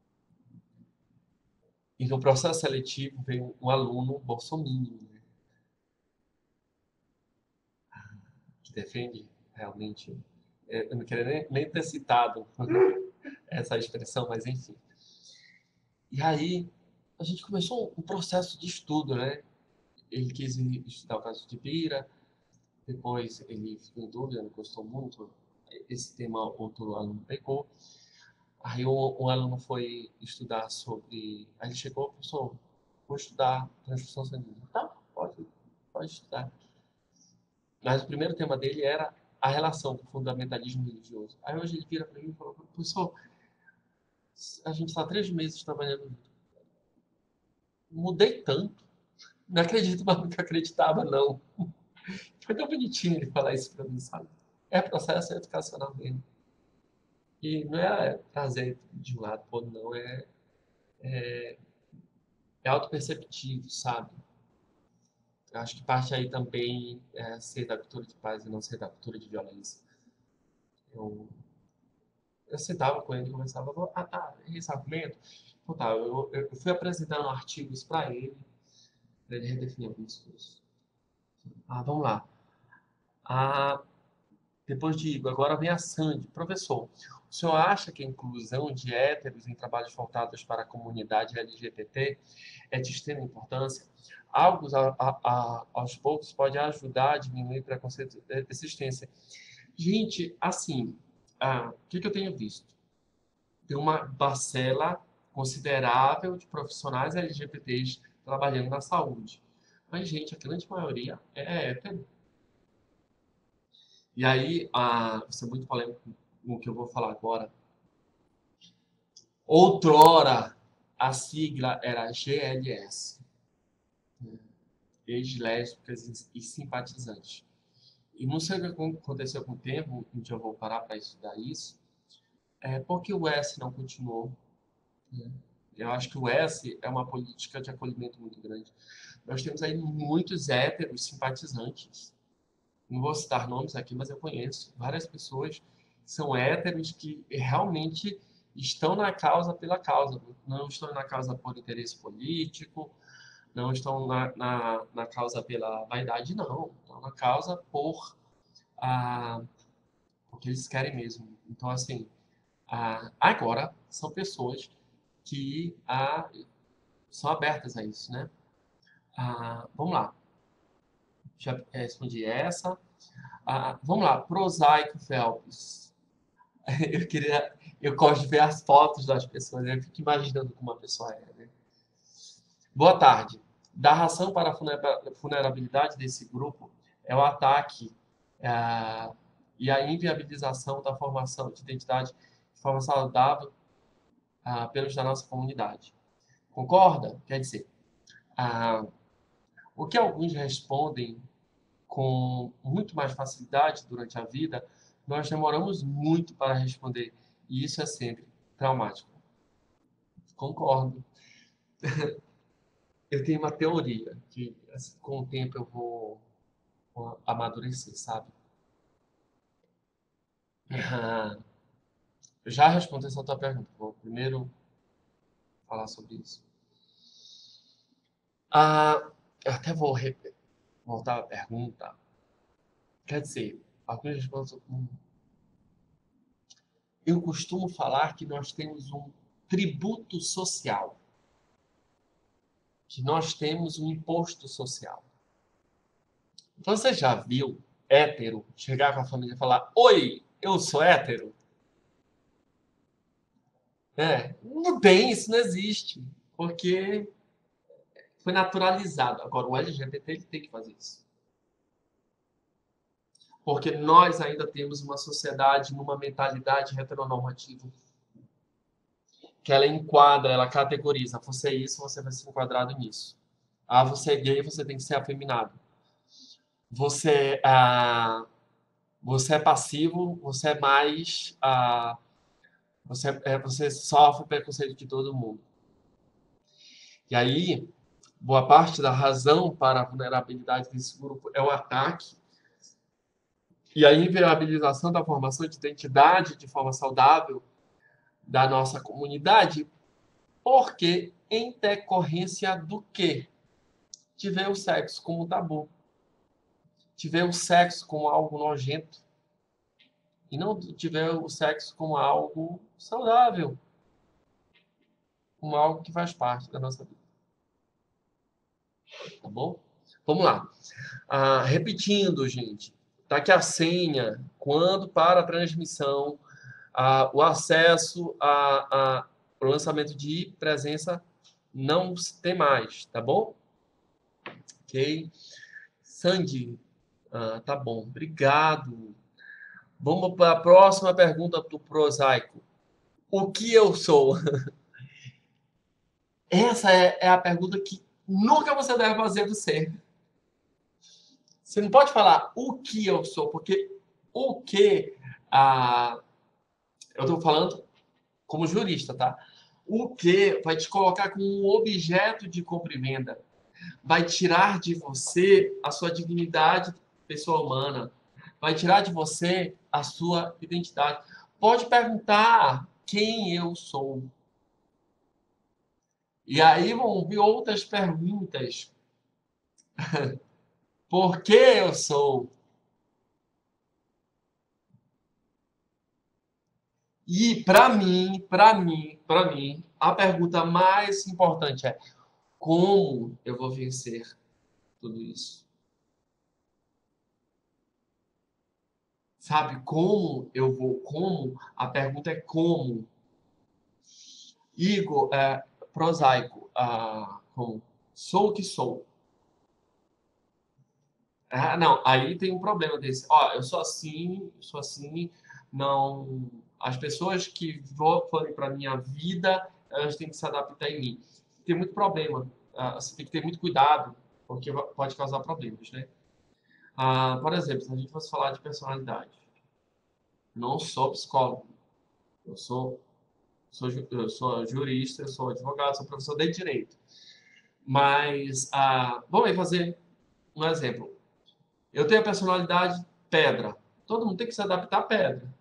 e no processo seletivo veio um aluno bolsominion, né? Que defende realmente. Eu não queria nem ter citado essa expressão, mas enfim. E aí a gente começou um processo de estudo, né? Ele quis estudar o caso de Pira, depois ele ficou em dúvida, não gostou muito. Esse tema outro aluno pegou. Aí um aluno foi estudar sobre. Aí ele chegou, professor, vou estudar transfusão sanguínea. Tá, pode estudar. Mas o primeiro tema dele era a relação com o fundamentalismo religioso. Aí hoje ele vira para mim e falou, professor, a gente está 3 meses trabalhando junto. Mudei tanto. Não acredito, mas nunca acreditava, não. Foi tão bonitinho ele falar isso pra mim, sabe? É processo educacional mesmo. E não é trazer de um lado pro outro, não. É autoperceptivo, sabe? Eu acho que parte aí também é ser da cultura de paz e não ser da cultura de violência. Eu, eu sentava com ele e conversava, esse argumento? Então, tá, eu fui apresentando artigos para ele redefinir algumas coisas. Vamos lá. Ah, depois de Igor, agora vem a Sandy. Professor, o senhor acha que a inclusão de héteros em trabalhos voltados para a comunidade LGBT é de extrema importância? Algo aos poucos pode ajudar a diminuir preconceito e existência. Gente, assim, o que eu tenho visto? Tem uma parcela considerável de profissionais LGBTs trabalhando na saúde. Mas, gente, a grande maioria é hétero. E aí, isso é muito polêmico no que eu vou falar agora. Outrora, a sigla era GLS, ex-lésbicas e simpatizantes. E não sei o que aconteceu com o tempo, um dia eu vou parar para estudar isso, porque o S não continuou. Né? Eu acho que o S é uma política de acolhimento muito grande. Nós temos aí muitos héteros simpatizantes. Não vou citar nomes aqui, mas eu conheço várias pessoas que são héteros que realmente estão na causa pela causa. Não estão na causa por interesse político, não estão na causa pela vaidade, não. Estão na causa ah, porque eles querem mesmo. Então, assim, agora são pessoas que são abertas a isso, né? Vamos lá. Já respondi essa. Vamos lá. Prosaico Phelps. Eu queria. Eu gosto de ver as fotos das pessoas, né? Eu fico imaginando como uma pessoa é, né? Boa tarde. Da ração para a vulnerabilidade desse grupo é o ataque e a inviabilização da formação de identidade de forma saudável pelos da nossa comunidade. Concorda? Quer dizer, ah, o que alguns respondem com muito mais facilidade durante a vida, nós demoramos muito para responder. E isso é sempre traumático. Concordo. Eu tenho uma teoria que, assim, com o tempo, eu vou amadurecer, sabe? Eu já respondi essa tua pergunta. Vou primeiro falar sobre isso. Eu até vou voltar à pergunta. Quer dizer, alguns respondem. Eu costumo falar que nós temos um tributo social, que nós temos um imposto social. Você já viu hétero chegar com a família e falar: Oi, eu sou hétero? Não tem, isso não existe, porque foi naturalizado. Agora, o LGBT ele tem que fazer isso. Porque nós ainda temos uma sociedade numa mentalidade heteronormativa que ela enquadra, ela categoriza. Você é isso, você vai ser enquadrado nisso. Você é gay, você tem que ser afeminado. Você, você é passivo, você é mais... você sofre preconceito de todo mundo. E aí, boa parte da razão para a vulnerabilidade desse grupo é o ataque e a inviabilização da formação de identidade de forma saudável da nossa comunidade, porque em decorrência do quê? De ver o sexo como tabu, de ver o sexo como algo nojento, e não de ver o sexo como algo saudável, como algo que faz parte da nossa vida. Tá bom? Vamos lá. Repetindo, gente. Tá aqui a senha. Quando para a transmissão, o acesso o lançamento de presença não tem mais, tá bom? Ok. Sandy, tá bom. Obrigado. Vamos para a próxima pergunta do prosaico. O que eu sou? Essa é a pergunta que nunca você deve fazer do ser. Você não pode falar o que eu sou, porque o que eu estou falando como jurista, tá? O que vai te colocar como um objeto de compra e venda, vai tirar de você a sua dignidade pessoa humana, vai tirar de você a sua identidade. Pode perguntar quem eu sou. E aí vão vir outras perguntas. Por que eu sou? E para mim, a pergunta mais importante é: como eu vou vencer tudo isso? Sabe como eu vou? Como? A pergunta é como. Igor, prosaico, como? Sou o que sou. Ah, não, aí tem um problema desse. Ó, eu sou assim, não. As pessoas que forem para minha vida, elas têm que se adaptar em mim. Tem muito problema. Você tem que ter muito cuidado, porque pode causar problemas, né? Por exemplo, se a gente fosse falar de personalidade, não sou psicólogo, eu eu sou jurista, eu sou advogado, sou professor de direito. Mas, vamos aí fazer um exemplo. Eu tenho a personalidade pedra. Todo mundo tem que se adaptar à pedra.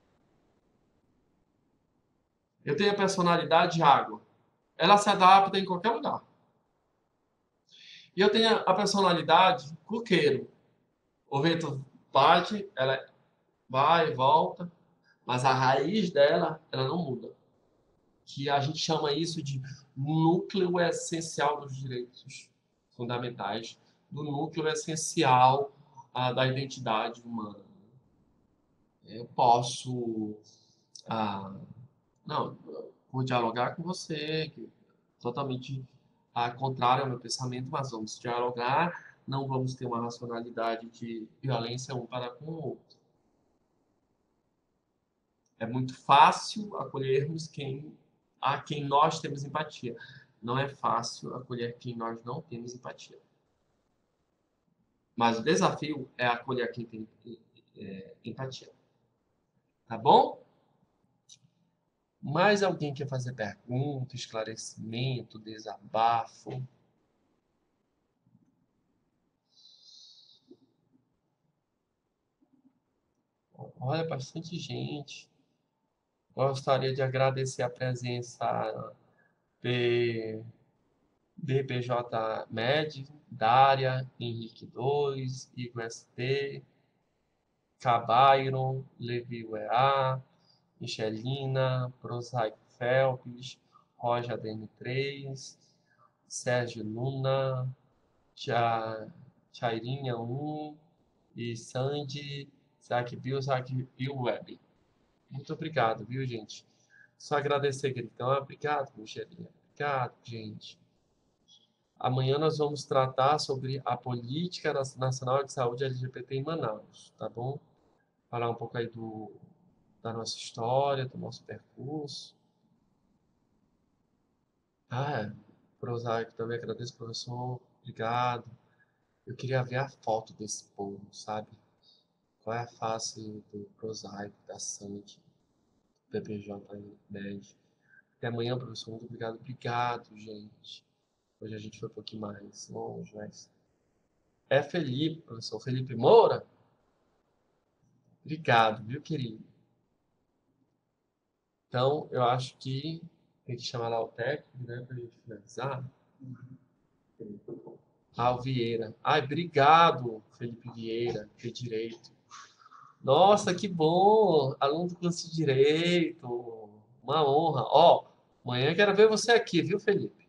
Eu tenho a personalidade água. Ela se adapta em qualquer lugar. E eu tenho a personalidade coqueiro. O vento bate, ela vai e volta, mas a raiz dela, ela não muda. Que a gente chama isso de núcleo essencial dos direitos fundamentais, do núcleo essencial da identidade humana. Eu posso, ah, não, vou dialogar com você, que totalmente contrário ao meu pensamento, mas vamos dialogar, não vamos ter uma racionalidade de violência um para com o outro. É muito fácil acolhermos a quem nós temos empatia. Não é fácil acolher quem nós não temos empatia. Mas o desafio é acolher quem tem empatia. Tá bom? Mais alguém quer fazer pergunta, esclarecimento, desabafo? Olha, bastante gente. Gostaria de agradecer a presença de BPJ Med, Dária, Henrique 2, Igor ST, Cabairon, Levi UEA, Michelina, Prosaico Felps, Roger ADM3, Sérgio Luna, Chairinha 1 e Sandy, Zac Bill Web. Muito obrigado, viu, gente? Só agradecer, Gritão. Obrigado, Michelina. Obrigado, gente. Amanhã nós vamos tratar sobre a Política Nacional de Saúde LGBT em Manaus, tá bom? Falar um pouco aí da nossa história, do nosso percurso. Prosaico, também agradeço, professor. Obrigado. Eu queria ver a foto desse povo, sabe? Qual é a face do Prosaico, da Sandy, do PPJ Med. Até amanhã, professor. Muito obrigado. Obrigado, gente. Hoje a gente foi um pouquinho mais longe, mas... É Felipe, professor. Felipe Moura? Obrigado, viu, querido? Então, eu acho que tem que chamar lá o técnico, né, pra gente finalizar. O Vieira. Ai, obrigado, Felipe Vieira, de Direito. Nossa, que bom! Aluno do curso de Direito. Uma honra. Ó, amanhã quero ver você aqui, viu, Felipe?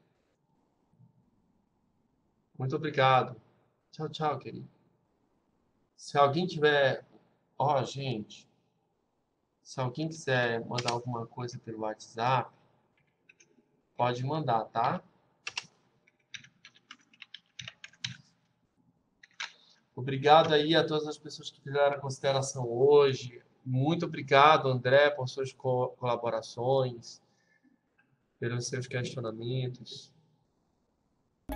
Muito obrigado. Tchau, tchau, querido. Se alguém tiver... Ó, gente, se alguém quiser mandar alguma coisa pelo WhatsApp, pode mandar, tá? Obrigado aí a todas as pessoas que fizeram a consideração hoje. Muito obrigado, André, por suas colaborações, pelos seus questionamentos.